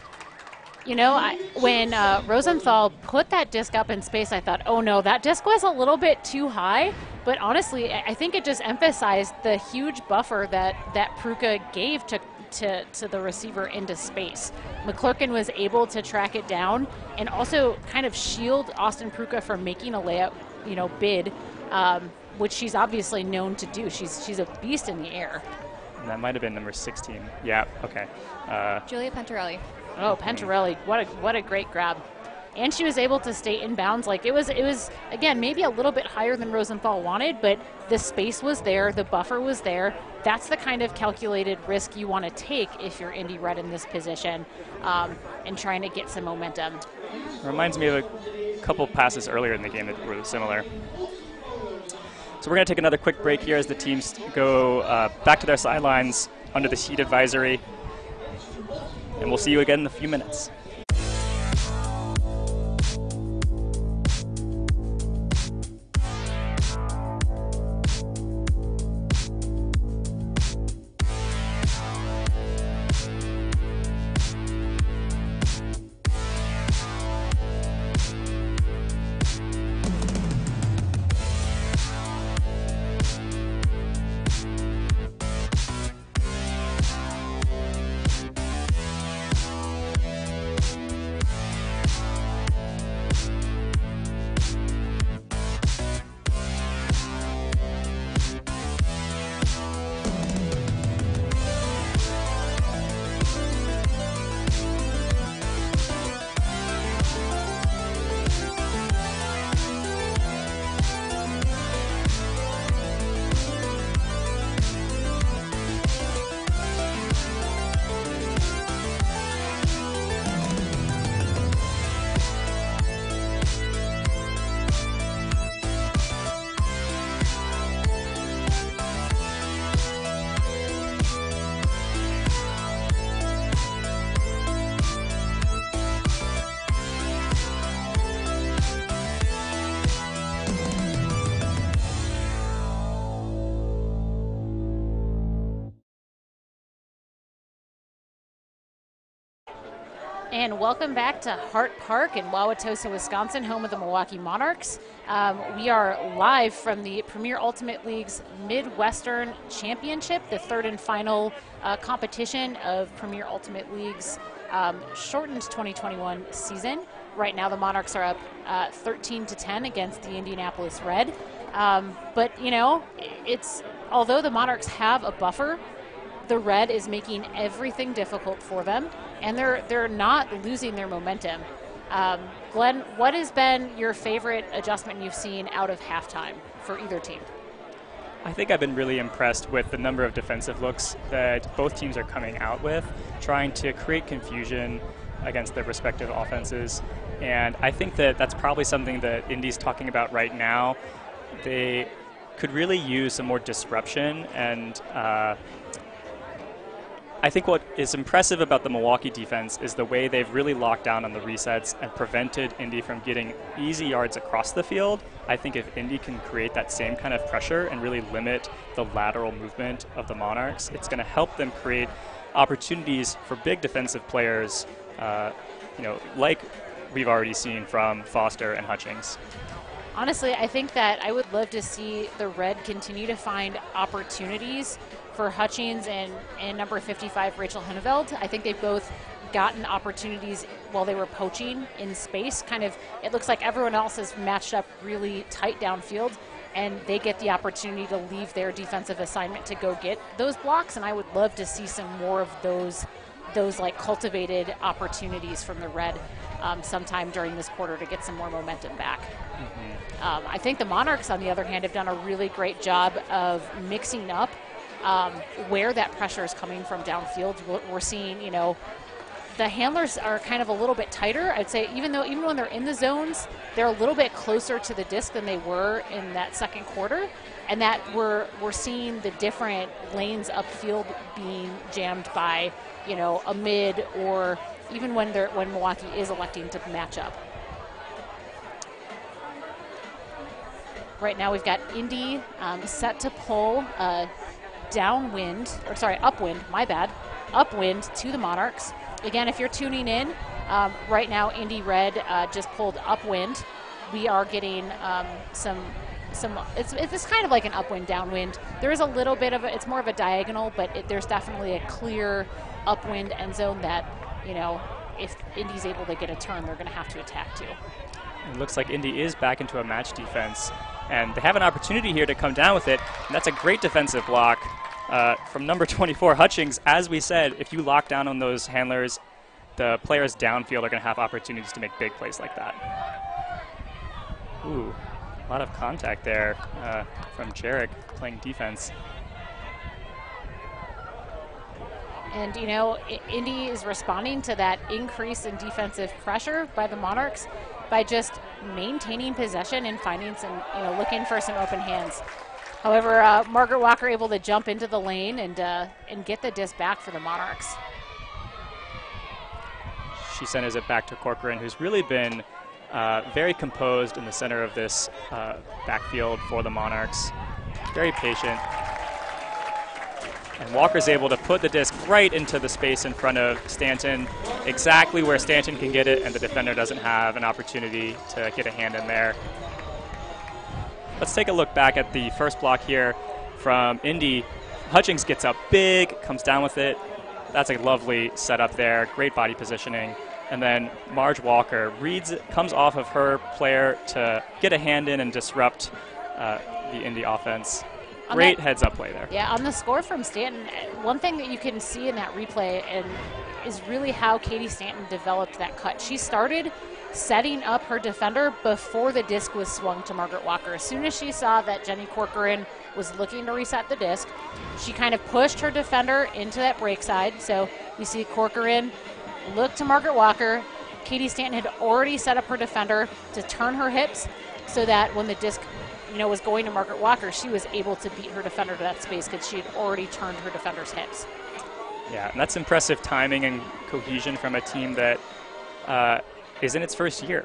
When Rosenthal put that disc up in space, I thought, oh no, that disc was a little bit too high. But honestly, I think it just emphasized the huge buffer that Pruka gave to the receiver into space. McClurkin was able to track it down and also kind of shield Austin Pruka from making a layup, bid, which she's obviously known to do. She's a beast in the air. And that might have been number 16. Yeah, okay. Julia Pentarelli. Oh, Pentarelli, what a great grab. And she was able to stay in bounds. Like it was again, maybe a little bit higher than Rosenthal wanted, but the space was there, the buffer was there. That's the kind of calculated risk you want to take if you're Indy Red in this position, and trying to get some momentum. Reminds me of couple passes earlier in the game that were similar. So we're going to take another quick break here as the teams go back to their sidelines under the heat advisory. And we'll see you again in a few minutes. And welcome back to Hart Park in Wauwatosa, Wisconsin, home of the Milwaukee Monarchs. We are live from the Premier Ultimate League's Midwestern Championship, the third and final competition of Premier Ultimate League's shortened 2021 season. Right now the Monarchs are up 13-10 against the Indianapolis Red. But, you know, although the Monarchs have a buffer, the Red is making everything difficult for them, and they're not losing their momentum. Glenn, what has been your favorite adjustment you've seen out of halftime for either team? I think I've been really impressed with the number of defensive looks that both teams are coming out with, trying to create confusion against their respective offenses. And I think that that's probably something that Indy's talking about right now. They could really use some more disruption, and I think what is impressive about the Milwaukee defense is the way they've really locked down on the resets and prevented Indy from getting easy yards across the field. I think if Indy can create that same kind of pressure and really limit the lateral movement of the Monarchs, it's going to help them create opportunities for big defensive players, like we've already seen from Foster and Hutchings. Honestly, I think that I would love to see the Red continue to find opportunities for Hutchings and number 55, Rachel Hunneveld. I think they've both gotten opportunities while they were poaching in space. It looks like everyone else has matched up really tight downfield, and they get the opportunity to leave their defensive assignment to go get those blocks, and I would love to see some more of those like cultivated opportunities from the Red sometime during this quarter to get some more momentum back. Mm-hmm. I think the Monarchs, on the other hand, have done a really great job of mixing up where that pressure is coming from downfield. We're seeing, the handlers are kind of a little bit tighter. I'd say even when they're in the zones, they're a little bit closer to the disc than they were in that second quarter, and that we're seeing the different lanes upfield being jammed by, a mid, or even when Milwaukee is electing to match up. Right now we've got Indy set to pull upwind to the Monarchs. Again, if you're tuning in, right now Indy Red just pulled upwind. We are getting it's kind of like an upwind, downwind. There is a little bit of it's more of a diagonal, but there's definitely a clear upwind end zone that, if Indy's able to get a turn, they're going to have to attack too. It looks like Indy is back into a match defense, and they have an opportunity here to come down with it, and that's a great defensive block from number 24, Hutchings. As we said, if you lock down on those handlers, the players downfield are going to have opportunities to make big plays like that. Ooh, a lot of contact there from Jarek playing defense. And, Indy is responding to that increase in defensive pressure by the Monarchs. by just maintaining possession and finding some, looking for some open hands. However, Margaret Walker able to jump into the lane and get the disc back for the Monarchs. She centers it back to Corcoran, who's really been very composed in the center of this backfield for the Monarchs. Very patient. And Walker's able to put the disc right into the space in front of Stanton, exactly where Stanton can get it, and the defender doesn't have an opportunity to get a hand in there. Let's take a look back at the first block here from Indy. Hutchings gets up big, comes down with it. That's a lovely setup there, great body positioning. And then Marge Walker comes off of her player to get a hand in and disrupt the Indy offense. Great heads-up play there. Yeah, on the score from Stanton, one thing that you can see in that replay is really how Katie Stanton developed that cut. She started setting up her defender before the disc was swung to Margaret Walker. As soon as she saw that Jenny Corcoran was looking to reset the disc, she kind of pushed her defender into that break side. So you see Corcoran look to Margaret Walker. Katie Stanton had already set up her defender to turn her hips so that when the disc was going to Margaret Walker, she was able to beat her defender to that space because she had already turned her defender's hips. Yeah, and that's impressive timing and cohesion from a team that is in its first year,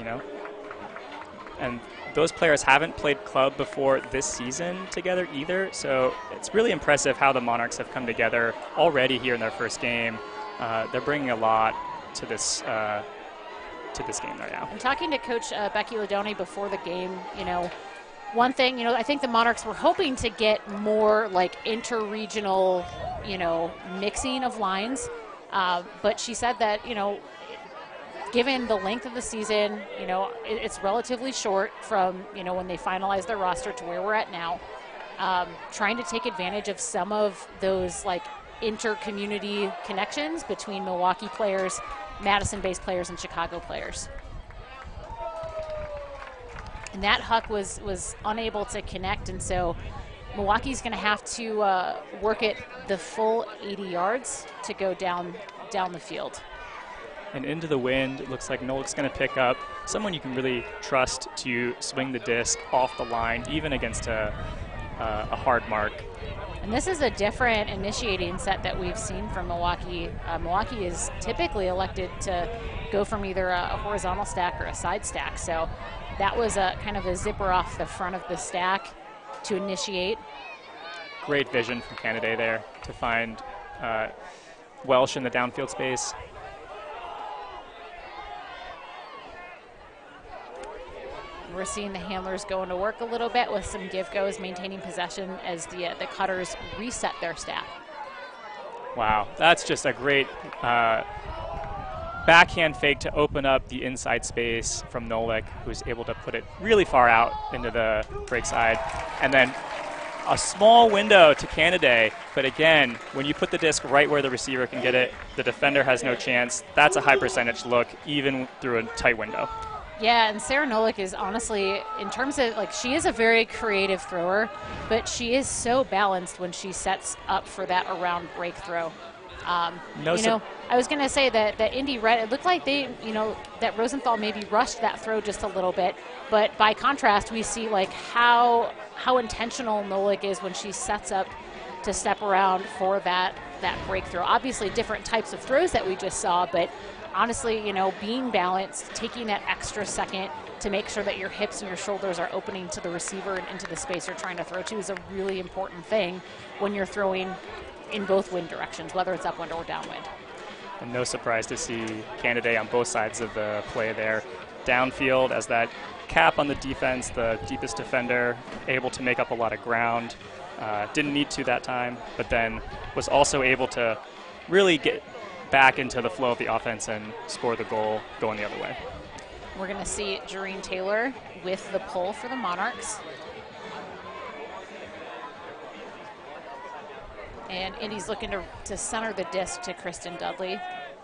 And those players haven't played club before this season together either, so it's really impressive how the Monarchs have come together already here in their first game. They're bringing a lot to this game right now. And talking to Coach Becky Ladoni before the game, one thing, I think the Monarchs were hoping to get more like inter-regional, mixing of lines. But she said that, given the length of the season, it's relatively short from, when they finalize their roster to where we're at now. Trying to take advantage of some of those like inter-community connections between Milwaukee players, Madison-based players, and Chicago players. And that Huck was unable to connect, and so Milwaukee's going to have to work it the full 80 yards to go down the field. And into the wind, it looks like Nolik's going to pick up someone you can really trust to swing the disc off the line, even against a hard mark. And this is a different initiating set that we've seen from Milwaukee. Milwaukee is typically elected to go from either a horizontal stack or a side stack. So that was a kind of a zipper off the front of the stack to initiate. Great vision from Canada there to find Welsh in the downfield space. We're seeing the handlers going to work a little bit with some give-goes, maintaining possession as the cutters reset their stack. Wow, that's just a great backhand fake to open up the inside space from Nolik, who's able to put it really far out into the break side. And then a small window to Canada, but again, when you put the disc right where the receiver can get it, the defender has no chance. That's a high percentage look, even through a tight window. Yeah, and Sarah Nolik is honestly, in terms of, she is a very creative thrower, but she is so balanced when she sets up for that around break throw. I was going to say that Indy Red, it looked like that Rosenthal maybe rushed that throw just a little bit, but by contrast, we see how intentional Nolik is when she sets up to step around for that breakthrough. Obviously, different types of throws that we just saw, but honestly, being balanced, taking that extra second to make sure that your hips and your shoulders are opening to the receiver and into the space you're trying to throw to is a really important thing when you're throwing in both wind directions, whether it's upwind or downwind. And no surprise to see Canada on both sides of the play there. Downfield as that cap on the defense, the deepest defender, able to make up a lot of ground. Didn't need to that time, but then was also able to really get back into the flow of the offense and score the goal going the other way. We're going to see Jareen Taylor with the pull for the Monarchs. And Indy's looking to center the disc to Kristen Dudley.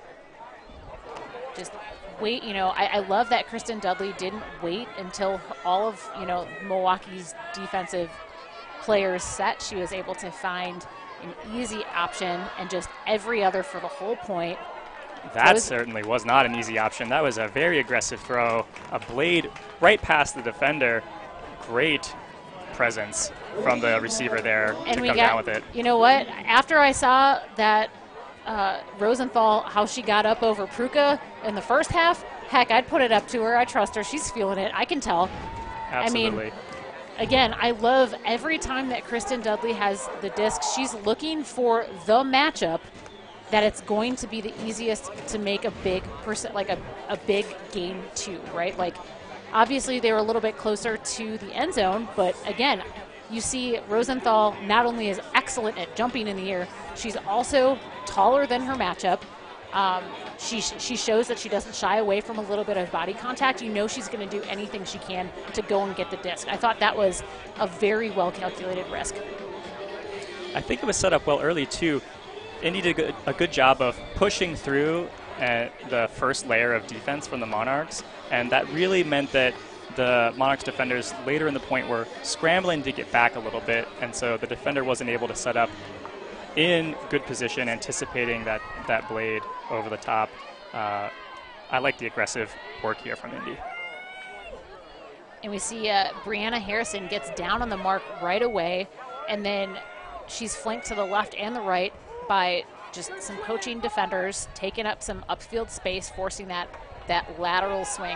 Just wait, I love that Kristen Dudley didn't wait until all of, Milwaukee's defensive players set. She was able to find an easy option and just every other for the whole point That certainly was not an easy option. That was a very aggressive throw, a blade right past the defender. Great presence from the receiver there to come down with it. You know what? After I saw that Rosenthal, how she got up over Pruka in the first half, heck, I'd put it up to her. I trust her. She's feeling it. I can tell. Absolutely. I mean, again, I love every time that Kristen Dudley has the disc, she's looking for the matchup that it's going to be the easiest to make a big a big game to, right? Like, obviously they were a little bit closer to the end zone, but again, you see Rosenthal not only is excellent at jumping in the air, she's also taller than her matchup. She shows that she doesn't shy away from a little bit of body contact. You know she's going to do anything she can to go and get the disc. I thought that was a very well-calculated risk. I think it was set up well early, too. Indy did a good job of pushing through the first layer of defense from the Monarchs, and that really meant that the Monarchs defenders later in the point were scrambling to get back a little bit, and so the defender wasn't able to set up in good position, anticipating that blade over the top. I like the aggressive work here from Indy. And we see Brianna Harrison gets down on the mark right away, and then she's flanked to the left and the right by just some poaching defenders, taking up some upfield space, forcing that lateral swing.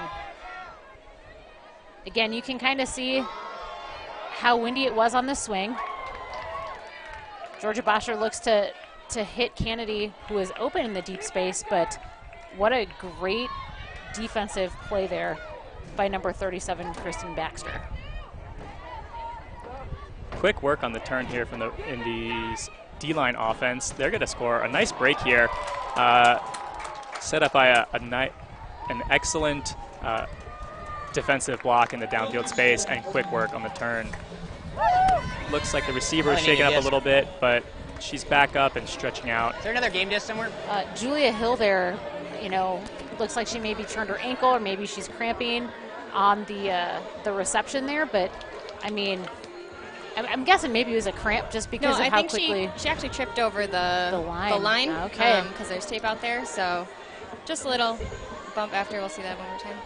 Again, you can kind of see how windy it was on the swing. Georgia Bosher looks to hit Kennedy, who is open in the deep space, but what a great defensive play there by number 37, Kristen Baxter. Quick work on the turn here from the Indy's D-line offense. They're going to score a nice break here, set up by an excellent defensive block in the downfield space and quick work on the turn. Looks like the receiver is shaken up a little bit, but she's back up and stretching out. Is there another game disc somewhere? Julia Hill there, you know, looks like she maybe turned her ankle or maybe she's cramping on the reception there, but I mean, I'm guessing maybe it was a cramp just because of how quickly. She actually tripped over the line. Okay. Because there's tape out there, so just a little bump after. We'll see that one more time.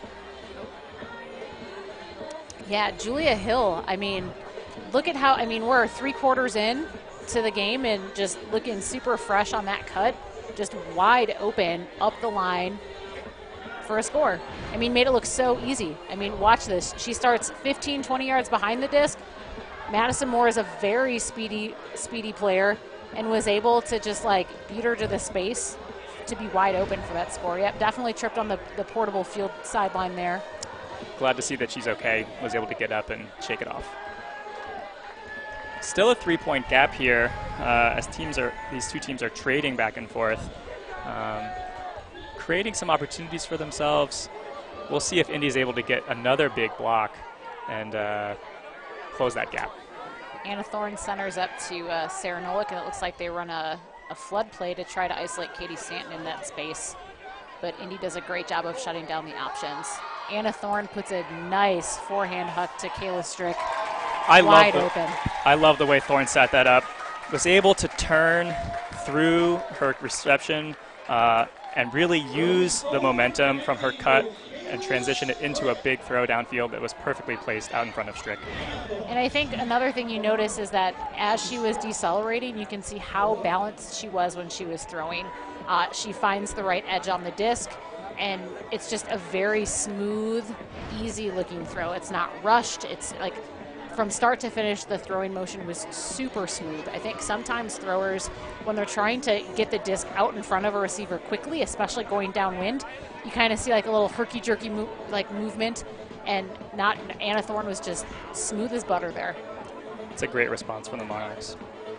Yeah, Julia Hill, I mean, look at how, I mean, we're 3/4 in to the game and just looking super fresh on that cut, just wide open up the line for a score. I mean, made it look so easy. I mean, watch this. She starts 15, 20 yards behind the disc. Madison Moore is a very speedy player and was able to just like beat her to the space to be wide open for that score. Yep, definitely tripped on the portable field sideline there. Glad to see that she's okay, was able to get up and shake it off. Still a 3-point gap here as these two teams are trading back and forth, creating some opportunities for themselves. We'll see if Indy's able to get another big block and close that gap. Anna Thorne centers up to Sarah Nolik, and it looks like they run a flood play to try to isolate Katie Stanton in that space. But Indy does a great job of shutting down the options. Anna Thorne puts a nice forehand hook to Kayla Strick. Wide open. I love the way Thorne set that up. Was able to turn through her reception and really use the momentum from her cut and transition it into a big throw downfield that was perfectly placed out in front of Strick. And I think another thing you notice is that as she was decelerating, you can see how balanced she was when she was throwing. She finds the right edge on the disc, and it's just a very smooth, easy-looking throw. It's not rushed. It's like from start to finish, the throwing motion was super smooth. I think sometimes throwers, when they're trying to get the disc out in front of a receiver quickly, especially going downwind, you kind of see like a little herky-jerky movement, and Anna Thorne was just smooth as butter there. It's a great response from the Monarchs.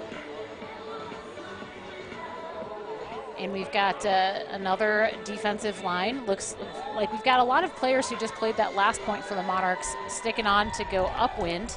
And we've got another defensive line. Looks like we've got a lot of players who just played that last point for the Monarchs sticking on to go upwind.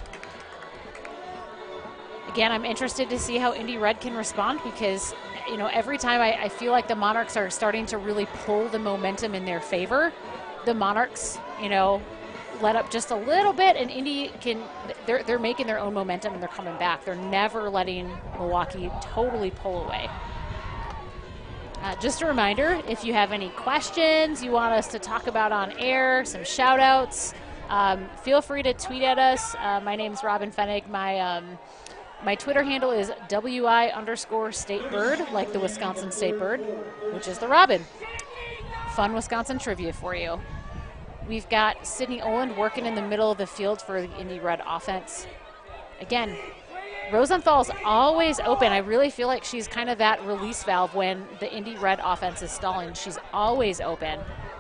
Again, I'm interested to see how Indy Red can respond because, you know, every time I feel like the Monarchs are starting to really pull the momentum in their favor, the Monarchs, you know, let up just a little bit, and Indy they're making their own momentum and they're coming back. They're never letting Milwaukee totally pull away. Just a reminder, if you have any questions you want us to talk about on air, some shout outs, feel free to tweet at us. My name's Robin Fennig. My Twitter handle is WI_StateBird, like the Wisconsin State Bird, which is the Robin. Fun Wisconsin trivia for you. We've got Sydney Oland working in the middle of the field for the Indy Red offense. Again, Rosenthal's always open. I really feel like she's kind of that release valve when the Indy Red offense is stalling. She's always open.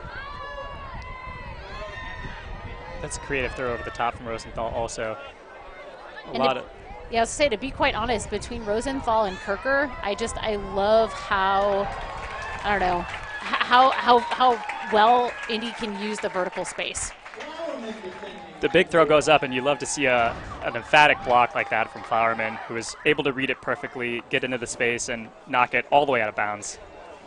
That's a creative throw over the top from Rosenthal also. Yeah, I was say, to be quite honest, between Rosenthal and Kirker, I love how, I don't know, how well Indy can use the vertical space. The big throw goes up, and you love to see an emphatic block like that from Flowerman, who is able to read it perfectly, get into the space, and knock it all the way out of bounds.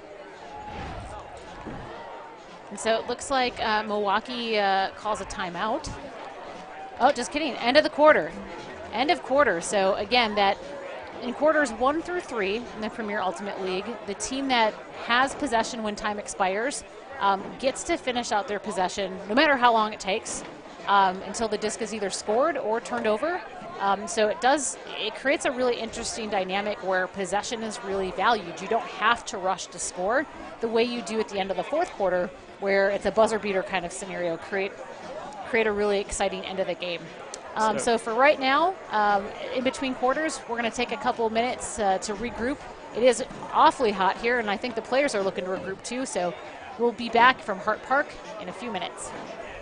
And so it looks like Milwaukee calls a timeout. Oh, just kidding. End of the quarter. End of quarter. So again, that in quarters 1 through 3 in the Premier Ultimate League, the team that has possession when time expires gets to finish out their possession, no matter how long it takes, until the disc is either scored or turned over. So it creates a really interesting dynamic where possession is really valued. You don't have to rush to score the way you do at the end of the fourth quarter, where it's a buzzer beater kind of scenario. Create a really exciting end of the game. So for right now, in between quarters, we're going to take a couple of minutes to regroup. It is awfully hot here, and I think the players are looking to regroup too. So we'll be back from Hart Park in a few minutes.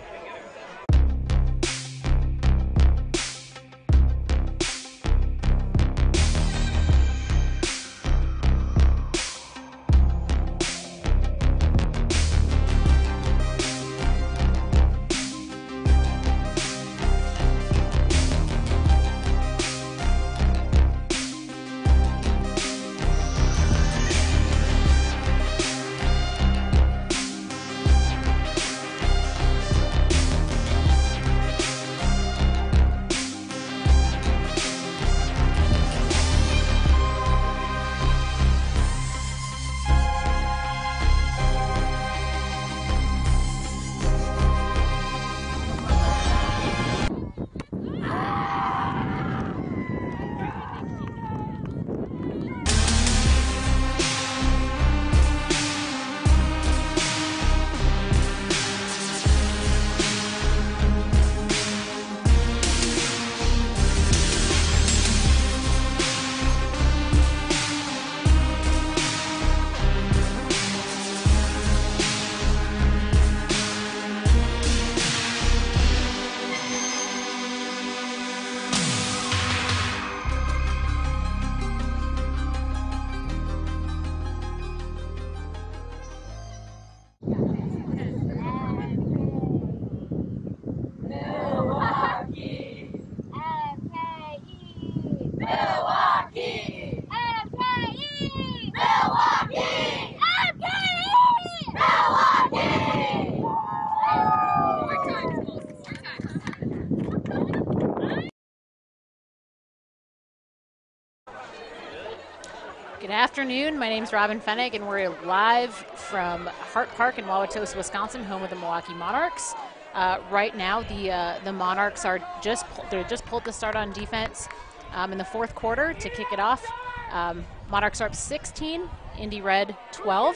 Good afternoon. My name's Robin Fennig, and we're live from Hart Park in Wauwatosa, Wisconsin, home of the Milwaukee Monarchs. Right now, the Monarchs are just pulled to start on defense in the fourth quarter to kick it off. Monarchs are up 16, Indy Red 12.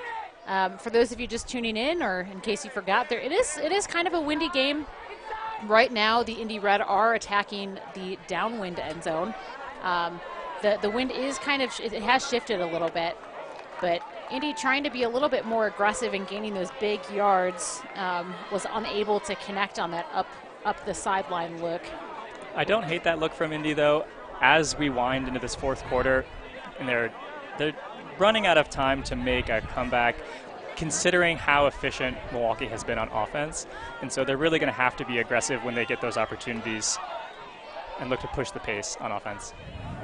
For those of you just tuning in, or in case you forgot, it is kind of a windy game. Right now, the Indy Red are attacking the downwind end zone. The wind is it has shifted a little bit, but Indy, trying to be a little bit more aggressive and gaining those big yards, was unable to connect on that up the sideline look. I don't hate that look from Indy, though. As we wind into this fourth quarter, and they're running out of time to make a comeback, considering how efficient Milwaukee has been on offense, and so they're really going to have to be aggressive when they get those opportunities and look to push the pace on offense.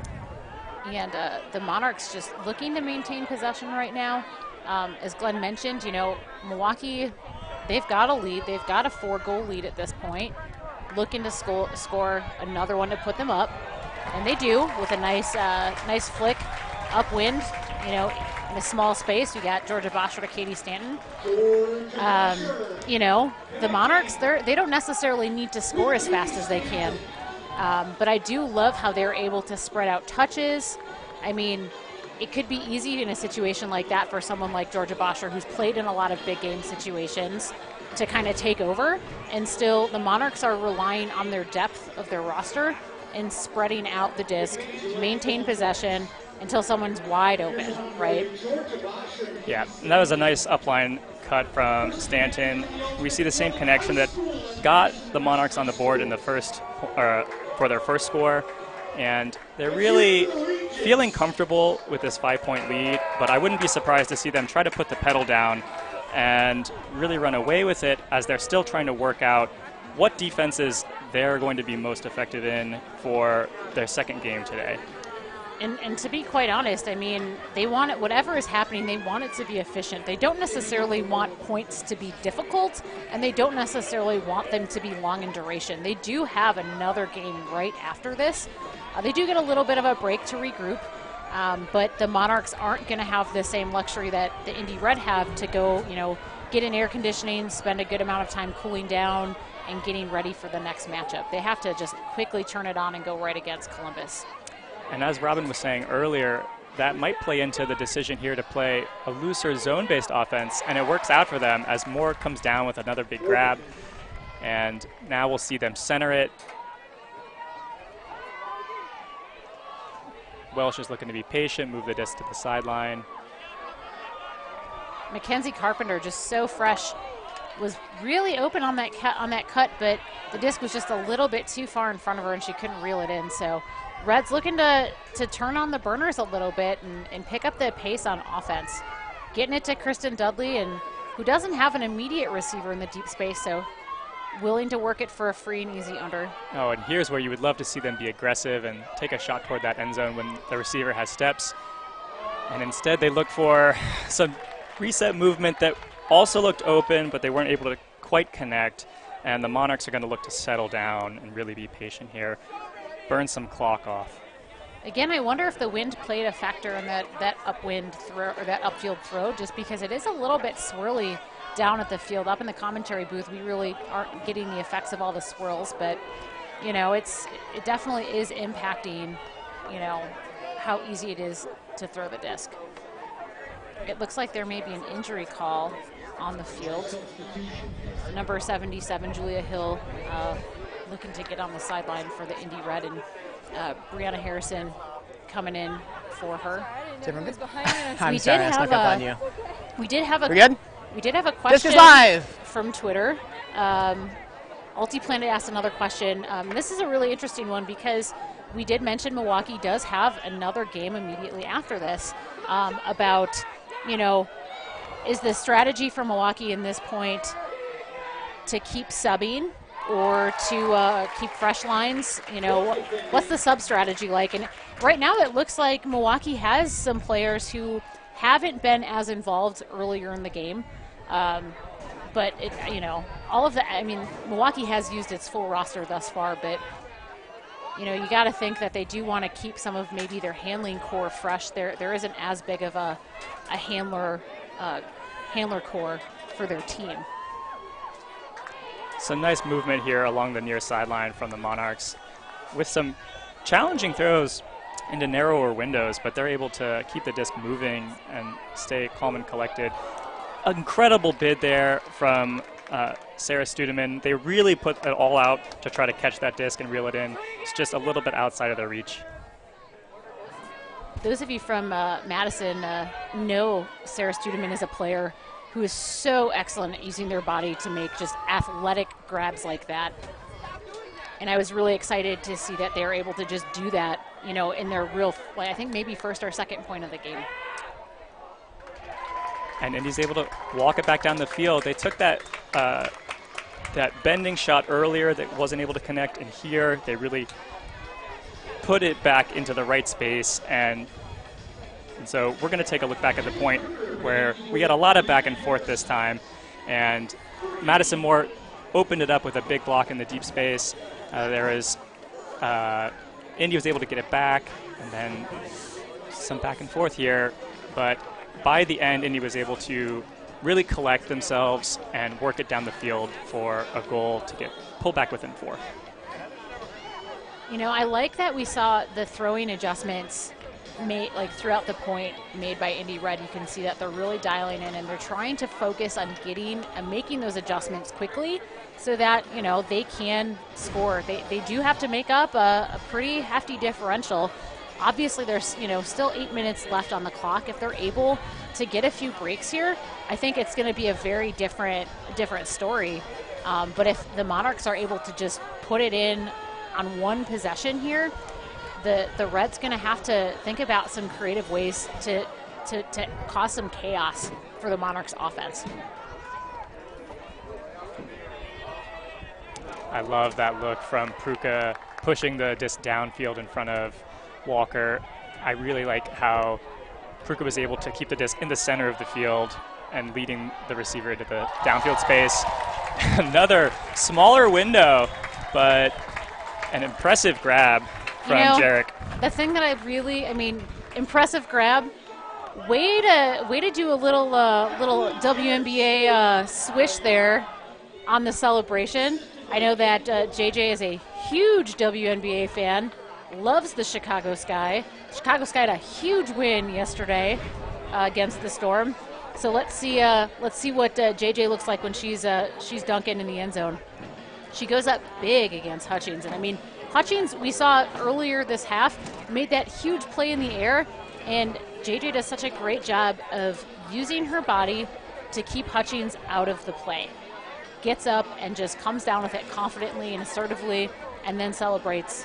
And the Monarchs just looking to maintain possession right now. As Glenn mentioned, Milwaukee, they've got a lead. They've got a 4-goal lead at this point. Looking to score another one to put them up. And they do with a nice flick upwind, you know, in a small space. We got Georgia Boschert to Katie Stanton. You know, the Monarchs, they don't necessarily need to score as fast as they can. But I do love how they're able to spread out touches. I mean, it could be easy in a situation like that for someone like Georgia Boschert, who's played in a lot of big game situations, to kind of take over. And still, the Monarchs are relying on their depth of their roster and spreading out the disc, maintain possession until someone's wide open, right? Yeah, and that was a nice upline cut from Stanton. We see the same connection that got the Monarchs on the board in the first, for their first score, and they're really feeling comfortable with this 5-point lead, but I wouldn't be surprised to see them try to put the pedal down and really run away with it as they're still trying to work out what defenses they're going to be most effective in for their second game today. And to be quite honest, I mean, they want it, whatever is happening, they want it to be efficient. They don't necessarily want points to be difficult, and they don't necessarily want them to be long in duration. They do have another game right after this. They do get a little bit of a break to regroup, but the Monarchs aren't going to have the same luxury that the Indy Red have to go, you know, get in air conditioning, spend a good amount of time cooling down, and getting ready for the next matchup. They have to just quickly turn it on and go right against Columbus. And as Robin was saying earlier, that might play into the decision here to play a looser zone-based offense, and it works out for them as Moore comes down with another big grab. And now we'll see them center it. Welsh is looking to be patient, move the disc to the sideline. Mackenzie Carpenter, just so fresh, was really open on that cut, but the disc was just a little bit too far in front of her and she couldn't reel it in. So Red's looking to turn on the burners a little bit and pick up the pace on offense. Getting it to Kristen Dudley, and who doesn't have an immediate receiver in the deep space, so willing to work it for a free and easy under. Oh, and here's where you would love to see them be aggressive and take a shot toward that end zone when the receiver has steps. And instead they look for some reset movement that also looked open, but they weren't able to quite connect. And the Monarchs are going to look to settle down and really be patient here. Burn some clock off. Again, I wonder if the wind played a factor in that upwind throw, or that upfield throw, just because it is a little bit swirly down at the field. Up in the commentary booth, we really aren't getting the effects of all the swirls, but you know, it definitely is impacting, you know, how easy it is to throw the disc. It looks like there may be an injury call on the field. Number 77, Julia Hill, looking to get on the sideline for the Indy Red, and Brianna Harrison coming in for her. I'm sorry, I snuck up on you. We did have a. We're good? We did have a question live from Twitter. Ultiplanet asked another question. This is a really interesting one because we did mention Milwaukee does have another game immediately after this about, you know, is the strategy for Milwaukee in this point to keep subbing or to keep fresh lines? You know, what's the sub strategy like? And right now it looks like Milwaukee has some players who haven't been as involved earlier in the game. But, you know, all of that, I mean, Milwaukee has used its full roster thus far, but, you know, you got to think that they do want to keep some of maybe their handling core fresh. There isn't as big of a handler core for their team. Some nice movement here along the near sideline from the Monarchs with some challenging throws into narrower windows, but they're able to keep the disc moving and stay calm and collected. Incredible bid there from Sarah Studeman. They really put it all out to try to catch that disc and reel it in. It's just a little bit outside of their reach. Those of you from Madison know Sarah Studeman is a player who is so excellent at using their body to make just athletic grabs like that. And I was really excited to see that they were able to just do that, you know, in their real, I think maybe first or second point of the game. And Indy's able to walk it back down the field. They took that that bending shot earlier that wasn't able to connect, and here they really put it back into the right space. And so we're going to take a look back at the point where we had a lot of back and forth this time, and Madison Moore opened it up with a big block in the deep space. Indy was able to get it back, and then some back and forth here, but by the end, Indy was able to really collect themselves and work it down the field for a goal to get pulled back within 4. You know, I like that we saw the throwing adjustments made like throughout the point made by Indy Red. You can see that they're really dialing in and they're trying to focus on getting and making those adjustments quickly so that, you know, they can score. They do have to make up a pretty hefty differential. Obviously, there's, you know, still 8 minutes left on the clock. If they're able to get a few breaks here, I think it's going to be a very different story. But if the Monarchs are able to just put it in on one possession here, the Reds going to have to think about some creative ways to cause some chaos for the Monarchs offense. I love that look from Pruka pushing the disc downfield in front of Walker. I really like how Pruka was able to keep the disc in the center of the field and leading the receiver into the downfield space. Another smaller window, but an impressive grab from Jarek. The thing that I mean, impressive grab. Way to do a little WNBA swish there on the celebration. I know that JJ is a huge WNBA fan, loves the Chicago Sky. Chicago Sky had a huge win yesterday against the Storm. So let's see what JJ looks like when she's dunking in the end zone. She goes up big against Hutchings, and I mean, Hutchings, we saw earlier this half, made that huge play in the air, and JJ does such a great job of using her body to keep Hutchings out of the play. Gets up and just comes down with it confidently and assertively, and then celebrates.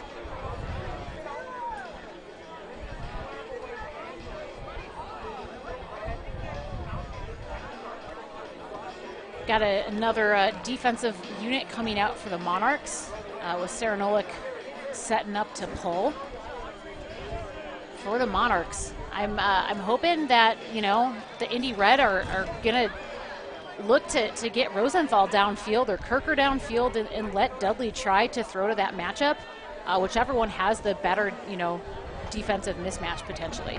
Got another defensive unit coming out for the Monarchs with Sarah Nolik setting up to pull for the Monarchs. I'm hoping that, you know, the Indy Red are going to look to get Rosenthal downfield or Kirker downfield and let Dudley try to throw to that matchup, whichever one has the better, you know, defensive mismatch potentially.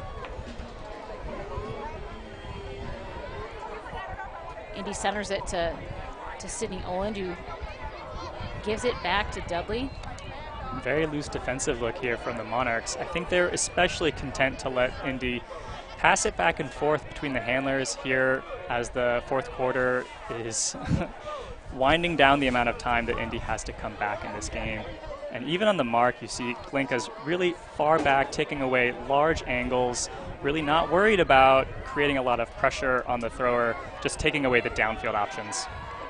Indy centers it to Sydney Oland, who gives it back to Dudley. Very loose defensive look here from the Monarchs. I think they're especially content to let Indy pass it back and forth between the handlers here as the fourth quarter is winding down the amount of time that Indy has to come back in this game. And even on the mark, you see Glinka's really far back, taking away large angles, really not worried about creating a lot of pressure on the thrower, just taking away the downfield options.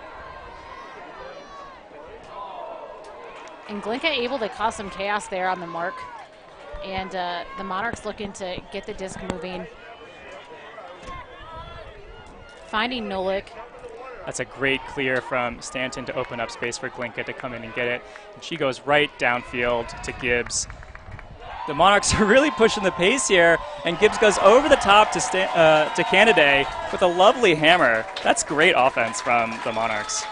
And Glinka able to cause some chaos there on the mark. And the Monarchs looking to get the disc moving. Finding Nolik. That's a great clear from Stanton to open up space for Glinka to come in and get it. And she goes right downfield to Gibbs. The Monarchs are really pushing the pace here, and Gibbs goes over the top to Canaday with a lovely hammer. That's great offense from the Monarchs.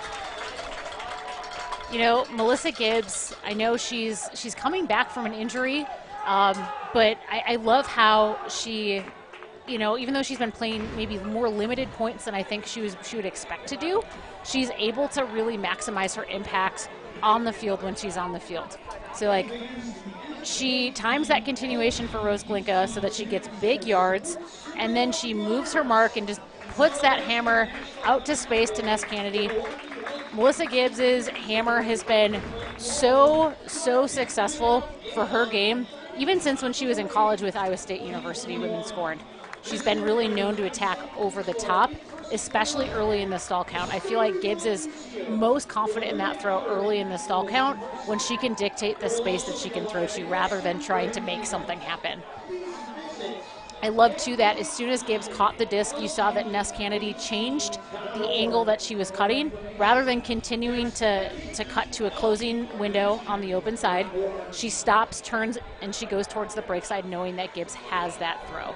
You know, Melissa Gibbs, I know she's coming back from an injury, but I love how she, you know, even though she's been playing maybe more limited points than I think she would expect to do, she's able to really maximize her impact on the field when she's on the field. So, like, she times that continuation for Rose Glinka so that she gets big yards, and then she moves her mark and just puts that hammer out to space to Ness Kennedy. Melissa Gibbs's hammer has been so successful for her game, even since when she was in college with Iowa State University Women's Scorned. She's been really known to attack over the top, especially early in the stall count. I feel like Gibbs is most confident in that throw early in the stall count when she can dictate the space that she can throw to rather than trying to make something happen. I love, too, that as soon as Gibbs caught the disc, you saw that Ness Kennedy changed the angle that she was cutting. Rather than continuing to cut to a closing window on the open side, she stops, turns, and she goes towards the break side knowing that Gibbs has that throw.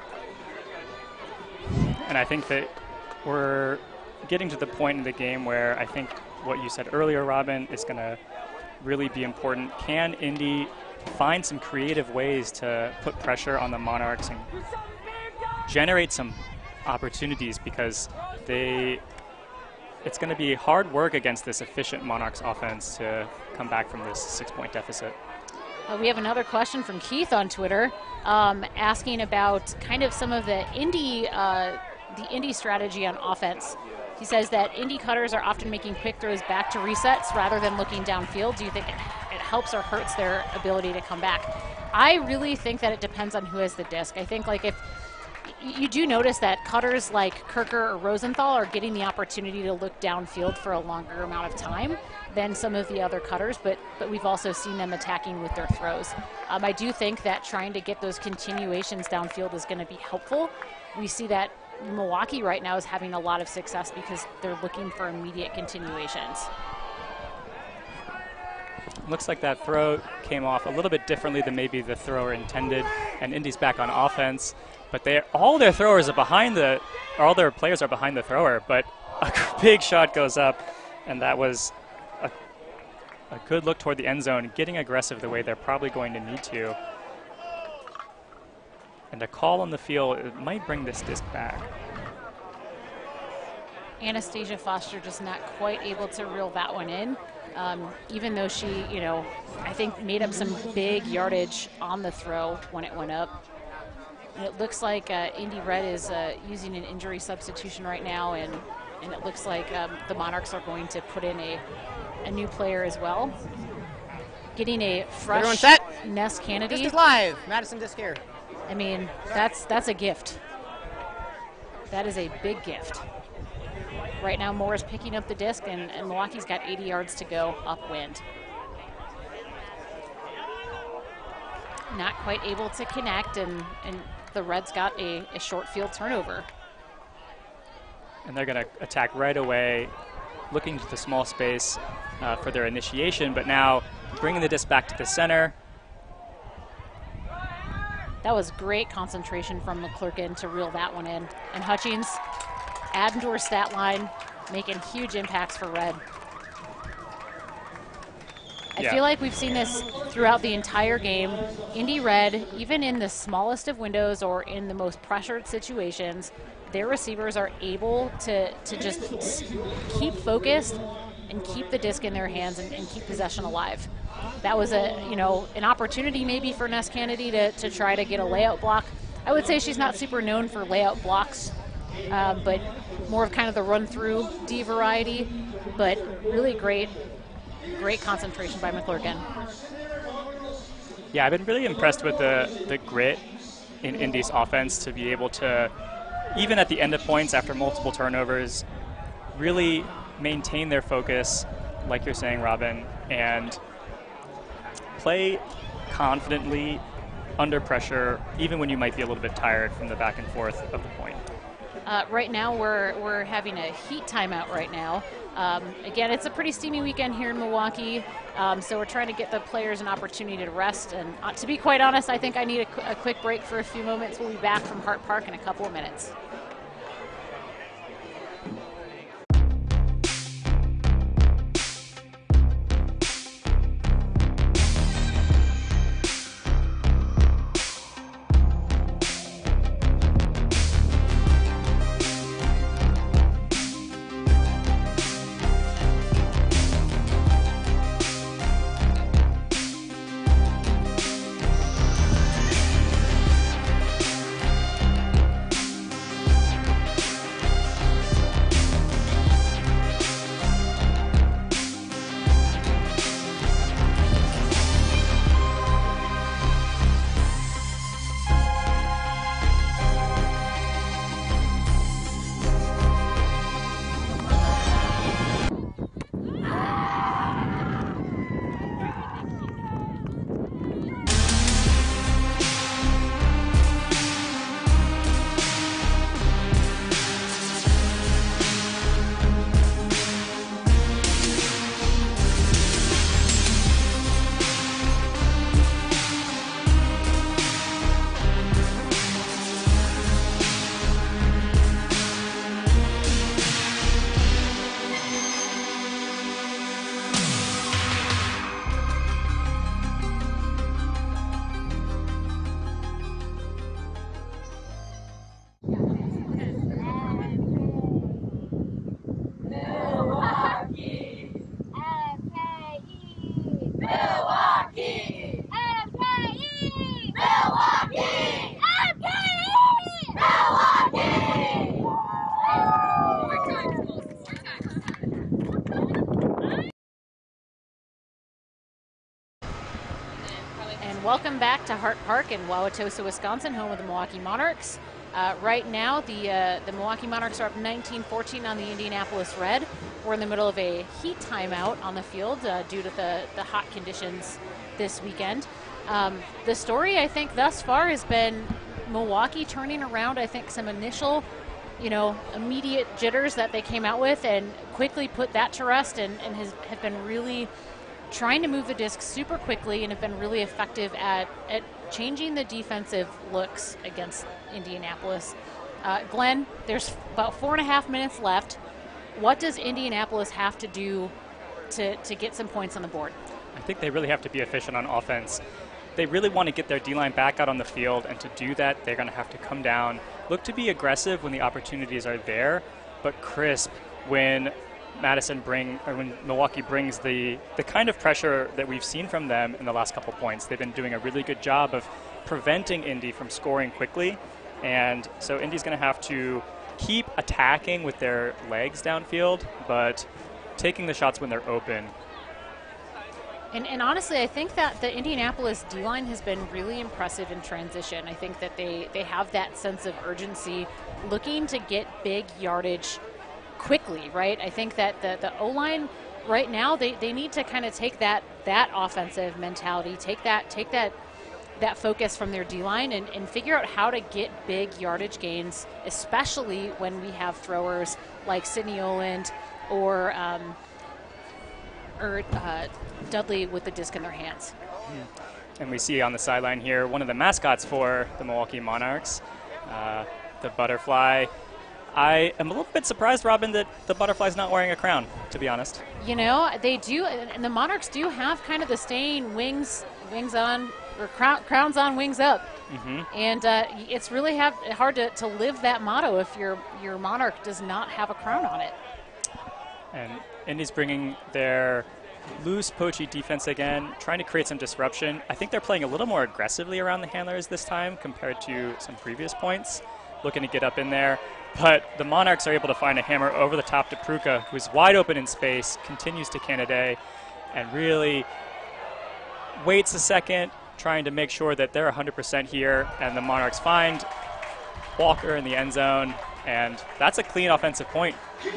And I think that we're getting to the point in the game where I think what you said earlier, Robin, is going to really be important. Can Indy find some creative ways to put pressure on the Monarchs and generate some opportunities, because it's going to be hard work against this efficient Monarchs offense to come back from this 6-point deficit. We have another question from Keith on Twitter, asking about kind of some of the Indy strategy on offense. He says that Indy cutters are often making quick throws back to resets rather than looking downfield. Do you think it helps or hurts their ability to come back? I really think that it depends on who has the disc. I think like if you do notice that cutters like Kirker or Rosenthal are getting the opportunity to look downfield for a longer amount of time than some of the other cutters, but we've also seen them attacking with their throws. I do think that trying to get those continuations downfield is going to be helpful. We see that Milwaukee right now is having a lot of success because they're looking for immediate continuations. Looks like that throw came off a little bit differently than maybe the thrower intended, and Indy's back on offense. But all their players are behind the thrower, but a big shot goes up, and that was a good look toward the end zone, getting aggressive the way they're probably going to need to. And a call on the field, it might bring this disc back. Anastasia Foster just not quite able to reel that one in, even though she, I think made up some big yardage on the throw when it went up. And it looks like Indy Red is using an injury substitution right now, and it looks like the Monarchs are going to put in a new player as well. Getting a fresh Ness Kennedy. Disc is live. Madison Disc here. I mean, that's a gift. That is a big gift. Right now, Moore is picking up the disc, and Milwaukee's got 80 yards to go upwind. Not quite able to connect, and the Reds got a short field turnover. And they're going to attack right away, looking to the small space for their initiation, but now bringing the disc back to the center. That was great concentration from McClurkin to reel that one in. And Hutchings, adding to her stat line, making huge impacts for Red. I feel like we've seen this throughout the entire game. Indy Red, even in the smallest of windows or in the most pressured situations, their receivers are able to just keep focused and keep the disc in their hands and keep possession alive. That was an opportunity maybe for Ness Kennedy to try to get a layout block. I would say she's not super known for layout blocks, but more of kind of the run-through D variety, but really great concentration by McClurkin. Yeah, I've been really impressed with the grit in Indy's offense to be able to, even at the end of points after multiple turnovers, really maintain their focus, like you're saying, Robin, and play confidently under pressure, even when you might be a little bit tired from the back and forth of the point. Right now, we're having a heat timeout right now. Again, it's a pretty steamy weekend here in Milwaukee, so we're trying to get the players an opportunity to rest. And to be quite honest, I think I need a quick break for a few moments. We'll be back from Hart Park in a couple of minutes. welcome back to Hart Park in Wauwatosa, Wisconsin, home of the Milwaukee Monarchs. Right now, the Milwaukee Monarchs are up 19-14 on the Indianapolis Red. We're in the middle of a heat timeout on the field due to the hot conditions this weekend. The story, I think, thus far has been Milwaukee turning around, I think, some initial, immediate jitters that they came out with and quickly put that to rest and have been really trying to move the disc super quickly and have been really effective at changing the defensive looks against Indianapolis. Glenn, there's about 4.5 minutes left. What does Indianapolis have to do to get some points on the board? I think they really have to be efficient on offense. They really want to get their D-line back out on the field, and to do that, they're going to have to come down, look to be aggressive when the opportunities are there, but crisp when when Milwaukee brings the kind of pressure that we've seen from them in the last couple points. They've been doing a really good job of preventing Indy from scoring quickly, and so Indy's going to have to keep attacking with their legs downfield, but taking the shots when they're open. And honestly, I think that the Indianapolis D-line has been really impressive in transition. I think that they have that sense of urgency, looking to get big yardage quickly, right? I think that the O-line right now, they need to kind of take that offensive mentality, take that focus from their D-line and figure out how to get big yardage gains, especially when we have throwers like Sidney Oland or Dudley with the disc in their hands. And we see on the sideline here one of the mascots for the Milwaukee Monarchs, the butterfly. I am a little bit surprised, Robin, that the butterfly's not wearing a crown, to be honest. They do, and the Monarchs do have kind of the saying wings on, or crowns on, wings up. Mm-hmm. And it's really hard to live that motto if your Monarch does not have a crown on it. And Indy's bringing their loose, poachy defense again, trying to create some disruption. I think they're playing a little more aggressively around the handlers this time compared to some previous points, looking to get up in there. But the Monarchs are able to find a hammer over the top to Pruka, who's wide open in space, continues to Canaday, and really waits a second, trying to make sure that they're 100% here, and the Monarchs find Walker in the end zone, and that's a clean offensive point.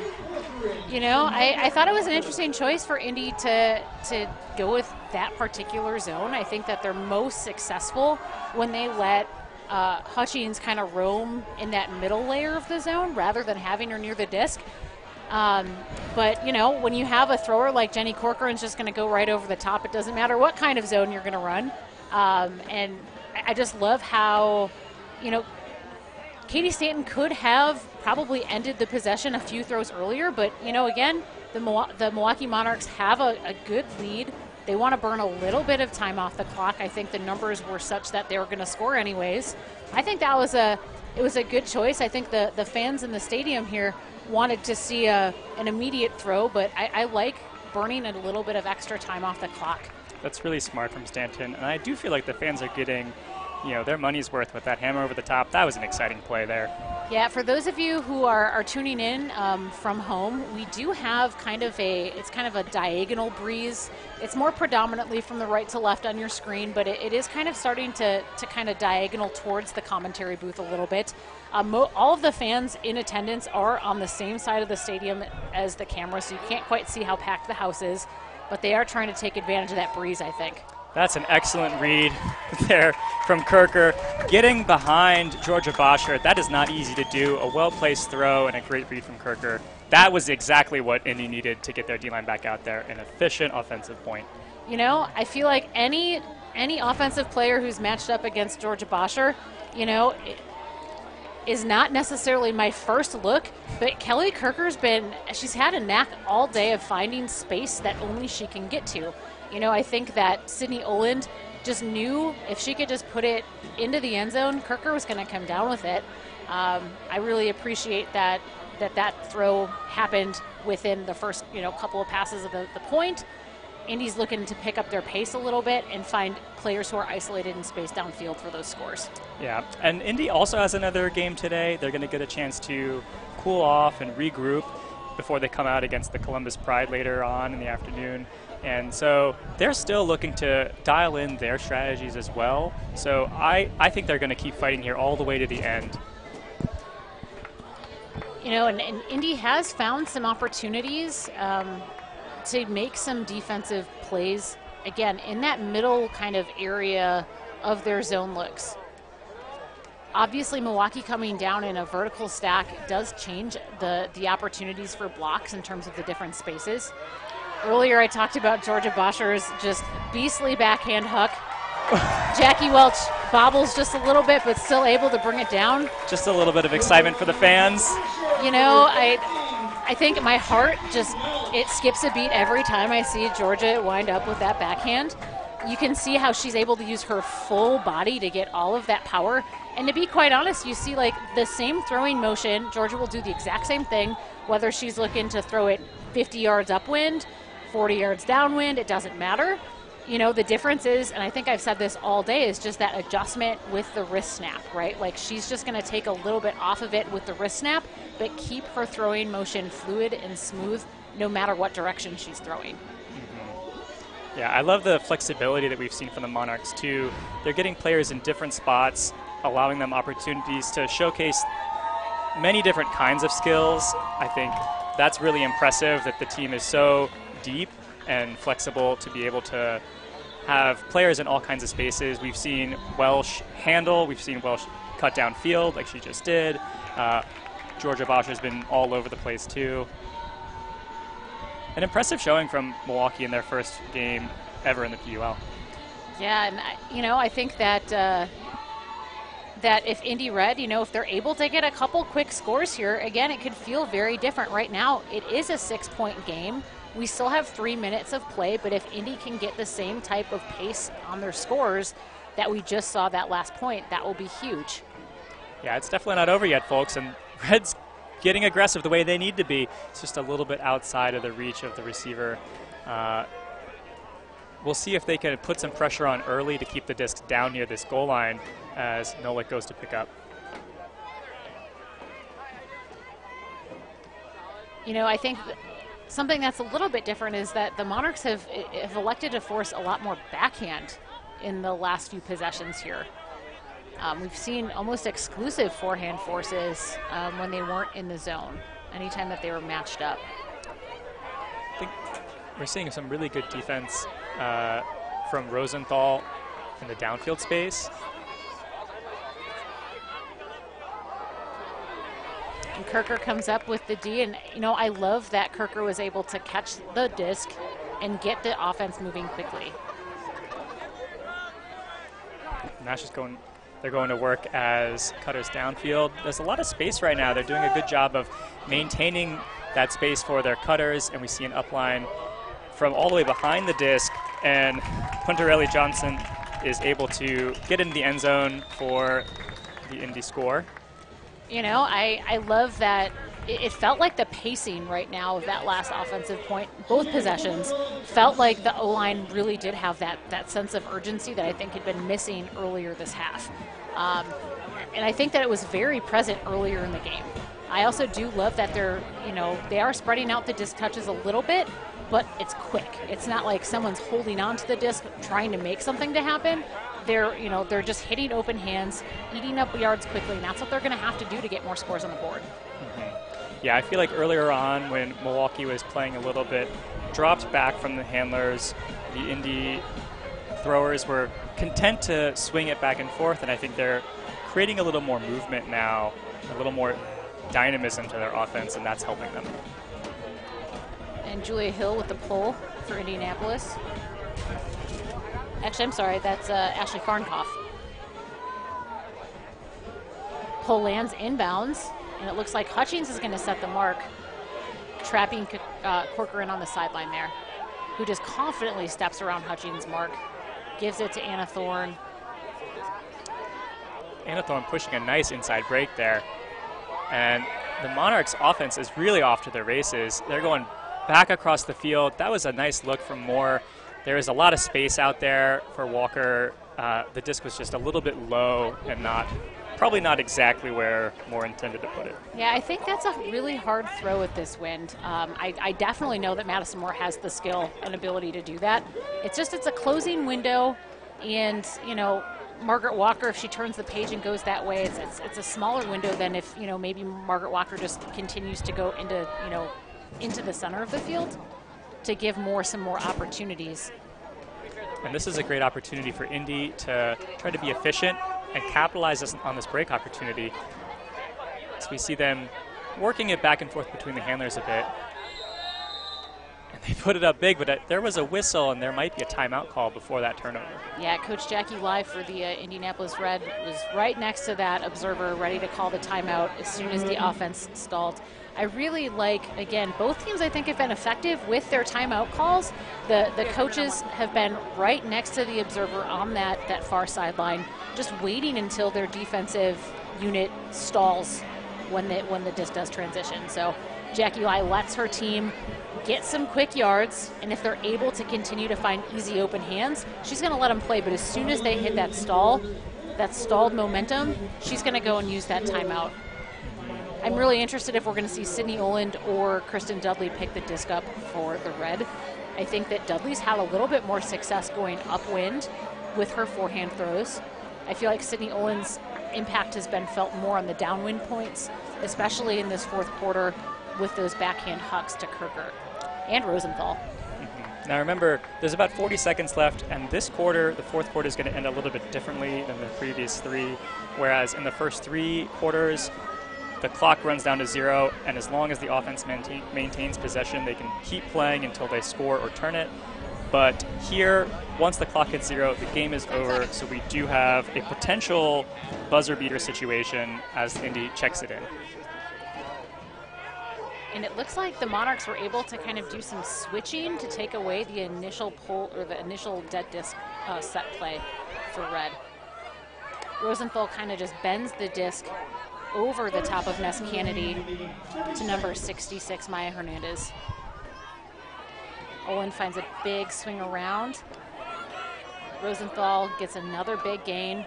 I thought it was an interesting choice for Indy to go with that particular zone. I think that they're most successful when they let Hutchings kind of roam in that middle layer of the zone rather than having her near the disc. But, when you have a thrower like Jenny Corcoran's just going to go right over the top, it doesn't matter what kind of zone you're going to run. And I just love how, Katie Stanton could have probably ended the possession a few throws earlier, but, again, the Milwaukee Monarchs have a good lead. They want to burn a little bit of time off the clock. I think the numbers were such that they were going to score anyways. I think that was a good choice. I think the fans in the stadium here wanted to see an immediate throw, but I like burning a little bit of extra time off the clock. That's really smart from Stanton, and I do feel like the fans are getting their money's worth with that hammer over the top. That was an exciting play there. Yeah, for those of you who are tuning in from home, we do have kind of a diagonal breeze. It's more predominantly from the right to left on your screen, but it is kind of starting to kind of diagonal towards the commentary booth a little bit. All of the fans in attendance are on the same side of the stadium as the camera, so you can't quite see how packed the house is, but they are trying to take advantage of that breeze, I think. That's an excellent read there from Kirker. Getting behind Georgia Bosher, that is not easy to do. A well-placed throw and a great read from Kirker. That was exactly what Indy needed to get their D-line back out there, an efficient offensive point. I feel like any offensive player who's matched up against Georgia Bosher, is not necessarily my first look, but Kelly Kirker's she's had a knack all day of finding space that only she can get to. I think that Sidney Oland just knew if she could just put it into the end zone, Kirker was going to come down with it. I really appreciate that throw happened within the first couple of passes of the point. Indy's looking to pick up their pace a little bit and find players who are isolated in space downfield for those scores. Yeah, and Indy also has another game today. They're going to get a chance to cool off and regroup before they come out against the Columbus Pride later on in the afternoon. And so they're still looking to dial in their strategies as well. So I think they're going to keep fighting here all the way to the end. You know, and Indy has found some opportunities to make some defensive plays, again, in that middle kind of area of their zone looks. Obviously, Milwaukee coming down in a vertical stack does change the opportunities for blocks in terms of the different spaces. Earlier, I talked about Georgia Bosher's just beastly backhand hook. Jackie Welch bobbles just a little bit, but still able to bring it down. Just a little bit of excitement for the fans. You know, I think my heart it skips a beat every time I see Georgia wind up with that backhand. You can see how she's able to use her full body to get all of that power. And to be quite honest, you see like the same throwing motion. Georgia will do the exact same thing, whether she's looking to throw it 50 yards upwind, 40 yards downwind, it doesn't matter. You know, the difference is, and I think I've said this all day, is just that adjustment with the wrist snap, right? Like she's just going to take a little bit off of it with the wrist snap, but keep her throwing motion fluid and smooth no matter what direction she's throwing. Yeah, I love the flexibility that we've seen from the Monarchs too. They're getting players in different spots, allowing them opportunities to showcase many different kinds of skills. I think that's really impressive that the team is so deep and flexible to be able to have players in all kinds of spaces. We've seen Welsh handle, we've seen Welsh cut down field like she just did. Georgia Bosher's been all over the place too. An impressive showing from Milwaukee in their first game ever in the PUL. Yeah, and you know, I think that that if Indy Red, you know, if they're able to get a couple quick scores here, again, it could feel very different. Right now, it is a 6-point game. We still have 3 minutes of play, but if Indy can get the same type of pace on their scores that we just saw that last point, that will be huge. Yeah, it's definitely not over yet, folks, and Red's getting aggressive the way they need to be. It's just a little bit outside of the reach of the receiver. We'll see if they can put some pressure on early to keep the disc down near this goal line as Nolik goes to pick up. You know, I think something that's a little bit different is that the Monarchs have elected to force a lot more backhand in the last few possessions here. We've seen almost exclusive forehand forces when they weren't in the zone, anytime that they were matched up. I think we're seeing some really good defense from Rosenthal in the downfield space. And Kirker comes up with the D, and you know, I love that Kirker was able to catch the disc and get the offense moving quickly. Nash is going. They're going to work as cutters downfield. There's a lot of space right now. They're doing a good job of maintaining that space for their cutters, and we see an upline from all the way behind the disc, and Puntarelli Johnson is able to get into the end zone for the Indy score. You know, I love that. It felt like the pacing right now of that last offensive point, both possessions, felt like the O-line really did have that sense of urgency that I think had been missing earlier this half. And I think that it was very present earlier in the game. I also do love that they are spreading out the disc touches a little bit, but it's quick. It's not like someone's holding on to the disc trying to make something to happen. They're just hitting open hands, eating up yards quickly, and that's what they're going to have to do to get more scores on the board. Yeah, I feel like earlier on when Milwaukee was playing a little bit dropped back from the handlers, the Indy throwers were content to swing it back and forth, and I think they're creating a little more movement now, a little more dynamism to their offense, and that's helping them. And Julia Hill with the pull for Indianapolis. Actually, I'm sorry, that's Ashley Farnkoff. Pull lands inbounds, and it looks like Hutchings is going to set the mark, trapping Corcoran on the sideline there, who just confidently steps around Hutchings' mark, gives it to Anna Thorne. Anna Thorne pushing a nice inside break there. And the Monarchs' offense is really off to their races. They're going back across the field. That was a nice look from Moore. There is a lot of space out there for Walker. The disc was just a little bit low and not probably not exactly where Moore intended to put it. Yeah, I think that's a really hard throw with this wind. I definitely know that Madison Moore has the skill and ability to do that. It's a closing window, and Margaret Walker, if she turns the page and goes that way, it's a smaller window than if maybe Margaret Walker just continues to go into the center of the field to give Moore some more opportunities. And this is a great opportunity for Indy to try to be efficient and capitalize on this break opportunity. So we see them working it back and forth between the handlers a bit. And they put it up big, but there was a whistle, and there might be a timeout call before that turnover. Yeah, Coach Jackie Lai for the Indianapolis Red was right next to that observer, ready to call the timeout as soon as the offense stalled. I really like, again, both teams I think have been effective with their timeout calls. The coaches have been right next to the observer on that far sideline, just waiting until their defensive unit stalls when the disc does transition. So Jackie Lai lets her team get some quick yards, and if they're able to continue to find easy open hands, she's going to let them play. But as soon as they hit that stalled momentum, she's going to go and use that timeout. I'm really interested if we're going to see Sydney Oland or Kristen Dudley pick the disc up for the Red. I think that Dudley's had a little bit more success going upwind with her forehand throws. I feel like Sydney Oland's impact has been felt more on the downwind points, especially in this fourth quarter with those backhand hucks to Kirker and Rosenthal. Now remember, there's about 40 seconds left, and this quarter, the fourth quarter, is going to end a little bit differently than the previous three, whereas in the first three quarters, the clock runs down to 0, and as long as the offense maintains possession, they can keep playing until they score or turn it. But here, once the clock hits 0, the game is over, so we do have a potential buzzer beater situation as Indy checks it in. And it looks like the Monarchs were able to kind of do some switching to take away the initial pull or the initial dead disc set play for Red. Rosenthal kind of just bends the disc over the top of Ness Kennedy to number 66, Maya Hernandez. Owen finds a big swing around. Rosenthal gets another big gain.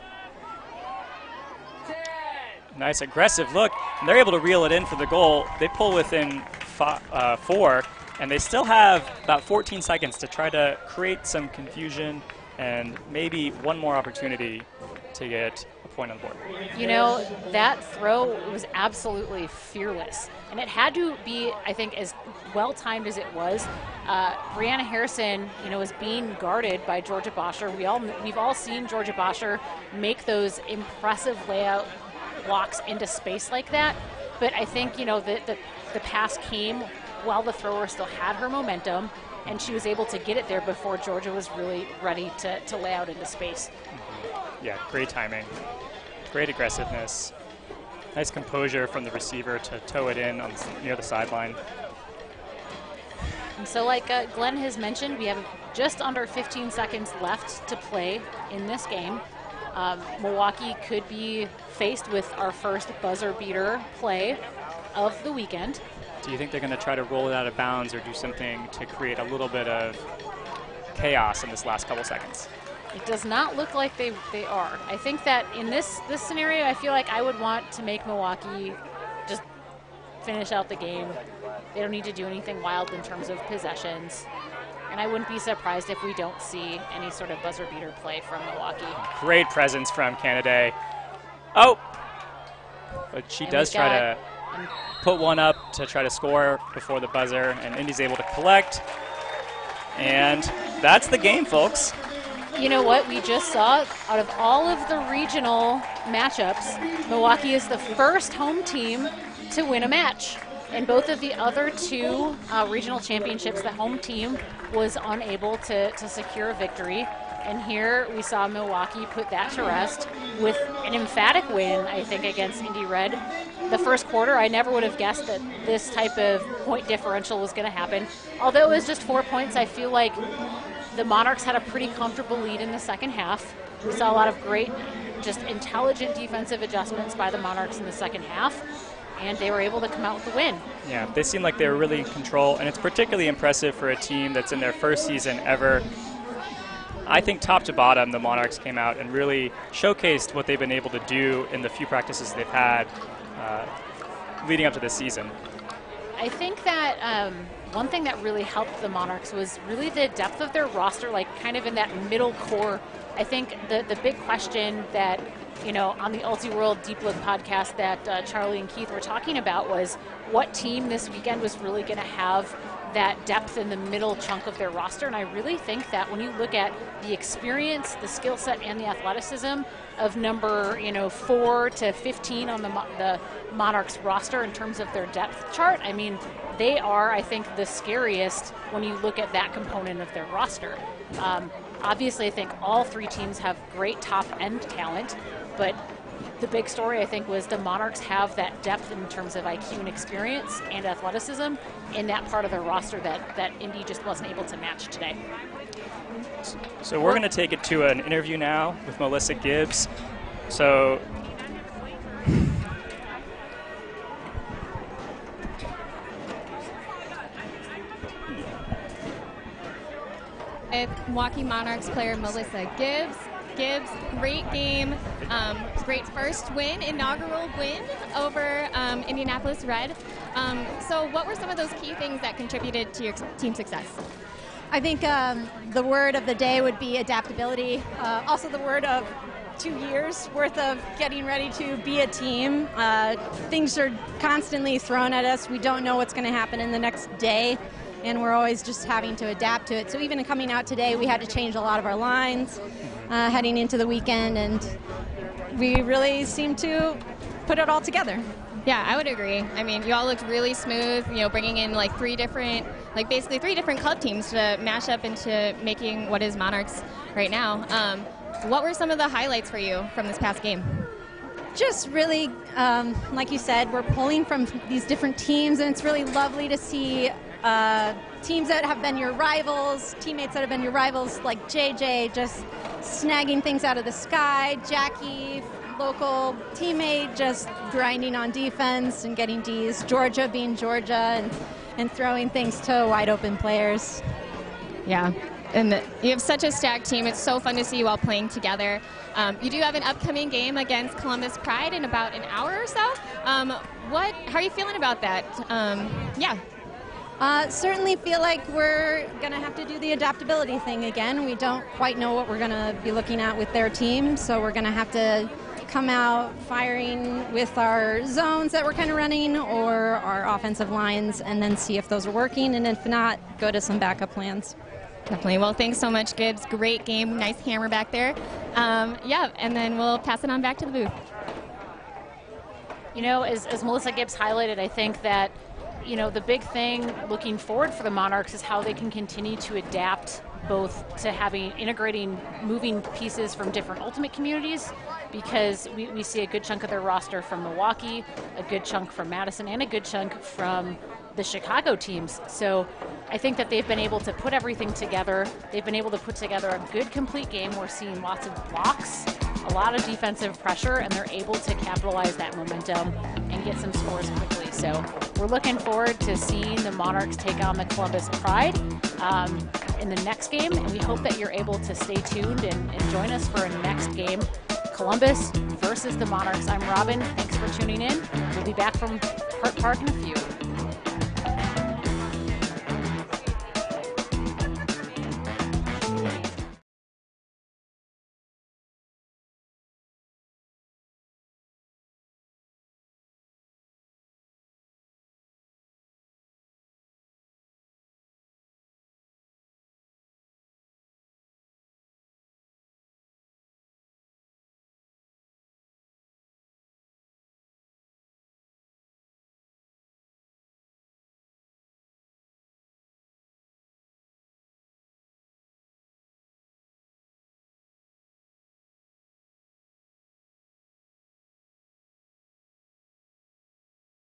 Nice aggressive look. And they're able to reel it in for the goal. They pull within 4, and they still have about 14 seconds to try to create some confusion and maybe one more opportunity to get a point on the board. That throw was absolutely fearless. And it had to be, I think, as well-timed as it was. Brianna Harrison, was being guarded by Georgia Bosher. We've all seen Georgia Bosher make those impressive layout walks into space like that. But I think, the pass came while the thrower still had her momentum, and she was able to get it there before Georgia was really ready to lay out into space. Yeah, great timing, great aggressiveness, nice composure from the receiver to toe it in near the sideline. And so like Glenn has mentioned, we have just under 15 seconds left to play in this game. Milwaukee could be faced with our first buzzer beater play of the weekend. Do you think they're going to try to roll it out of bounds or do something to create a little bit of chaos in this last couple seconds? It does not look like they are. I think that in this scenario, I feel like I would want to make Milwaukee just finish out the game. They don't need to do anything wild in terms of possessions. And I wouldn't be surprised if we don't see any sort of buzzer beater play from Milwaukee. Great presence from Canada. Oh! But she does try to put one up to try to score before the buzzer, and Indy's able to collect. And that's the game, folks. You know what? We just saw, out of all of the regional matchups, Milwaukee is the first home team to win a match. In both of the other two regional championships, the home team was unable to secure a victory. And here we saw Milwaukee put that to rest with an emphatic win, I think, against Indy Red. The first quarter, I never would have guessed that this type of point differential was going to happen. Although it was just 4 points, I feel like the Monarchs had a pretty comfortable lead in the second half. We saw a lot of great, just intelligent defensive adjustments by the Monarchs in the second half, and they were able to come out with the win. Yeah, they seemed like they were really in control, and it's particularly impressive for a team that's in their first season ever I think top to bottom, the Monarchs came out and really showcased what they've been able to do in the few practices they've had leading up to this season. I think that one thing that really helped the Monarchs was really the depth of their roster, like kind of in that middle core. I think the big question that, you know, on the Ulti World Deep Look podcast that Charlie and Keith were talking about was what team this weekend was really going to have that depth in the middle chunk of their roster. And I really think that when you look at the experience, the skill set, and the athleticism of number 4 to 15 on the Monarchs roster in terms of their depth chart, I mean, they are, I think, the scariest when you look at that component of their roster. Obviously, I think all three teams have great top-end talent, but the big story, I think, was the Monarchs have that depth in terms of IQ and experience and athleticism in that part of their roster that Indy just wasn't able to match today. So we're going to take it to an interview now with Melissa Gibbs. So Milwaukee Monarchs player Melissa Gibbs. Gibbs, great game, great first win, inaugural win over Indianapolis Red. So what were some of those key things that contributed to your team success? I think the word of the day would be adaptability. Also the word of 2 years worth of getting ready to be a team. Things are constantly thrown at us. We don't know what's going to happen in the next day, and we're always just having to adapt to it. So even coming out today, we had to change a lot of our lines heading into the weekend, and we really seem to put it all together. Yeah, I would agree. I mean, you all looked really smooth, you know, bringing in like basically three different club teams to mash up into making what is Monarchs right now. What were some of the highlights for you from this past game? Just really, like you said, we're pulling from these different teams, and it's really lovely to see teams that have been your rivals, teammates that have been your rivals, like JJ just snagging things out of the sky, Jackie, local teammate, just grinding on defense and getting Ds, Georgia being Georgia and throwing things to wide open players. Yeah. And you have such a stacked team. It's so fun to see you all playing together. You do have an upcoming game against Columbus Pride in about an hour or so. How are you feeling about that? Certainly feel like we're going to have to do the adaptability thing again. We don't quite know what we're going to be looking at with their team, so we're going to have to come out firing with our zones that we're kind of running or our offensive lines and then see if those are working, and if not, go to some backup plans. Definitely. Well, thanks so much, Gibbs. Great game. Nice hammer back there. And then we'll pass it on back to the booth. You know, as Melissa Gibbs highlighted, I think that, you know, the big thing looking forward for the Monarchs is how they can continue to adapt both to integrating moving pieces from different Ultimate communities, because we see a good chunk of their roster from Milwaukee, a good chunk from Madison, and a good chunk from the Chicago teams. So I think that they've been able to put everything together. They've been able to put together a good, complete game. We're seeing lots of blocks, a lot of defensive pressure, and they're able to capitalize that momentum and get some scores quickly. So we're looking forward to seeing the Monarchs take on the Columbus Pride in the next game, and we hope that you're able to stay tuned and join us for a next game, Columbus versus the Monarchs. I'm Robin. Thanks for tuning in. We'll be back from Hart Park in a few.